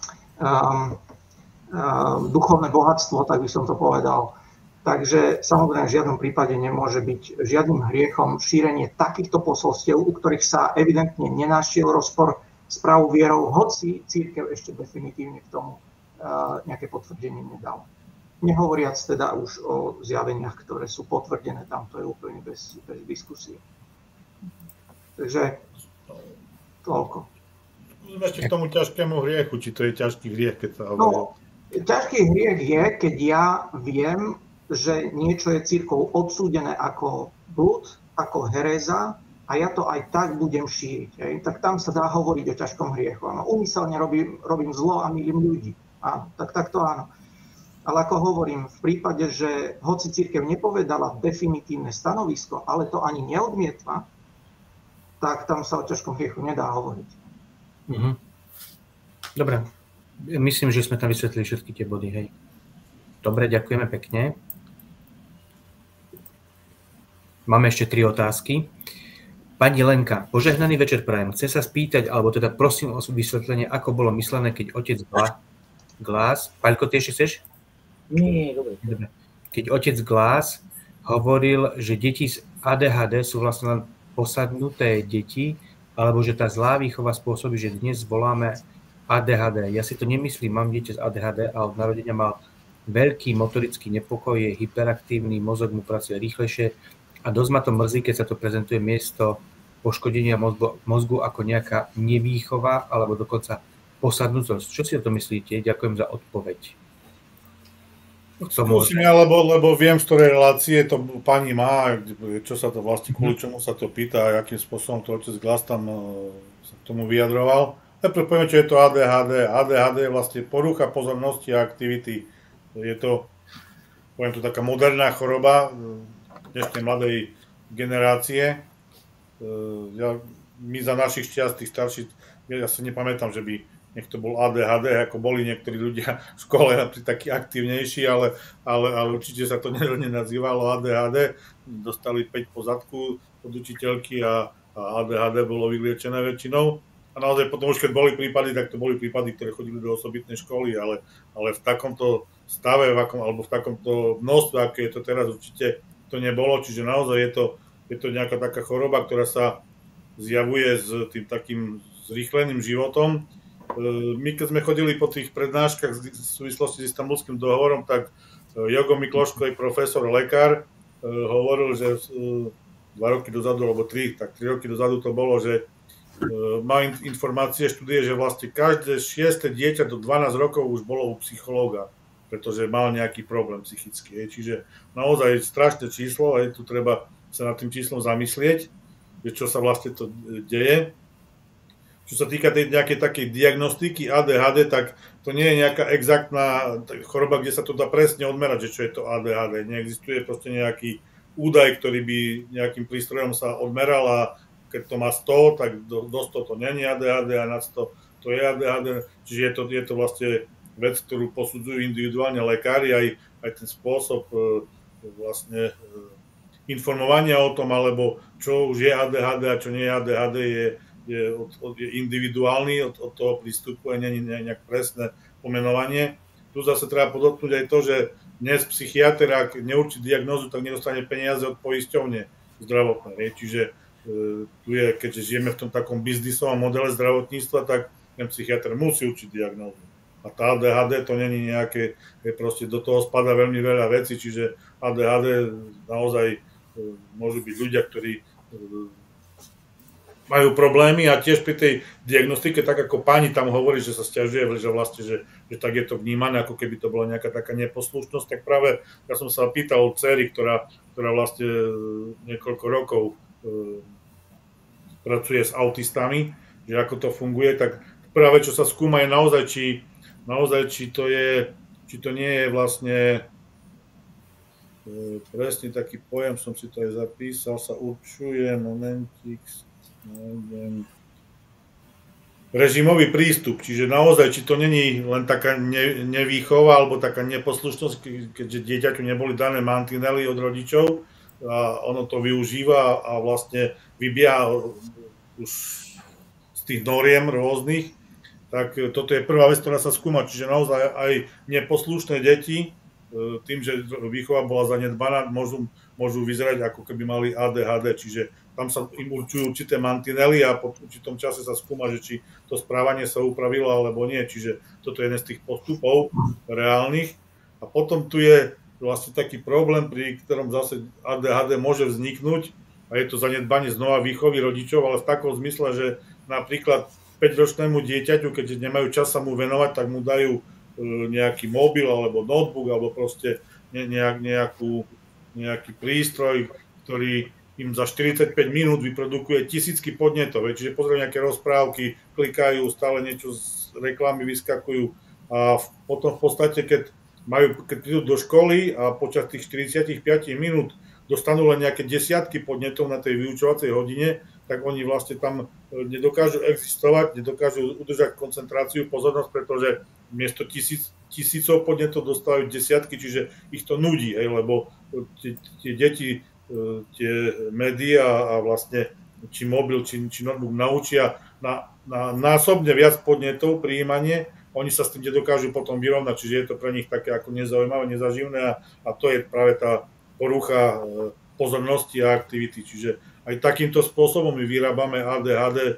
duchovné bohatstvo, tak by som to povedal. Takže samozrejme v žiadnom prípade nemôže byť žiadnym hriechom šírenie takýchto posolstiev, u ktorých sa evidentne nenašiel rozpor s pravou vierou, hoci cirkev ešte definitívne k tomu nejaké potvrdenie nedal. Nehovoriac teda už o zjaveniach, ktoré sú potvrdené, tam to je úplne bez diskusie. Takže toľko. Ešte k tomu ťažkému hriechu, či to je ťažký hriech, keď sa hovorí. No, ťažký hriech je, keď ja viem, že niečo je cirkvou odsúdené ako blud, ako heréza a ja to aj tak budem šíriť. Tak tam sa dá hovoriť o ťažkom hriechu. Úmyselne robím zlo a mýlim ľudí. Áno, tak to áno. Ale ako hovorím, v prípade, že hoci cirkev nepovedala definitívne stanovisko, ale to ani neodmietla, tak tam sa o ťažkom hriechu nedá hovoriť. Dobre. Myslím, že sme tam vysvetlili všetky tie body, hej. Dobre, ďakujeme pekne. Máme ešte 3 otázky. Pani Lenka, požehnaný večer prajem. Chcem sa spýtať, alebo teda prosím o vysvetlenie, ako bolo myslené, keď otec Glass... Paľko, ty ešte chceš? Nie, dobre. Keď otec Glass hovoril, že deti z ADHD sú vlastne len posadnuté deti, alebo že tá zlá výchova spôsobí, že dnes voláme ADHD. Ja si to nemyslím, mám dieťa z ADHD a od narodenia mal veľký motorický nepokoj, je hyperaktívny, mozog mu pracuje rýchlejšie a dosť ma to mrzí, keď sa to prezentuje miesto poškodenia mozgu ako nejaká nevýchova alebo dokonca posadnutosť. Čo si o to myslíte? Ďakujem za odpoveď. Skúsim ja, lebo viem, z ktorej relácie to pani má, čo sa to vlastne, kvôli čomu sa to pýta a akým spôsobom to otec Glass tam sa k tomu vyjadroval. Najprv poviem, čo je to ADHD. ADHD je vlastne porucha pozornosti a aktivity. Je to, poviem to, taká moderná choroba dnešnej mladej generácie. My za našich čiast, tých starších, ja si nepamätám, že by niekto bol ADHD, ako boli niektorí ľudia v škole takí aktívnejší, ale určite sa to nenazývalo ADHD. Dostali 5 po zadku od učiteľky a ADHD bolo vyliečené väčšinou. A naozaj potom už keď boli prípady, tak to boli prípady, ktoré chodili do osobitnej školy, ale v takomto stave, alebo v takomto množstve, aké je to teraz, určite to nebolo. Čiže naozaj je to nejaká taká choroba, ktorá sa zjavuje s tým takým zrýchleným životom. My keď sme chodili po tých prednáškach v súvislosti s Istanbulským dohovorom, tak Jogo Mikloško, profesor, lekár, hovoril, že 2 roky dozadu, alebo 3 roky dozadu to bolo, že má informácie, štúdie, že vlastne každé 6. dieťa do 12 rokov už bolo u psychológa, pretože mal nejaký problém psychický. Čiže naozaj strašné číslo a tu treba sa nad tým číslom zamyslieť, že čo sa vlastne to deje. Čo sa týka tej nejakej takej diagnostiky ADHD, tak to nie je nejaká exaktná choroba, kde sa to dá presne odmerať, že čo je to ADHD. Neexistuje proste nejaký údaj, ktorý by nejakým prístrojom sa odmeral a keď to má 100, tak do 100 to není ADHD a nad 100 to je ADHD. Čiže je to vlastne vec, ktorú posudzujú individuálne lekári, aj ten spôsob vlastne informovania o tom, alebo čo už je ADHD a čo nie je ADHD, je individuálny od toho prístupu a nie je nejak presné pomenovanie. Tu zase treba podotknúť aj to, že dnes psychiatr, ak neurčí diagnózu, tak nedostane peniaze od poisťovne zdravotnej. Čiže tu je, keďže žijeme v tom takom biznisovom modele zdravotníctva, tak ten psychiatr musí určiť diagnózu. A tá ADHD to není nejaké, proste do toho spadá veľmi veľa vecí, čiže ADHD naozaj môžu byť ľudia, ktorí majú problémy a tiež pri tej diagnostike, tak ako pani tam hovorí, že sa sťažuje, že vlastne, že tak je to vnímané, ako keby to bola nejaká taká neposlušnosť, tak práve ja som sa pýtal od dcery, ktorá vlastne niekoľko rokov pracuje s autistami, že ako to funguje, tak práve čo sa skúma je naozaj, či to nie je vlastne presne taký pojem, som si to aj zapísal, sa určuje, momentík, režimový prístup, čiže naozaj, či to není len taká nevýchova alebo taká neposlušnosť, keďže dieťaťu neboli dané mantinely od rodičov a ono to využíva a vlastne vybieha už z tých noriem rôznych, tak toto je prvá vec, ktorá sa skúma, čiže naozaj aj neposlušné deti, tým, že výchova bola zanedbaná, môžu vyzerať ako keby mali ADHD, čiže tam sa im určujú určité mantinely a po určitom čase sa skúma, že či to správanie sa upravilo alebo nie, čiže toto je jeden z tých postupov reálnych. A potom tu je vlastne taký problém, pri ktorom zase ADHD môže vzniknúť a je to zanedbanie znova výchovy rodičov, ale v takom zmysle, že napríklad 5-ročnému dieťaťu, keďže nemajú čas sa mu venovať, tak mu dajú nejaký mobil alebo notebook alebo proste nejaký prístroj, ktorý im za 45 minút vyprodukuje tisícky podnetov. Čiže pozrieť nejaké rozprávky, klikajú, stále niečo z reklamy vyskakujú a potom v podstate, keď prídu do školy a počas tých 45 minút dostanú len nejaké desiatky podnetov na tej vyučovacej hodine, tak oni vlastne tam nedokážu existovať, nedokážu udržať koncentráciu, pozornosť, pretože miesto tisícov podnetov dostávajú desiatky, čiže ich to nudí, lebo tie deti, tie médiá a vlastne či mobil, či notebook naučia na násobne viac podnetov prijímanie, oni sa s tým nedokážu potom vyrovnať, čiže je to pre nich také ako nezaujímavé, nezaživné a to je práve tá porucha pozornosti a aktivity. Čiže aj takýmto spôsobom my vyrábame ADHD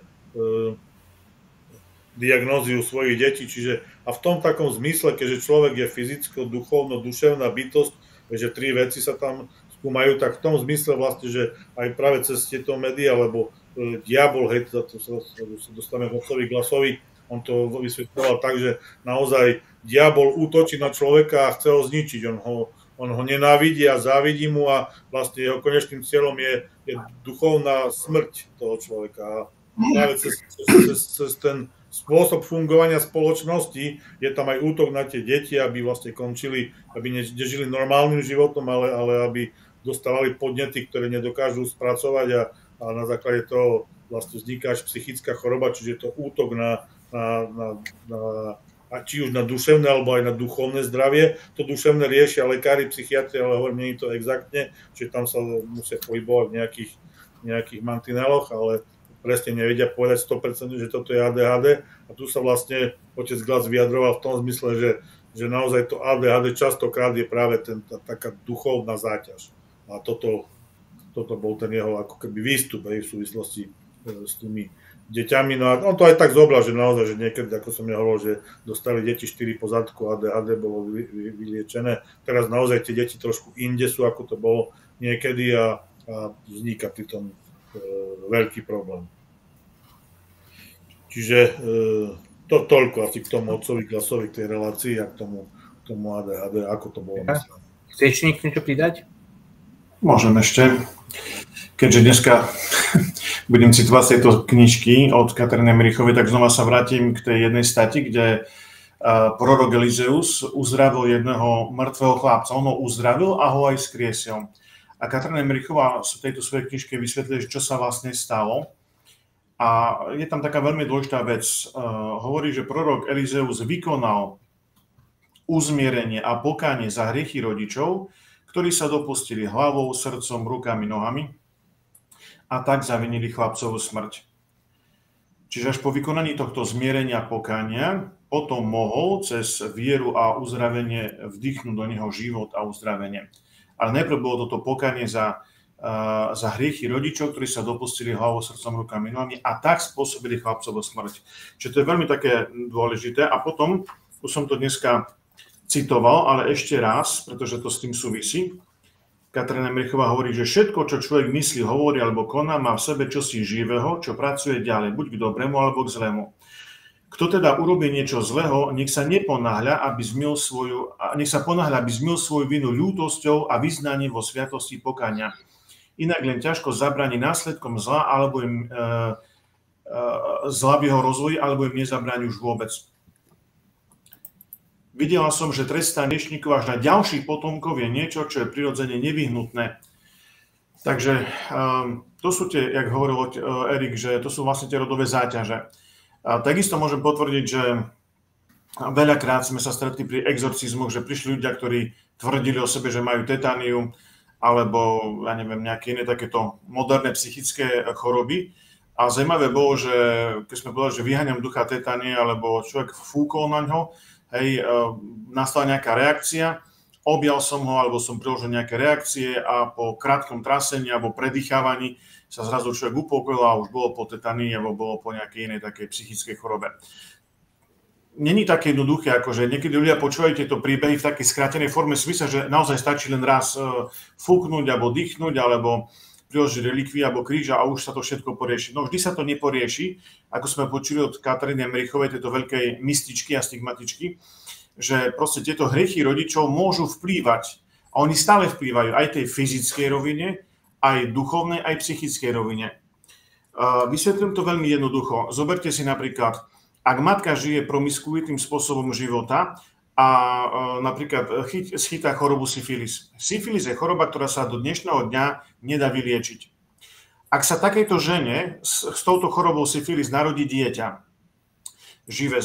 diagnóziu svojich detí. Čiže a v tom takom zmysle, keďže človek je fyzicko, duchovno, duševná bytosť, že 3 veci sa tam skúmajú, tak v tom zmysle vlastne, že aj práve cez tieto médiá, lebo diabol, to sa dostane Hocovi Glasovi, on to vysvetľoval tak, že naozaj diabol útočí na človeka a chce ho zničiť. On ho nenávidí a závidí mu a vlastne jeho konečným cieľom je duchovná smrť toho človeka. A práve cez ten spôsob fungovania spoločnosti, je tam aj útok na tie deti, aby vlastne končili, aby nežili normálnym životom, ale aby dostávali podnety, ktoré nedokážu spracovať a na základe toho vlastne vzniká až psychická choroba, čiže je to útok či už na duševné alebo aj na duchovné zdravie. To duševné riešia lekári, psychiatri, ale hovorím, nie je to exaktne, čiže tam sa musia pohybovať v nejakých mantineloch, ale presne nevedia povedať 100%, že toto je ADHD. A tu sa vlastne otec Glas vyjadroval v tom zmysle, že naozaj to ADHD častokrát je práve taká duchovná záťaž. A toto bol ten jeho ako keby výstup v súvislosti s tými deťami. No a on to aj tak zobral, že naozaj, že niekedy, ako som ja hovoril, že dostali deti 4 po zadku, ADHD bolo vyliečené. Teraz naozaj tie deti trošku inde sú, ako to bolo niekedy a vzniká pritom veľký problém. Čiže to toľko asi k tomu otcovi Glasovi, k tej relácii a k tomu ADHD, ako to bolo myslené. Chceš niečo pridať? Môžem ešte. Keďže dneska budem citovať z tejto knižky od Kataríny Emmerichovej, tak znova sa vrátim k tej jednej stati, kde prorok Elizeus uzdravil jedného mŕtvého chlapca. On ho uzdravil a ho aj skriesil. A Katarína Emmerichová v tejto svojej knižke vysvetlí, čo sa vlastne stalo. A je tam taká veľmi dôležitá vec. Hovorí, že prorok Elizeus vykonal uzmierenie a pokánie za hriechy rodičov, ktorí sa dopustili hlavou, srdcom, rukami, nohami a tak zavinili chlapcovú smrť. Čiže až po vykonaní tohto zmierenia a pokánia potom mohol cez vieru a uzdravenie vdýchnuť do neho život a uzdravenie. Ale najprv bolo toto pokánie za hriechy rodičov, ktorí sa dopustili hlavou, srdcom, rukami, nohami a tak spôsobili chlapcovú smrť. Čiže to je veľmi také dôležité. A potom, už som to dneska citoval, ale ešte raz, pretože to s tým súvisí. Katarína Emmerichová hovorí, že všetko, čo človek myslí, hovorí alebo koná, má v sebe čosi živého, čo pracuje ďalej, buď k dobrému alebo k zlému. Kto teda urobí niečo zlého, nech sa ponáhľa, aby zmil svoju vinu ľútosťou a vyznaním vo sviatosti pokánia. Inak len ťažko zabráni následkom zla alebo im zla v jeho rozvoji, alebo im nezabráni už vôbec. Videla som, že trestanie hriešnikov až na ďalších potomkov je niečo, čo je prirodzene nevyhnutné. Takže to sú tie, jak hovoril Erik, že to sú vlastne tie rodové záťaže. Takisto môžem potvrdiť, že veľakrát sme sa stretli pri exorcizmoch, že prišli ľudia, ktorí tvrdili o sebe, že majú tetániu, alebo ja neviem, nejaké iné takéto moderné psychické choroby. A zaujímavé bolo, že keď sme povedali, že vyháňam ducha tetánie, alebo človek fúkol na ňo, nastala nejaká reakcia, objal som ho, alebo som priložil nejaké reakcie a po krátkom trasení alebo predýchávaní sa zrazu človek upokojil a už bolo po tetanii alebo bolo po nejakej inej takej psychickej chorobe. Není také jednoduché, akože niekedy ľudia počúvajú tieto príbehy v takej skrátenej forme, si myslia, že naozaj stačí len raz fúknuť alebo dýchnuť, alebo priložiť relikví alebo kríž a už sa to všetko porieši. No vždy sa to neporieši, ako sme počuli od Kataríny Emmerichovej, tejto veľkej mystičky a stigmatičky, že proste tieto hriechy rodičov môžu vplývať, a oni stále vplývajú aj tej fyzickej rovine, aj duchovnej, aj psychickej rovine. Vysvetlím to veľmi jednoducho. Zoberte si napríklad, ak matka žije promiskuitným spôsobom života a napríklad schytá chorobu syfilis. Syfilis je choroba, ktorá sa do dnešného dňa nedá vyliečiť. Ak sa takejto žene s touto chorobou syfilis narodí dieťa, živé,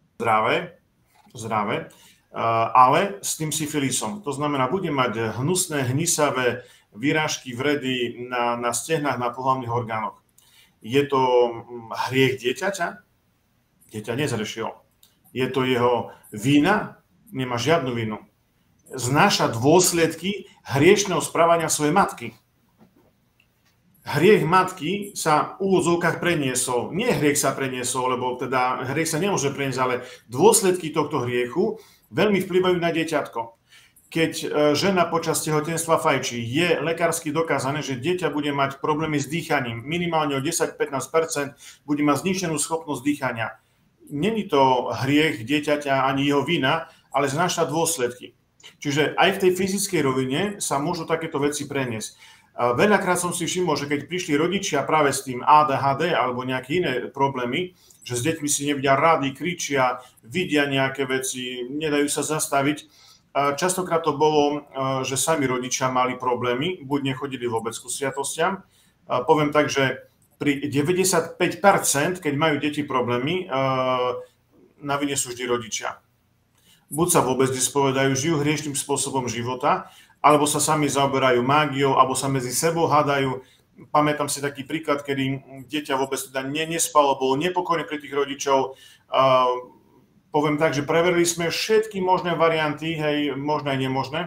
zdravé, ale s tým syfilisom. To znamená, bude mať hnusné, hnisavé výrážky, vredy na stehnách, na pohlavných orgánoch. Je to hriech dieťaťa? Dieťa nezrešilo. Je to jeho vina? Nemá žiadnu vinu. Znáša dôsledky hriešného správania svojej matky. Hriech matky sa v úvodzovkách preniesol. Nie hriech sa preniesol, lebo teda hriech sa nemôže preniesť, ale dôsledky tohto hriechu veľmi vplyvajú na dieťatko. Keď žena počas tehotenstva fajčí, je lekársky dokázané, že dieťa bude mať problémy s dýchaním. Minimálne o 10-15% bude mať zničenú schopnosť dýchania. Není to hriech dieťaťa ani jeho vina, ale znáša dôsledky. Čiže aj v tej fyzickej rovine sa môžu takéto veci preniesť. Veľakrát som si všimol, že keď prišli rodičia práve s tým ADHD alebo nejaké iné problémy, že s deťmi si nevedia rady, kričia, vidia nejaké veci, nedajú sa zastaviť. Častokrát to bolo, že sami rodičia mali problémy, buď nechodili vôbec ku sviatostiam. Poviem tak, že pri 95%, keď majú deti problémy, na vine sú vždy rodičia. Buď sa vôbec nespovedajú, žijú hriešným spôsobom života, alebo sa sami zaoberajú mágiou, alebo sa medzi sebou hádajú. Pamätám si taký príklad, kedy dieťa vôbec teda nespalo, bolo nepokojné pre tých rodičov. Poviem tak, že preverili sme všetky možné varianty, hej, možné aj nemožné.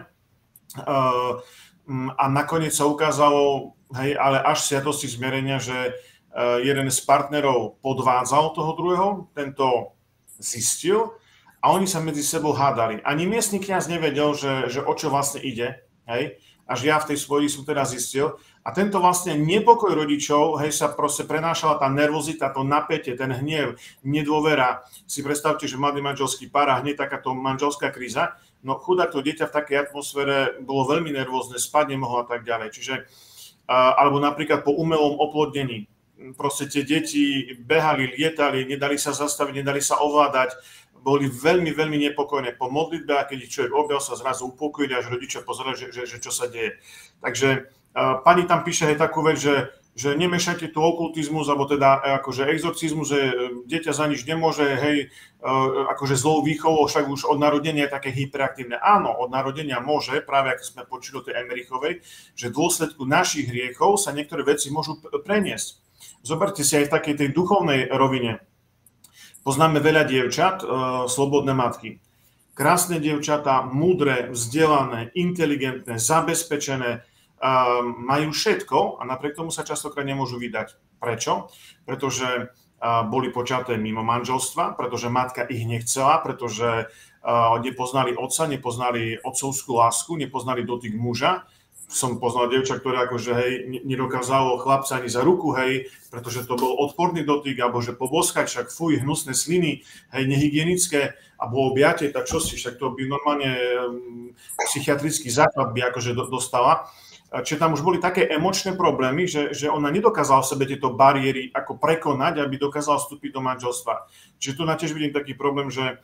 A nakoniec sa ukázalo, hej, ale až sviatosti zmierenia, že jeden z partnerov podvádzal toho druhého, tento zistil, a oni sa medzi sebou hádali. Ani miestny kňaz nevedel, že o čo vlastne ide. Hej? Až ja v tej svojej som teda zistil. A tento vlastne nepokoj rodičov, hej, sa proste prenášala tá nervozita, to napätie, ten hnev, nedôvera. Si predstavte, že mladý manželský pár a hneď takáto manželská kríza. No chudák to dieťa v takej atmosfére bolo veľmi nervózne, spať nemohlo a tak ďalej. Čiže, alebo napríklad po umelom oplodnení. Proste tie deti behali, lietali, nedali sa zastaviť, nedali sa ovládať. Boli veľmi, veľmi nepokojné po modlitbe a keď ich človek objal, sa zrazu upokojili, až rodičia pozerali, že čo sa deje. Takže pani tam píše aj takú vec, že nemešajte tu okultizmus, alebo teda akože exorcizmus, že dieťa za nič nemôže, hej, akože zlou výchovou, však už od narodenia je také hyperaktívne. Áno, od narodenia môže, práve ako sme počuli o tej Emerichovej, že v dôsledku našich hriechov sa niektoré veci môžu preniesť. Zoberte si aj v takej tej duchovnej rovine. Poznáme veľa dievčat, slobodné matky. Krásne dievčatá, múdre, vzdelané, inteligentné, zabezpečené, majú všetko a napriek tomu sa častokrát nemôžu vydať. Prečo? Pretože boli počaté mimo manželstva, pretože matka ich nechcela, pretože nepoznali otca, nepoznali otcovskú lásku, nepoznali dotyk muža. Som poznal dievča, ktoré akože, hej, nedokázalo chlapca ani za ruku, hej, pretože to bol odporný dotyk, alebo že poboskať, však fuj, hnusné sliny, hej, nehygienické, a bolo objatie, tak čo si, však to by normálne psychiatrický základ by akože dostala. Čiže tam už boli také emočné problémy, že ona nedokázala v sebe tieto bariéry ako prekonať, aby dokázala vstúpiť do manželstva. Čiže tu na tiež vidím taký problém, že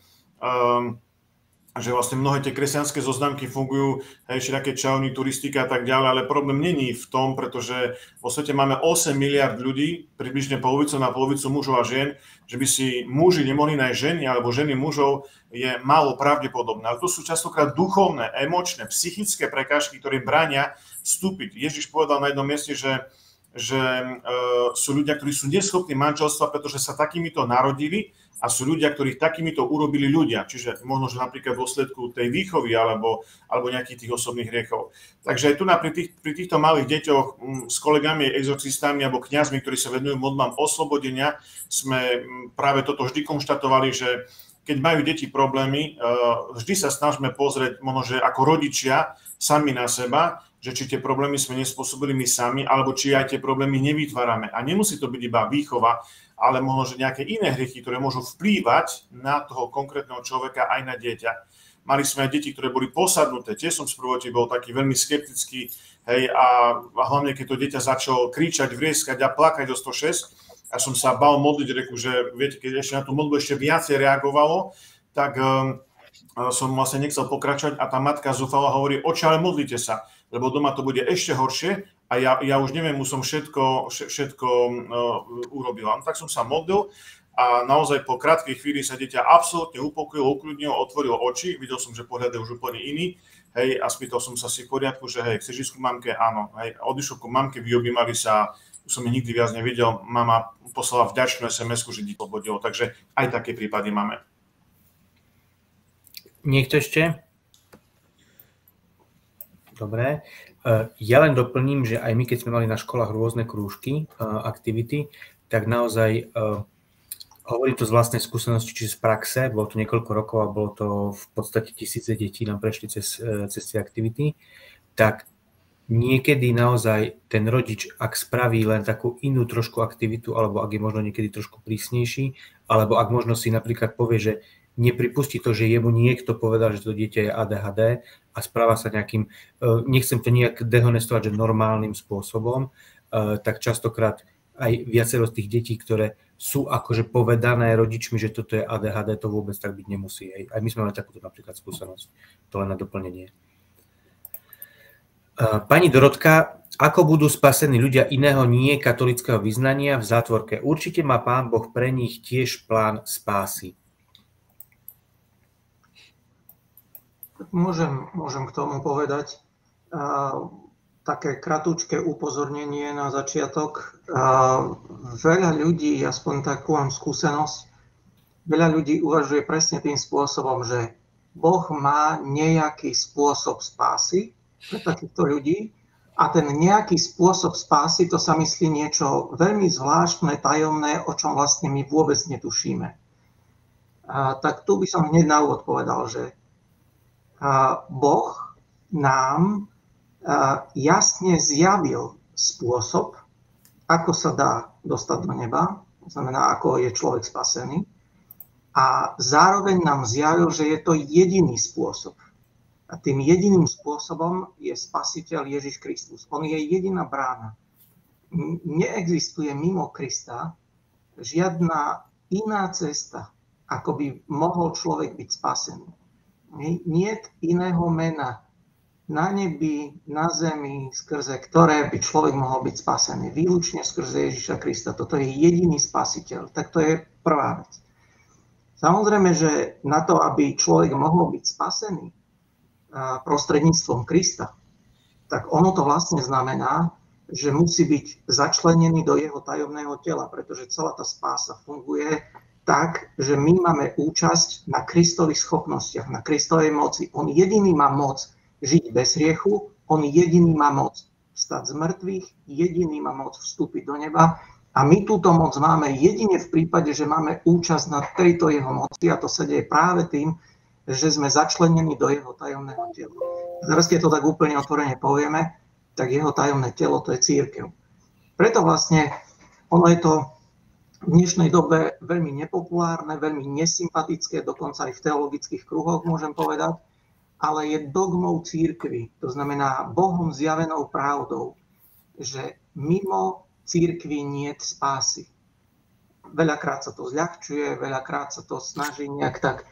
vlastne mnohé tie kresťanské zoznamky fungujú, hej, všelijaké čauny, turistika a tak ďalej, ale problém není v tom, pretože vo svete máme 8 miliard ľudí, približne polovicu na polovicu mužov a žien, že by si muži nemohli nájsť ženy alebo ženy mužov, je málo pravdepodobné. Ale to sú častokrát duchovné, emočné, psychické prekážky, ktoré bránia vstúpiť. Ježiš povedal na jednom mieste, že sú ľudia, ktorí sú neschopní manželstva, pretože sa takýmito narodili, a sú ľudia, ktorých takýmito urobili ľudia. Čiže možno, že napríklad v dôsledku tej výchovy alebo nejakých tých osobných hriechov. Takže aj tu pri týchto malých deťoch s kolegami, exorcistami alebo kňazmi, ktorí sa venujú modlám oslobodenia, sme práve toto vždy konštatovali, že keď majú deti problémy, vždy sa snažíme pozrieť možno, že ako rodičia sami na seba, že či tie problémy sme nespôsobili my sami, alebo či aj tie problémy nevytvárame. A nemusí to byť iba výchova, ale možno, že nejaké iné hriechy, ktoré môžu vplývať na toho konkrétneho človeka aj na dieťa. Mali sme aj deti, ktoré boli posadnuté. Tiež som sprvoti bol taký veľmi skeptický, hej, a hlavne keď to dieťa začalo kričať, vrieskať a plakať o 106, a som sa bal modliť, reku, že viete, keď ešte na tú modlu ešte viacej reagovalo, tak som vlastne nechcel pokračovať a tá matka zúfala hovorí, oče, ale modlite sa, lebo doma to bude ešte horšie a ja už neviem, už som všetko urobila. Tak som sa modlil a naozaj po krátkej chvíli sa dieťa absolútne upokojilo, ukľudnilo, otvorilo oči, videl som, že pohľad je už úplne iný, hej, a spýtal som sa si v poriadku, že hej, chceš ísť ku mamke? Áno, hej, odišiel ku mamke, vyobjímali sa, už som ich nikdy viac nevidel, mama poslala vďačnú SMS-ku, že dieťa oslobodilo, takže aj také prípady máme. Niekto ešte? Dobre. Ja len doplním, že aj my, keď sme mali na školách rôzne krúžky, aktivity, tak naozaj hovorím to z vlastnej skúsenosti, čiže z praxe, bolo to niekoľko rokov a bolo to v podstate tisíce detí nám prešli cez tie aktivity, tak niekedy naozaj ten rodič, ak spraví len takú inú trošku aktivitu, alebo ak je možno niekedy trošku prísnejší, alebo ak možno si napríklad povie, že nepripustí to, že jemu niekto povedal, že to dieťa je ADHD a správa sa nejakým, nechcem to nejak dehonestovať, že normálnym spôsobom, tak častokrát aj viacero z tých detí, ktoré sú akože povedané rodičmi, že toto je ADHD, to vôbec tak byť nemusí. Aj my sme mali takúto napríklad skúsenosť. To len na doplnenie. Pani Dorotka, ako budú spasení ľudia iného nie katolického vyznania v zátvorke? Určite má Pán Boh pre nich tiež plán spásy. Môžem k tomu povedať také kratučké upozornenie na začiatok. Veľa ľudí, aspoň takú mám skúsenosť, veľa ľudí uvažuje presne tým spôsobom, že Boh má nejaký spôsob spásy pre takýchto ľudí a ten nejaký spôsob spásy, to sa myslí niečo veľmi zvláštne, tajomné, o čom vlastne my vôbec netušíme. Tak tu by som hneď na úvod povedal, že Boh nám jasne zjavil spôsob, ako sa dá dostať do neba, to znamená, ako je človek spasený, a zároveň nám zjavil, že je to jediný spôsob. A tým jediným spôsobom je Spasiteľ Ježiš Kristus. On je jediná brána. Neexistuje mimo Krista žiadna iná cesta, ako by mohol človek byť spasený. Niet iného mena na nebi, na zemi, skrze ktoré by človek mohol byť spasený. Výlučne skrze Ježiša Krista. Toto je jediný Spasiteľ. Tak to je prvá vec. Samozrejme, že na to, aby človek mohol byť spasený prostredníctvom Krista, tak ono to vlastne znamená, že musí byť začlenený do jeho tajomného tela, pretože celá tá spása funguje tak, že my máme účasť na Kristových schopnostiach, na Kristovej moci. On jediný má moc žiť bez hriechu, on jediný má moc stať z mŕtvych, jediný má moc vstúpiť do neba a my túto moc máme jedine v prípade, že máme účasť na tejto jeho moci a to sa deje práve tým, že sme začlenení do jeho tajomného tela. Teraz, keď to tak úplne otvorene povieme, tak jeho tajomné telo to je cirkev. Preto vlastne ono je to v dnešnej dobe veľmi nepopulárne, veľmi nesympatické, dokonca aj v teologických kruhoch môžem povedať, ale je dogmou cirkvi, to znamená Bohom zjavenou pravdou, že mimo cirkvi niet spásy. Veľakrát sa to zľahčuje, veľakrát sa to snaží nejak tak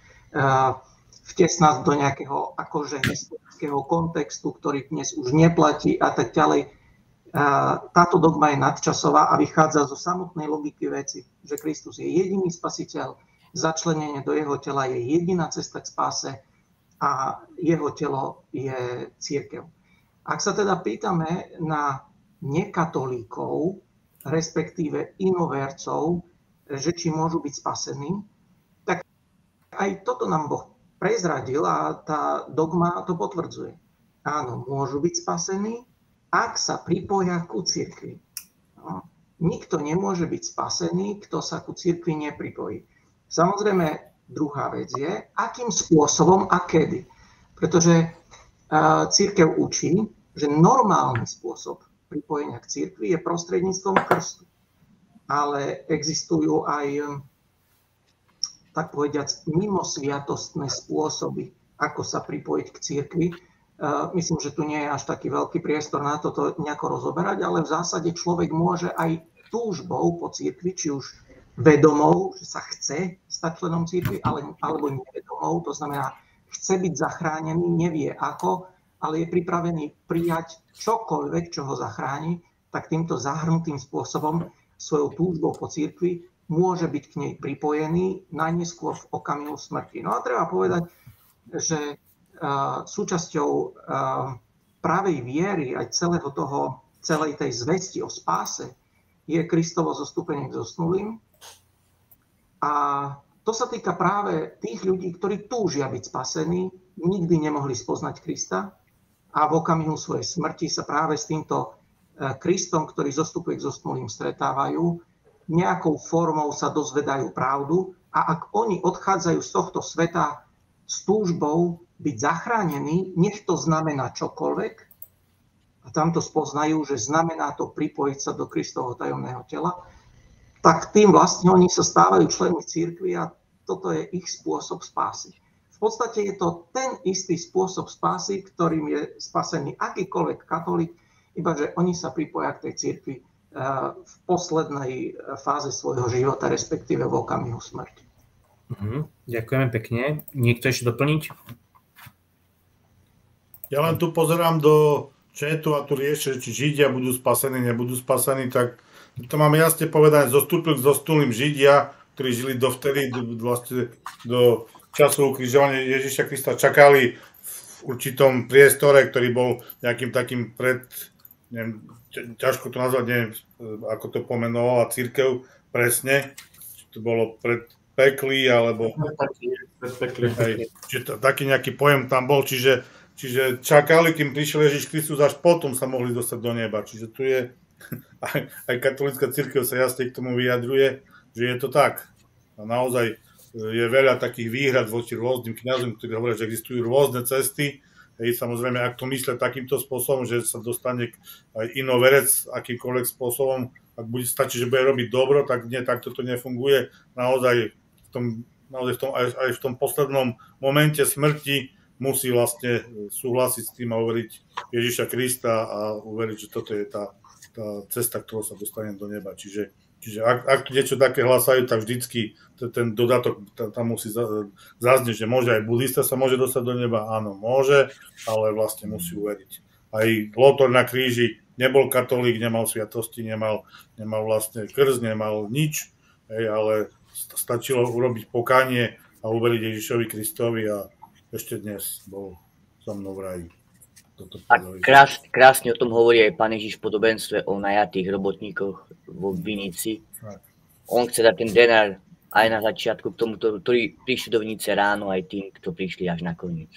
vtesnať do nejakého akože historického kontextu, ktorý dnes už neplatí a tak ďalej. Táto dogma je nadčasová a vychádza zo samotnej logiky veci, že Kristus je jediný spasiteľ, začlenenie do jeho tela je jediná cesta k spáse a jeho telo je cirkev. Ak sa teda pýtame na nekatolíkov, respektíve inovercov, že či môžu byť spasení, tak aj toto nám Boh prezradil a tá dogma to potvrdzuje. Áno, môžu byť spasení, ak sa pripoja ku cirkvi. No, nikto nemôže byť spasený, kto sa ku cirkvi nepripojí. Samozrejme, druhá vec je, akým spôsobom a kedy. Pretože cirkev učí, že normálny spôsob pripojenia k cirkvi je prostredníctvom krstu. Ale existujú aj tak povediac, mimosviatostné spôsoby, ako sa pripojiť k cirkvi. Myslím, že tu nie je až taký veľký priestor na toto nejako rozoberať, ale v zásade človek môže aj túžbou po cirkvi, či už vedomou, že sa chce stať členom cirkvi, alebo nevedomou, to znamená, chce byť zachránený, nevie ako, ale je pripravený prijať čokoľvek, čo ho zachráni, tak týmto zahrnutým spôsobom, svojou túžbou po cirkvi, môže byť k nej pripojený najneskôr v okamihu smrti. No a treba povedať, že súčasťou pravej viery aj celej tej zvesti o spáse je Kristovo zostúpenie k zosnulým. A to sa týka práve tých ľudí, ktorí túžia byť spasení, nikdy nemohli spoznať Krista a v okamihu svojej smrti sa práve s týmto Kristom, ktorý zostupuje k zosnulým, stretávajú, nejakou formou sa dozvedajú pravdu a ak oni odchádzajú z tohto sveta s túžbou byť zachránení, nech to znamená čokoľvek, a tam to spoznajú, že znamená to pripojiť sa do Kristovho tajomného tela, tak tým vlastne oni sa stávajú členmi cirkvi a toto je ich spôsob spásy. V podstate je to ten istý spôsob spásy, ktorým je spasený akýkoľvek katolík, iba že oni sa pripoja k tej cirkvi v poslednej fáze svojho života, respektíve v okamihu smrti. Ďakujeme pekne. Niekto ešte doplniť? Ja len tu pozerám do chatu a tu riešia, či Židia budú spasení, nebudú spasení, tak to máme jasne povedané, zostúpil k zostulným Židia, ktorí žili dovtedy, vlastne do času ukrižovania Ježiša Krista, čakali v určitom priestore, ktorý bol nejakým takým neviem, ťažko to nazvať, neviem, ako to pomenovala cirkev presne, či to bolo pred pekli, alebo čiže taký nejaký pojem tam bol, čiže čakali, kým prišiel Ježiš Kristus, až potom sa mohli dostať do neba. Čiže tu je, aj katolícka cirkev sa jasne k tomu vyjadruje, že je to tak. A naozaj je veľa takých výhrad voči rôznym kňazom, ktorí hovoria, že existujú rôzne cesty. Hej, samozrejme, ak to myslia takýmto spôsobom, že sa dostane aj inoverec akýmkoľvek spôsobom, ak bude stačiť, že bude robiť dobro, tak nie, takto to nefunguje. Naozaj aj v tom poslednom momente smrti musí vlastne súhlasiť s tým a uveriť Ježiša Krista a uveriť, že toto je tá cesta, ktorou sa dostane do neba. Čiže ak tu niečo také hlasajú, tak vždycky ten dodatok tam musí zaznieť, že môže aj budista sa môže dostať do neba. Áno, môže, ale vlastne musí uveriť. Aj Lothar na kríži nebol katolík, nemal sviatosti, nemal vlastne krst, nemal nič, ale stačilo urobiť pokánie a uveriť Ježišovi Kristovi a ešte dnes bol so mnou v raji. A krásne o tom hovorí aj Pán Ježiš v podobenstve o najatých robotníkoch vo vinici. On chce dať ten denár aj na začiatku k tomu, ktorí prišli do vinice ráno, aj tým, kto prišli až na koniec.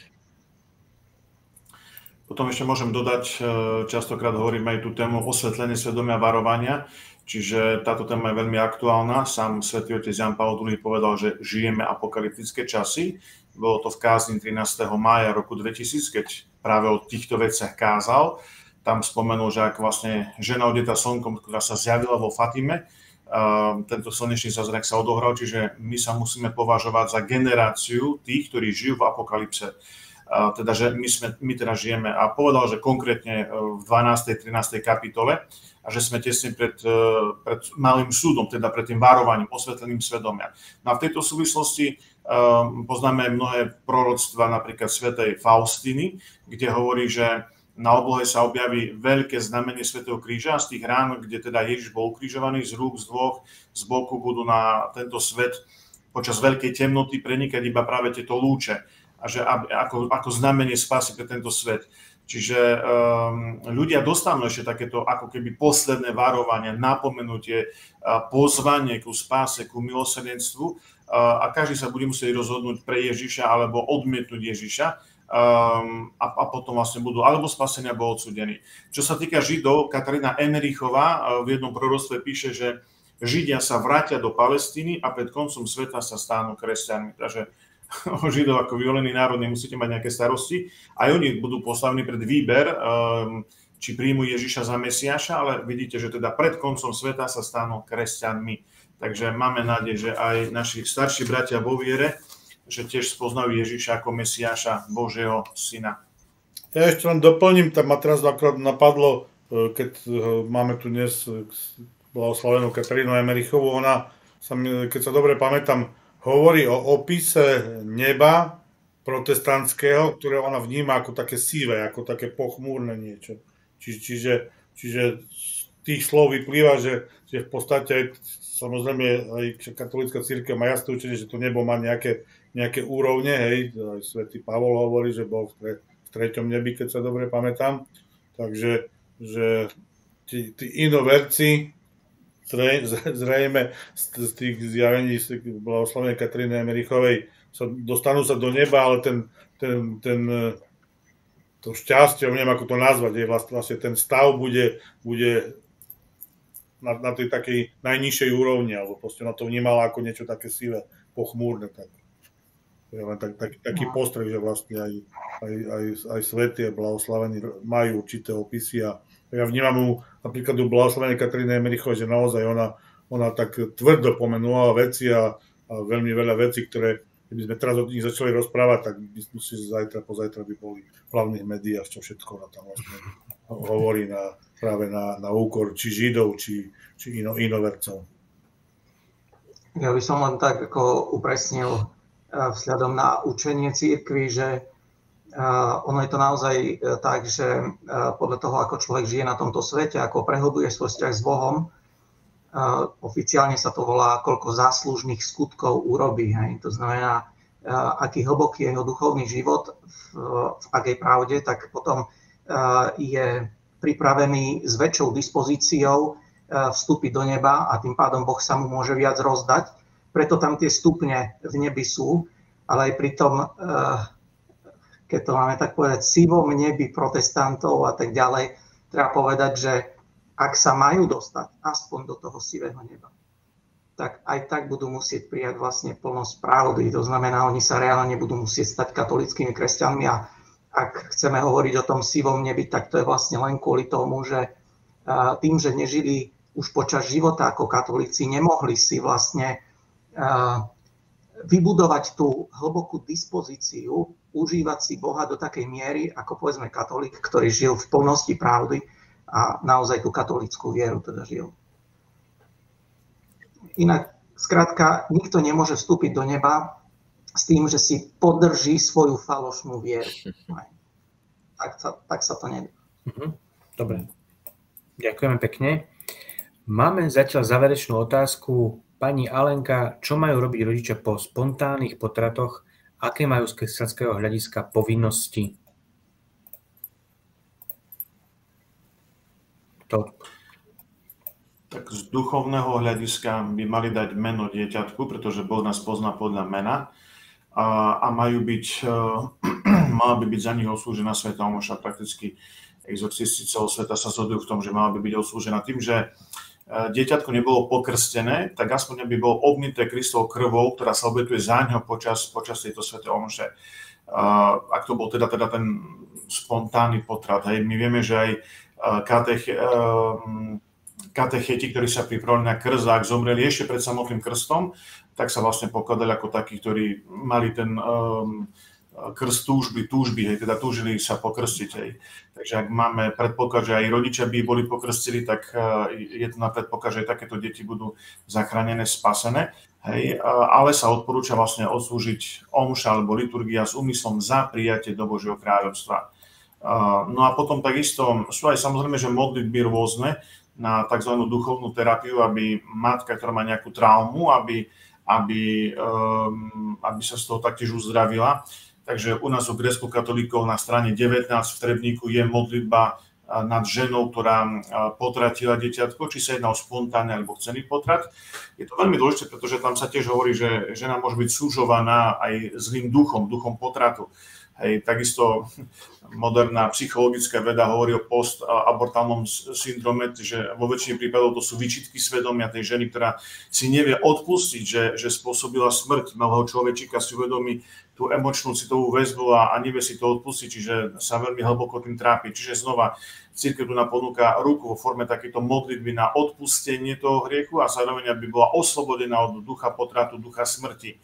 Potom ešte môžem dodať, častokrát hovorím aj tú tému osvetlenie svedomia varovania, čiže táto téma je veľmi aktuálna. Sám svätý otec Ján Pavol II povedal, že žijeme apokalyptické časy. Bolo to v kázni 13. mája roku 2000, keď práve o týchto veciach kázal. Tam spomenul, že ak vlastne žena odetá slnkom, ktorá sa zjavila vo Fatime, tento slnečný zázrak sa odohral, čiže my sa musíme považovať za generáciu tých, ktorí žijú v apokalypse. Teda, že my teraz žijeme. A povedal, že konkrétne v 12. 13. kapitole, a že sme tesne pred malým súdom, teda pred tým varovaním, osvetlením svedomia. No a v tejto súvislosti poznáme mnohé proroctva, napríklad svätej Faustiny, kde hovorí, že na oblohe sa objaví veľké znamenie svätého kríža z tých rán, kde teda Ježiš bol ukrižovaný, z rúk, z dvoch, z boku budú na tento svet počas veľkej temnoty prenikať iba práve tieto lúče. A že ako znamenie spásy pre tento svet. Čiže ľudia dostanú ešte takéto ako keby posledné varovanie, napomenutie, pozvanie ku spáse, ku milosrdenstvu a každý sa bude musieť rozhodnúť pre Ježiša alebo odmietnúť Ježiša a potom vlastne budú alebo spasení, alebo odsúdení. Čo sa týka Židov, Katarína Emerichová v jednom proroctve píše, že Židia sa vrátia do Palestíny a pred koncom sveta sa stanú kresťanmi. Takže o Židov ako vyvolený národ nemusíte mať nejaké starosti. Aj oni budú postavení pred výber, či príjmu Ježiša za Mesiáša, ale vidíte, že teda pred koncom sveta sa stanú kresťanmi. Takže máme nádej, že aj naši starší bratia vo viere, že tiež spoznajú Ježiša ako Mesiáša, Božieho syna. Ja ešte len doplním, tam ma teraz akorát napadlo, keď máme tu dnes blahoslavenú Katarínu Emerichovú, ona, keď sa dobre pamätám, hovorí o opise neba protestantského, ktoré ona vníma ako také sivé, ako také pochmúrne niečo. Čiže z tých slov vyplýva, že v podstate samozrejme aj katolícka cirkev má jasné učenie, že to nebo má nejaké úrovne, hej, aj svätý Pavol hovorí, že bol v treťom nebi, keď sa dobre pamätám. Takže že tí inoverci zrejme z tých zjavení blahoslavenej Kataríny Emerichovej dostanú sa do neba, ale to šťastie, neviem ako to nazvať, je vlastne ten stav bude na tej takej najnižšej úrovni, alebo proste na to vnímala ako niečo také sivé, pochmúrne. Taký postreh, že vlastne aj svätí a blahoslavení majú určité opisy a ja vnímam napríklad u blahoslavenej Kataríny Emerichovej, že naozaj ona tak tvrdo pomenula veci a veľmi veľa vecí, ktoré keby sme teraz o nich začali rozprávať, tak myslím si, že zajtra, pozajtra by boli v hlavných médiách, čo všetko na tam vlastne hovorí práve na úkor či Židov, či inovercov. Ja by som len tak ako upresnil vzhľadom na učenie cirkvi, že ono je to naozaj tak, že podľa toho, ako človek žije na tomto svete, ako prehlbuje svoj vzťah s Bohom, oficiálne sa to volá, koľko záslužných skutkov urobí. Hej. To znamená, aký hlboký je jeho duchovný život v akej pravde, tak potom je pripravený s väčšou dispozíciou vstúpiť do neba a tým pádom Boh sa mu môže viac rozdať. Preto tam tie stupne v nebi sú, ale aj pri tom, keď to máme tak povedať, sivom nebi protestantov a tak ďalej, treba povedať, že ak sa majú dostať aspoň do toho sivého neba, tak aj tak budú musieť prijať vlastne plnosť pravdy. To znamená, oni sa reálne budú musieť stať katolíckymi kresťanmi a ak chceme hovoriť o tom sivom nebi, tak to je vlastne len kvôli tomu, že tým, že nežili už počas života ako katolíci, nemohli si vlastne vybudovať tú hlbokú dispozíciu, užívať si Boha do takej miery, ako povedzme katolík, ktorý žil v plnosti pravdy a naozaj tú katolícku vieru teda žil. Inak, skrátka, nikto nemôže vstúpiť do neba s tým, že si podrží svoju falošnú vieru. Tak sa to nedá. Dobre. Ďakujeme pekne. Máme zatiaľ záverečnú otázku. Pani Alenka, čo majú robiť rodičia po spontánnych potratoch? Aké majú z kresťanského hľadiska povinnosti? Tak z duchovného hľadiska by mali dať meno dieťatku, pretože Boh nás pozná podľa mena a mala by byť za nich oslúžená svätá omša. Prakticky exorcisti celého sveta sa zhodujú v tom, že mala by byť oslúžená. Tým, že dieťatko nebolo pokrstené, tak aspoň by bolo obmyté Kristovou krvou, ktorá sa obetuje za ňo počas tejto svätej omše. Ak to bol teda ten spontánny potrat. Hej. My vieme, že aj katecheti, ktorí sa pripravili na krst, ak zomreli ešte pred samotným krstom, tak sa vlastne pokladali ako takí, ktorí mali ten krst túžby, hej, teda túžili sa pokrstiť. Hej. Takže ak máme predpoklad, že aj rodičia by boli pokrstili, tak je to na predpoklad, že aj takéto deti budú zachránené, spasené. Hej. Ale sa odporúča vlastne odslúžiť omša alebo liturgia s úmyslom za prijatie do Božieho kráľovstva. No a potom takisto sú aj samozrejme, že modlitby rôzne na tzv. Duchovnú terapiu, aby matka, ktorá má nejakú traumu, aby sa z toho taktiež uzdravila. Takže u nás u gréckokatolíkov na strane 19 v Trebníku je modlitba nad ženou, ktorá potratila dieťatko, či sa jedná o spontánny alebo chcený potrat. Je to veľmi dôležité, pretože tam sa tiež hovorí, že žena môže byť súžovaná aj zlým duchom potratu. Hej, takisto moderná psychologická veda hovorí o postabortálnom syndrome, že vo väčšine prípadov to sú výčitky svedomia tej ženy, ktorá si nevie odpustiť, že spôsobila smrť malého človečika, si uvedomí tú emočnú citovú väzbu a nevie si to odpustiť, čiže sa veľmi hlboko tým trápi. Čiže znova cirkev tu ponúka ruku vo forme takéto modlitby na odpustenie toho hriechu a zároveň aby bola oslobodená od ducha potratu, ducha smrti.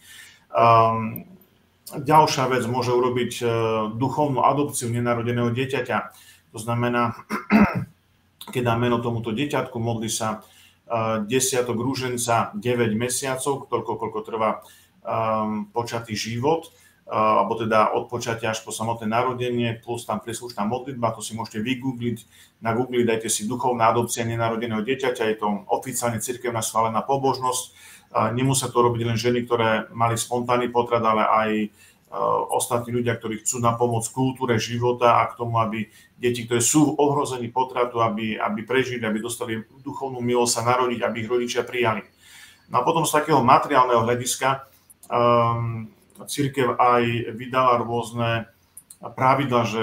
Ďalšia vec môže urobiť duchovnú adopciu nenarodeného dieťaťa. To znamená, keď dá meno tomuto dieťatku, modlí sa desiatok rúženca 9 mesiacov, toľko, koľko trvá počatý život, alebo teda od počatia až po samotné narodenie, plus tam príslušná modlitba, to si môžete vygoogliť. Na Google dajte si duchovná adopcia nenarodeného dieťaťa, je to oficiálne cirkevná schválená pobožnosť. Nemusia to robiť len ženy, ktoré mali spontánny potrat, ale aj ostatní ľudia, ktorí chcú napomôcť kultúre života a k tomu, aby deti, ktoré sú v ohrození potratu, aby prežili, aby dostali duchovnú milosť sa narodiť, aby ich rodičia prijali. No a potom z takého materiálneho hľadiska cirkev aj vydala rôzne pravidla, že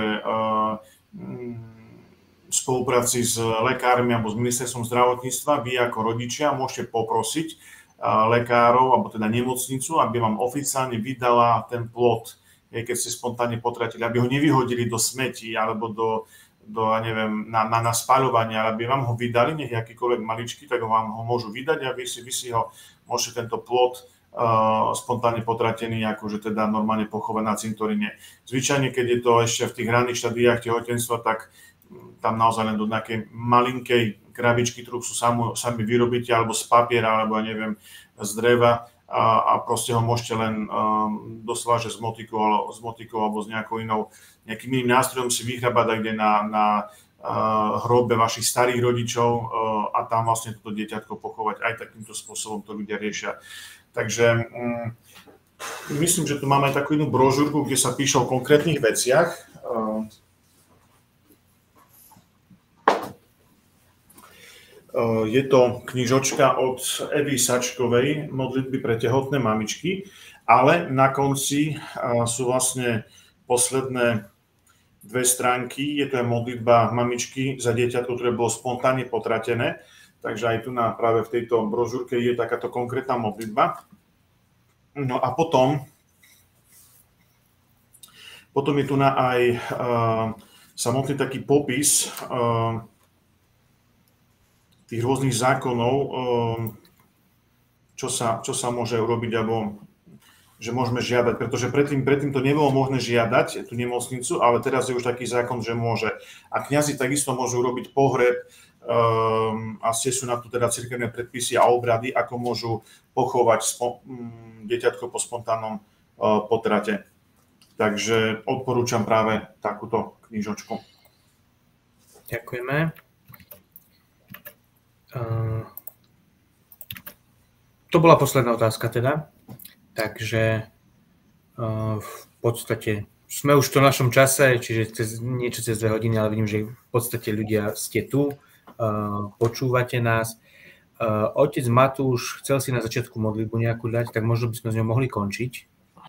v spolupráci s lekármi alebo s ministerstvom zdravotníctva vy ako rodičia môžete poprosiť lekárov, alebo teda nemocnicu, aby vám oficiálne vydala ten plod, keď ste spontánne potratili, aby ho nevyhodili do smetí alebo ja neviem, na spaľovanie, ale aby vám ho vydali, nech akýkoľvek maličký, tak vám ho môžu vydať a vy si ho môžete tento plod spontánne potratený, akože teda normálne pochovaný na cintoríne. Zvyčajne, keď je to ešte v tých ranných štádiách tehotenstva, tak tam naozaj len do nejakej malinkej krabičky, ktorú sú sami vyrobiť, alebo z papiera, alebo ja neviem, z dreva a proste ho môžete len doslova, že z motikou alebo s nejakým iným nástrojom si vyhrabať niekde na hrobe vašich starých rodičov a tam vlastne toto dieťatko pochovať. Aj takýmto spôsobom to ľudia riešia. Takže myslím, že tu máme aj takú inú brožúrku, kde sa píše o konkrétnych veciach. Je to knižočka od Evy Sačkovej, Modlitby pre tehotné mamičky, ale na konci sú vlastne posledné 2 stránky. Je to aj modlitba mamičky za dieťatko, ktoré bolo spontánne potratené. Takže aj tu práve v tejto brožúrke je takáto konkrétna modlitba. No a potom je tu aj samotný taký popis tých rôznych zákonov, čo sa môže urobiť, alebo že môžeme žiadať, pretože predtým to nebolo možné žiadať, tú nemocnicu, ale teraz je už taký zákon, že môže. A kňazi takisto môžu urobiť pohreb, a sú na to teda cirkevné predpisy a obrady, ako môžu pochovať dieťatko po spontánnom potrate. Takže odporúčam práve takúto knižočku. Ďakujeme. To bola posledná otázka teda. Takže v podstate sme už v tom našom čase, čiže niečo cez 2 hodiny, ale vidím, že v podstate ľudia ste tu, počúvate nás. Otec Matúš chcel si na začiatku modlitbu nejakú dať, tak možno by sme s ňou mohli končiť.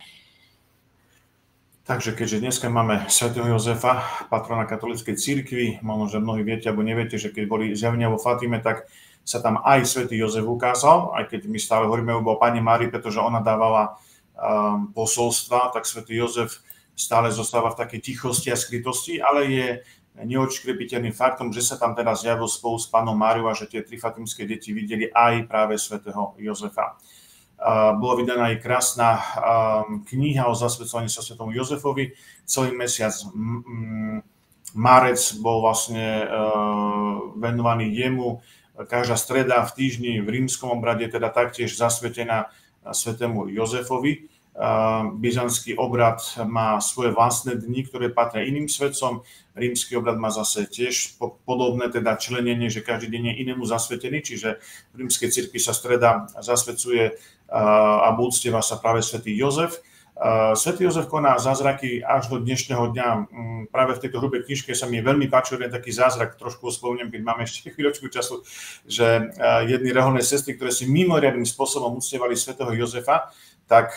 Takže keďže dneska máme svätého Jozefa, patrona katolíckej cirkvi, možno, že mnohí viete alebo neviete, že keď boli zjavenia vo Fatime, tak sa tam aj svätý Jozef ukázal, aj keď my stále hovoríme o Panne Márii, pretože ona dávala posolstva, tak svätý Jozef stále zostáva v takej tichosti a skrytosti, ale je neodškrepiteľným faktom, že sa tam teda zjavil spolu s Pannou Máriou a že tie 3 fatimské deti videli aj práve svätého Jozefa. Bola vydaná aj krásna kniha o zasvedcovaní sa svätému Jozefovi. Celý mesiac marec bol vlastne venovaný jemu. Každá streda v týždni v rímskom obrade teda taktiež zasvetená svätému Jozefovi. Byzantský obrad má svoje vlastné dni, ktoré patria iným svetcom. Rímsky obrad má zase tiež podobné teda členenie, že každý deň je inému zasvetený, čiže v rímskej cirkvi sa streda zasvedcuje a úctieva sa práve svätý Jozef. Svätý Jozef koná zázraky až do dnešného dňa. Práve v tejto hrubej knižke sa mi veľmi páčil jeden taký zázrak, trošku oslovňujem, keď máme ešte chvíľočku času, že jedny reholné sestry, ktoré si mimoriadnym spôsobom uctievali svätého Jozefa, tak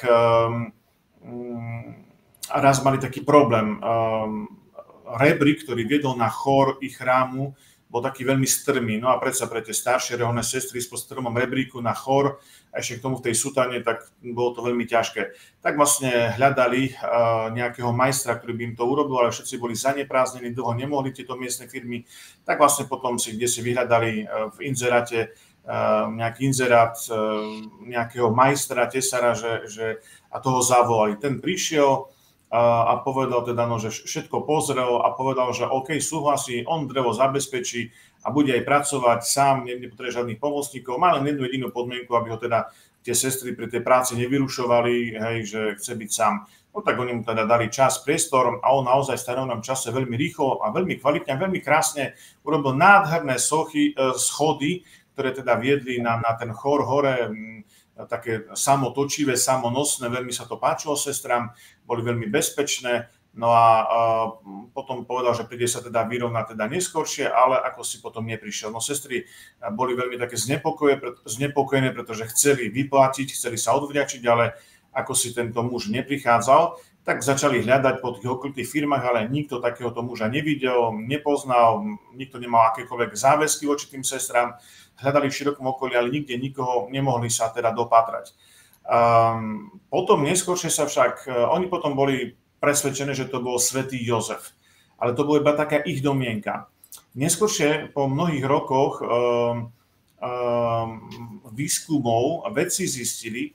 raz mali taký problém. Rebrík, ktorý viedol na chór ich chrámu, bol taký veľmi strmý. No a predsa pre tie staršie reholné sestry po strmom rebríku na chór a ešte k tomu v tej sutane, tak bolo to veľmi ťažké. Tak vlastne hľadali nejakého majstra, ktorý by im to urobil, ale všetci boli zaneprázdnení, dlho nemohli tieto miestne firmy. Tak vlastne potom si vyhľadali v inzeráte nejaký inzerát nejakého majstra, tesára, a toho zavolali. Ten prišiel a povedal teda, že všetko pozrel a povedal, že OK, súhlasí, on drevo zabezpečí a bude aj pracovať sám, nepotrebuje žiadnych pomocníkov, má len jednu jedinú podmienku, aby ho teda tie sestry pri tej práci nevyrušovali, hej, že chce byť sám. No tak oni mu teda dali čas, priestor a on naozaj v starovnom čase veľmi rýchlo a veľmi kvalitne a veľmi krásne urobil nádherné schody, ktoré teda viedli na ten chór hore, také samotočivé, samonosné, veľmi sa to páčilo sestram, boli veľmi bezpečné, no a potom povedal, že príde sa teda vyrovnať teda neskôršie, ale ako si potom neprišiel. No sestry boli veľmi také znepokojené, pretože chceli vyplatiť, chceli sa odvďačiť, ale ako si tento muž neprichádzal, tak začali hľadať po tých okolitých firmách, ale nikto takéhoto muža nevidel, nepoznal, nikto nemal akékoľvek záväzky voči tým sestrám, hľadali v širokom okolí, ale nikde nikoho nemohli sa teda dopátrať. Potom neskôršie sa však, oni potom boli presvedčení, že to bol svätý Jozef, ale to bola iba taká ich domienka. Neskôršie po mnohých rokoch výskumov vedci zistili,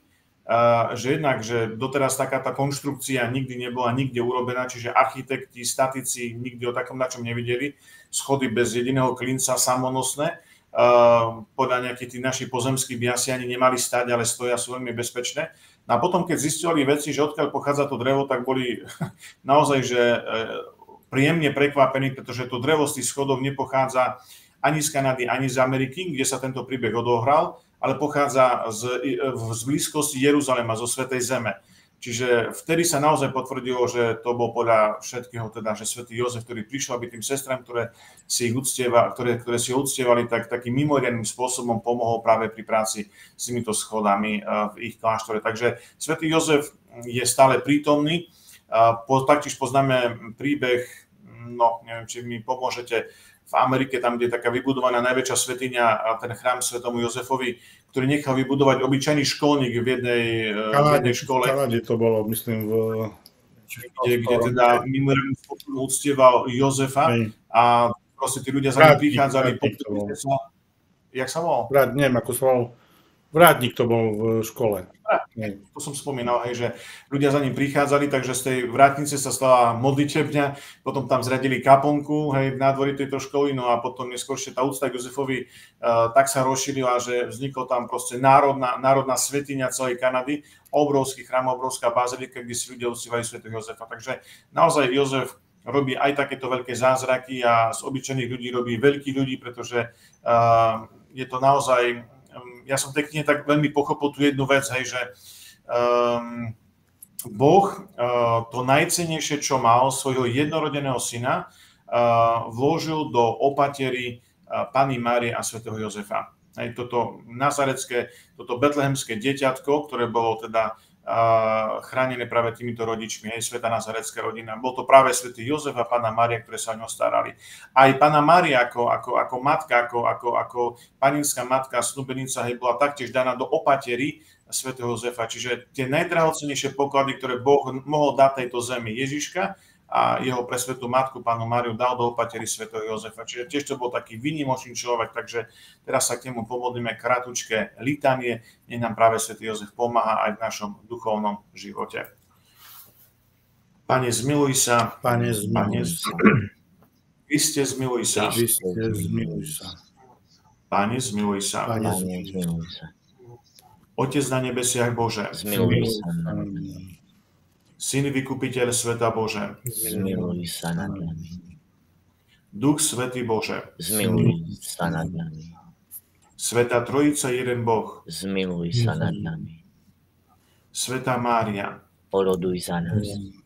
že jednak, že doteraz taká tá konštrukcia nikdy nebola nikde urobená, čiže architekti, statici nikdy o takom načom nevideli, schody bez jediného klinca samonosné, podľa nejakých tých našich pozemských by asi ani nemali stať, ale stoja, sú veľmi bezpečné. No a potom, keď zistili veci, že odkiaľ pochádza to drevo, tak boli naozaj, že príjemne prekvapení, pretože to drevo z tých schodov nepochádza ani z Kanady, ani z Ameriky, kde sa tento príbeh odohral, ale pochádza z blízkosti Jeruzalema, zo Svätej Zeme. Čiže vtedy sa naozaj potvrdilo, že to bol podľa všetkého, teda, že svätý Jozef, ktorý prišiel, aby tým sestram, ktoré si ho uctievali, tak takým mimoriadnym spôsobom pomohol práve pri práci s týmito schodami v ich kláštore. Takže svätý Jozef je stále prítomný. Taktiež poznáme príbeh, no neviem, či mi pomôžete, v Amerike, tam, kde je taká vybudovaná najväčšia svätyňa a ten chrám svätému Jozefovi, ktorý nechal vybudovať obyčajný školník v jednej škole. V Kanade to bolo, myslím, kde teda mimoriadnym spôsobom uctieval Jozefa a proste tí ľudia za ním prichádzali. Jak sa volal? Neviem, ako sa volal. Vrátnik to bol v škole. To som spomínal, hej, že ľudia za ním prichádzali, takže z tej vrátnice sa stala modlitebňa, potom tam zradili kaponku, hej, v nádvorí tejto školy, no a potom neskôršie tá úcta k Jozefovi tak sa rozšírila, že vzniklo tam proste národná svätyňa celej Kanady, obrovský chrám, obrovská bazilika, kde si ľudia uctievajú svätého Jozefa. Takže naozaj Jozef robí aj takéto veľké zázraky a z obyčajných ľudí robí veľkých ľudí, pretože je to naozaj... Ja som v tej knihe tak veľmi pochopil tú jednu vec, hej, že Boh to najcennejšie, čo mal, svojho jednorodeného syna, vložil do opatery Panny Márie a svätého Jozefa. Hej, toto nazarecké, toto betlehemské dieťatko, ktoré bolo teda chránené práve týmito rodičmi, hej, svätá nazarecká rodina. Bol to práve svätý Jozef a Panna Mária, ktoré sa o ňo starali. Aj Panna Mária ako matka, ako paninská matka, snúbenica, hej, bola taktiež daná do opatery svätého Jozefa. Čiže tie najdrahocennejšie poklady, ktoré Boh mohol dať tejto zemi, Ježiška a jeho presvätú matku, Pannu Máriu, dal do opatery svätého Jozefa. Čiže tiež to bol taký výnimočný človek, takže teraz sa k nemu pomodlíme kratučké litanie, nech nám práve svätý Jozef pomáha aj v našom duchovnom živote. Pane, zmiluj sa. Pane, zmiluj sa. Kriste, zmiluj sa. Kriste, zmiluj sa. Pane, zmiluj sa. Pane, zmiluj sa. Otec na nebesiach Bože, Zmiluj sa. Syn vykupiteľ sveta Bože, Zmiluj sa nad nami. Duch Svätý Bože, Zmiluj sa nad nami. Svätá Trojica, jeden Boh, Zmiluj sa nad nami. Svätá Mária, Oroduj za nás.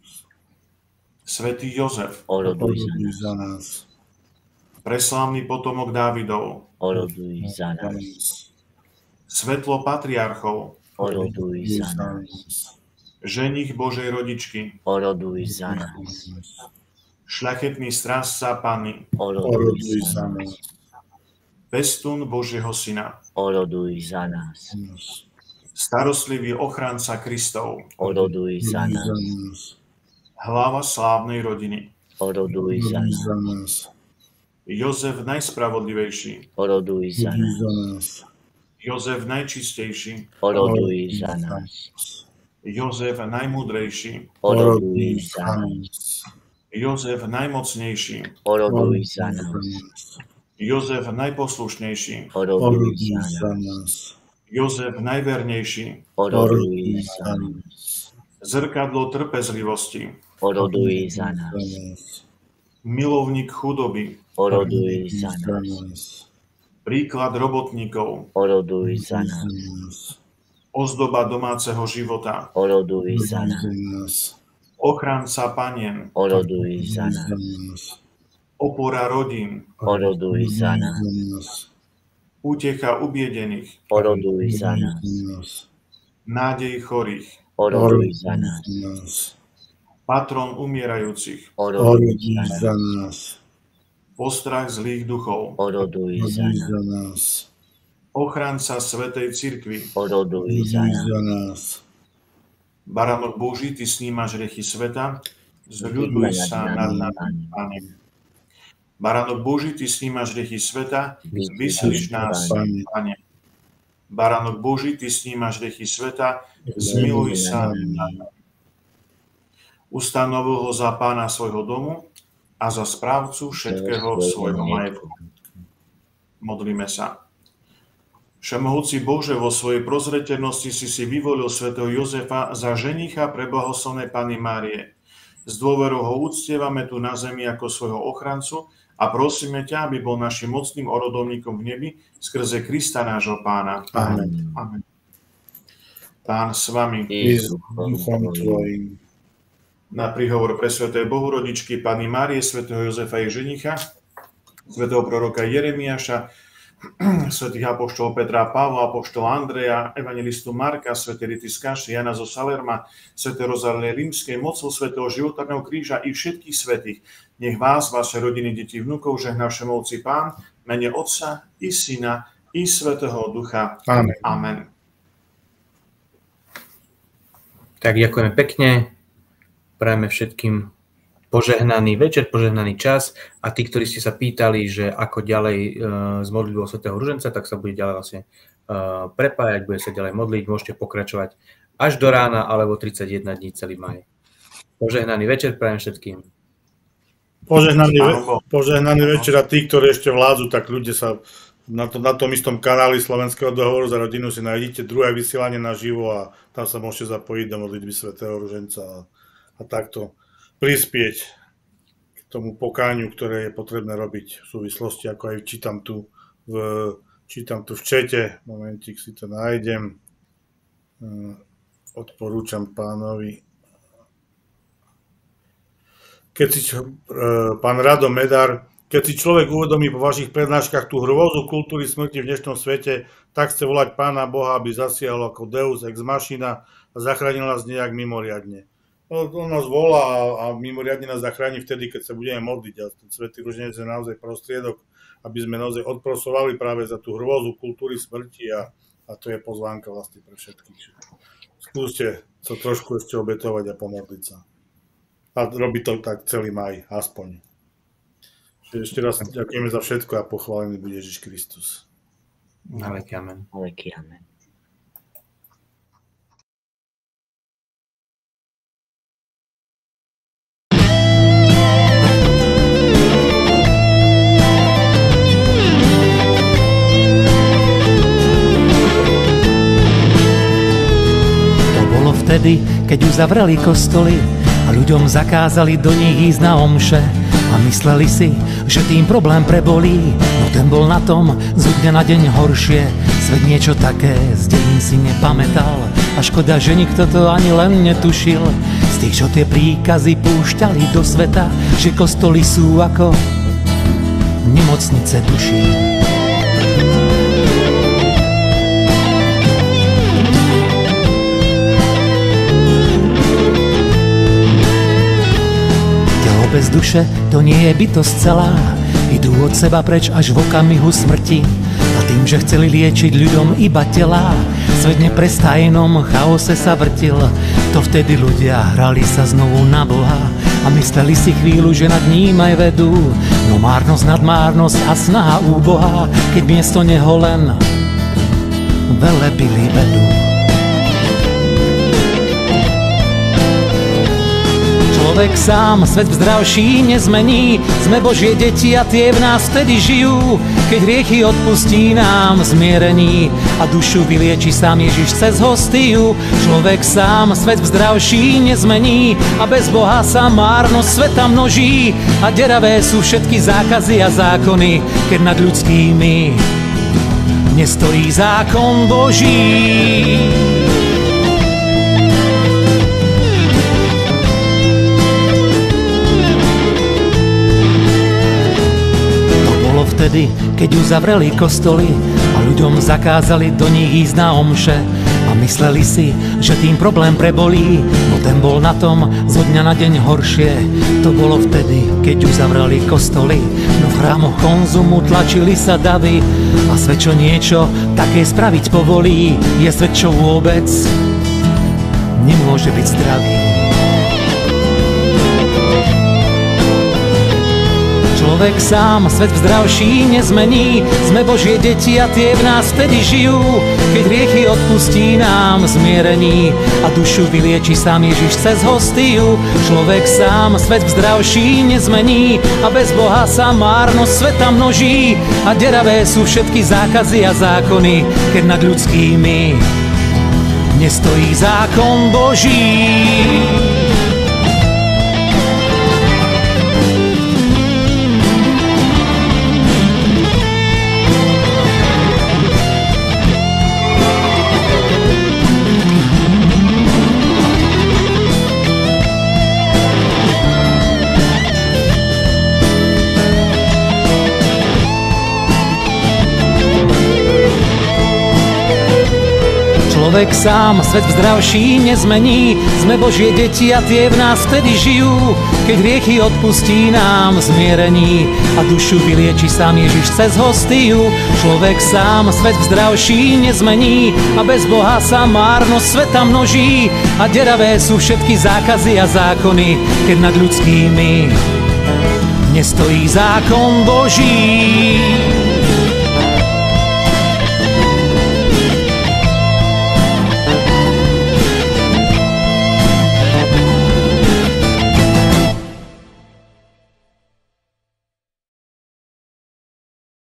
Svätý Jozef, Oroduj za nás. preslávny potomok Dávidov, Oroduj za nás. svetlo patriarchov, Oroduj za nás. ženich Božej rodičky, Oroduj za nás. šľachetný strážca Panny, Oroduj za nás. pestún Božieho Syna, Oroduj za nás. starostlivý ochranca Kristov, Oroduj za nás. hlava slávnej rodiny, Oroduj za nás. Jozef najspravodlivejší, Oroduj za nás. Jozef najčistejší, Oroduj za nás. Jozef najmúdrejší, Oroduj za nás. Jozef najmocnejší, Oroduj za nás. Jozef najposlušnejší, Oroduj za nás. Jozef najvernejší, Oroduj za nás. zrkadlo trpezlivosti, Oroduj za nás. milovník chudoby, Oroduj za nás. príklad robotníkov, Oroduj za nás. ozdoba domáceho života, Oroduj za nás. ochranca panien, Oroduj za nás. opora rodín, Oroduj za nás. útecha ubiedených, Oroduj za nás. nádej chorých, Oroduj za nás. patron umierajúcich, Oroduj za nás. postrach zlých duchov, Oroduj za nás. ochranca svätej cirkvi, Oroduj za nás. baránok Boží, ty snímaš hriechy sveta, zľuduj sa nad nami, Pane. Baránok Boží, ty snímaš hriechy sveta, vyslíš nás, Pane. Baránok Boží, ty snímaš hriechy sveta, zmiluj sa. Ustanovil ho za pána svojho domu a za správcu všetkého svojho majetku. Modlíme sa. Všemohúci Bože, vo svojej prozreteľnosti si vyvolil svätého Jozefa za ženicha pre blahoslavenej Panny Márie. S dôverou ho uctievame tu na zemi ako svojho ochrancu a prosíme ťa, aby bol našim mocným orodovníkom v nebi skrze Krista nášho pána. Amen. Amen. Pán s vami. Na príhovor pre svätej Bohorodičky Panny Márie, svätého Jozefa jej ženicha, svätého proroka Jeremiáša, svätých apoštolov Petra a Pavla, apoštola Andreja, evangelistu Marka, svätej Rity z Kaši, Jana zo Salerma, svätej Rozálie Rímskej, mocou svätého životárneho kríža i všetkých svätých. Nech vás, vaše rodiny, deti, vnukov žehná všemovúci Pán, mene Otca i Syna i Svätého Ducha. Amen. Amen. Tak ďakujeme pekne. Prajeme všetkým požehnaný večer, požehnaný čas a tí, ktorí ste sa pýtali, že ako ďalej s modlitbou svätého Ruženca, tak sa bude ďalej vlastne prepájať, bude sa ďalej modliť, môžete pokračovať až do rána alebo 31 dní celý maj. Požehnaný večer prajem všetkým. Požehnaný večer a tí, ktorí ešte vládzu, tak ľudia sa na tom istom kanáli Slovenského dohovoru za rodinu si nájdete druhé vysielanie naživo a tam sa môžete zapojiť do modlitby svätého Ruženca a takto prispieť k tomu pokániu, ktoré je potrebné robiť v súvislosti, ako aj čítam tu v čete. Momentík si to nájdem. Odporúčam pánovi. Pán Rado Medár, keď si človek uvedomí po vašich prednáškach tú hrôzu kultúry smrti v dnešnom svete, tak chce volať Pána Boha, aby zasiahol ako Deus ex machina a zachránil nás nejak mimoriadne. On nás volá a mimoriadne nás zachráni vtedy, keď sa budeme modliť. A ten svätý Ruženec je naozaj prostriedok, aby sme naozaj odprosovali práve za tú hrôzu kultúry smrti a to je pozvánka vlastne pre všetkých. Skúste sa trošku ešte obetovať a pomodliť sa. A robí to tak celý maj, aspoň. Ešte raz ďakujeme za všetko a pochválený bude Ježiš Kristus. Na veky amen. Na veky amen. Vtedy, keď uzavreli kostoly a ľuďom zakázali do nich ísť na omše a mysleli si, že tým problém prebolí, no ten bol na tom zo dňa na deň horšie. Svet niečo také z dejín si nepamätal a škoda, že nikto to ani len netušil. Z tých, čo tie príkazy púšťali do sveta, že kostoly sú ako nemocnice duší. Bez duše to nie je bytosť celá, idú od seba preč až v okamihu smrti a tým, že chceli liečiť ľuďom iba telá, svet neprestajnom chaose sa vrtil. To vtedy ľudia hrali sa znovu na Boha a mysleli si chvíľu, že nad ním aj vedú, no márnosť nad márnosť a snaha úboha, keď miesto neho len velebili vedu. Človek sám svet v zdravší nezmení, sme Božie deti a tie v nás vtedy žijú, keď hriechy odpustí nám zmierení a dušu vylieči sám Ježiš cez hostiu. Človek sám svet v zdravší nezmení a bez Boha sa márnosť sveta množí a deravé sú všetky zákazy a zákony, keď nad ľudskými nestojí zákon Boží. Vtedy, keď uzavreli kostoly a ľuďom zakázali do nich ísť na omše a mysleli si, že tým problém prebolí, no ten bol na tom zo dňa na deň horšie. To bolo vtedy, keď uzavreli kostoly, no v chrámoch konzumu tlačili sa davy a svet, čo niečo také spraviť povolí, je svet, čo vôbec nemôže byť zdravý. Človek sám svet v zdravší nezmení, sme Božie deti a tie v nás vtedy žijú, keď hriechy odpustí nám zmierení a dušu vylieči sám Ježiš cez hostiu. Človek sám svet v zdravší nezmení a bez Boha sa márnosť sveta množí a deravé sú všetky zákazy a zákony, keď nad ľudskými nestojí zákon Boží. Človek sám svet v zdravší nezmení, sme Božie deti a tie v nás vtedy žijú, keď hriechy odpustí nám zmierení a dušu vylieči sám Ježiš cez hostiu. Človek sám svet v zdravší nezmení a bez Boha sa márnosť sveta množí a deravé sú všetky zákazy a zákony, keď nad ľudskými nestojí zákon Boží.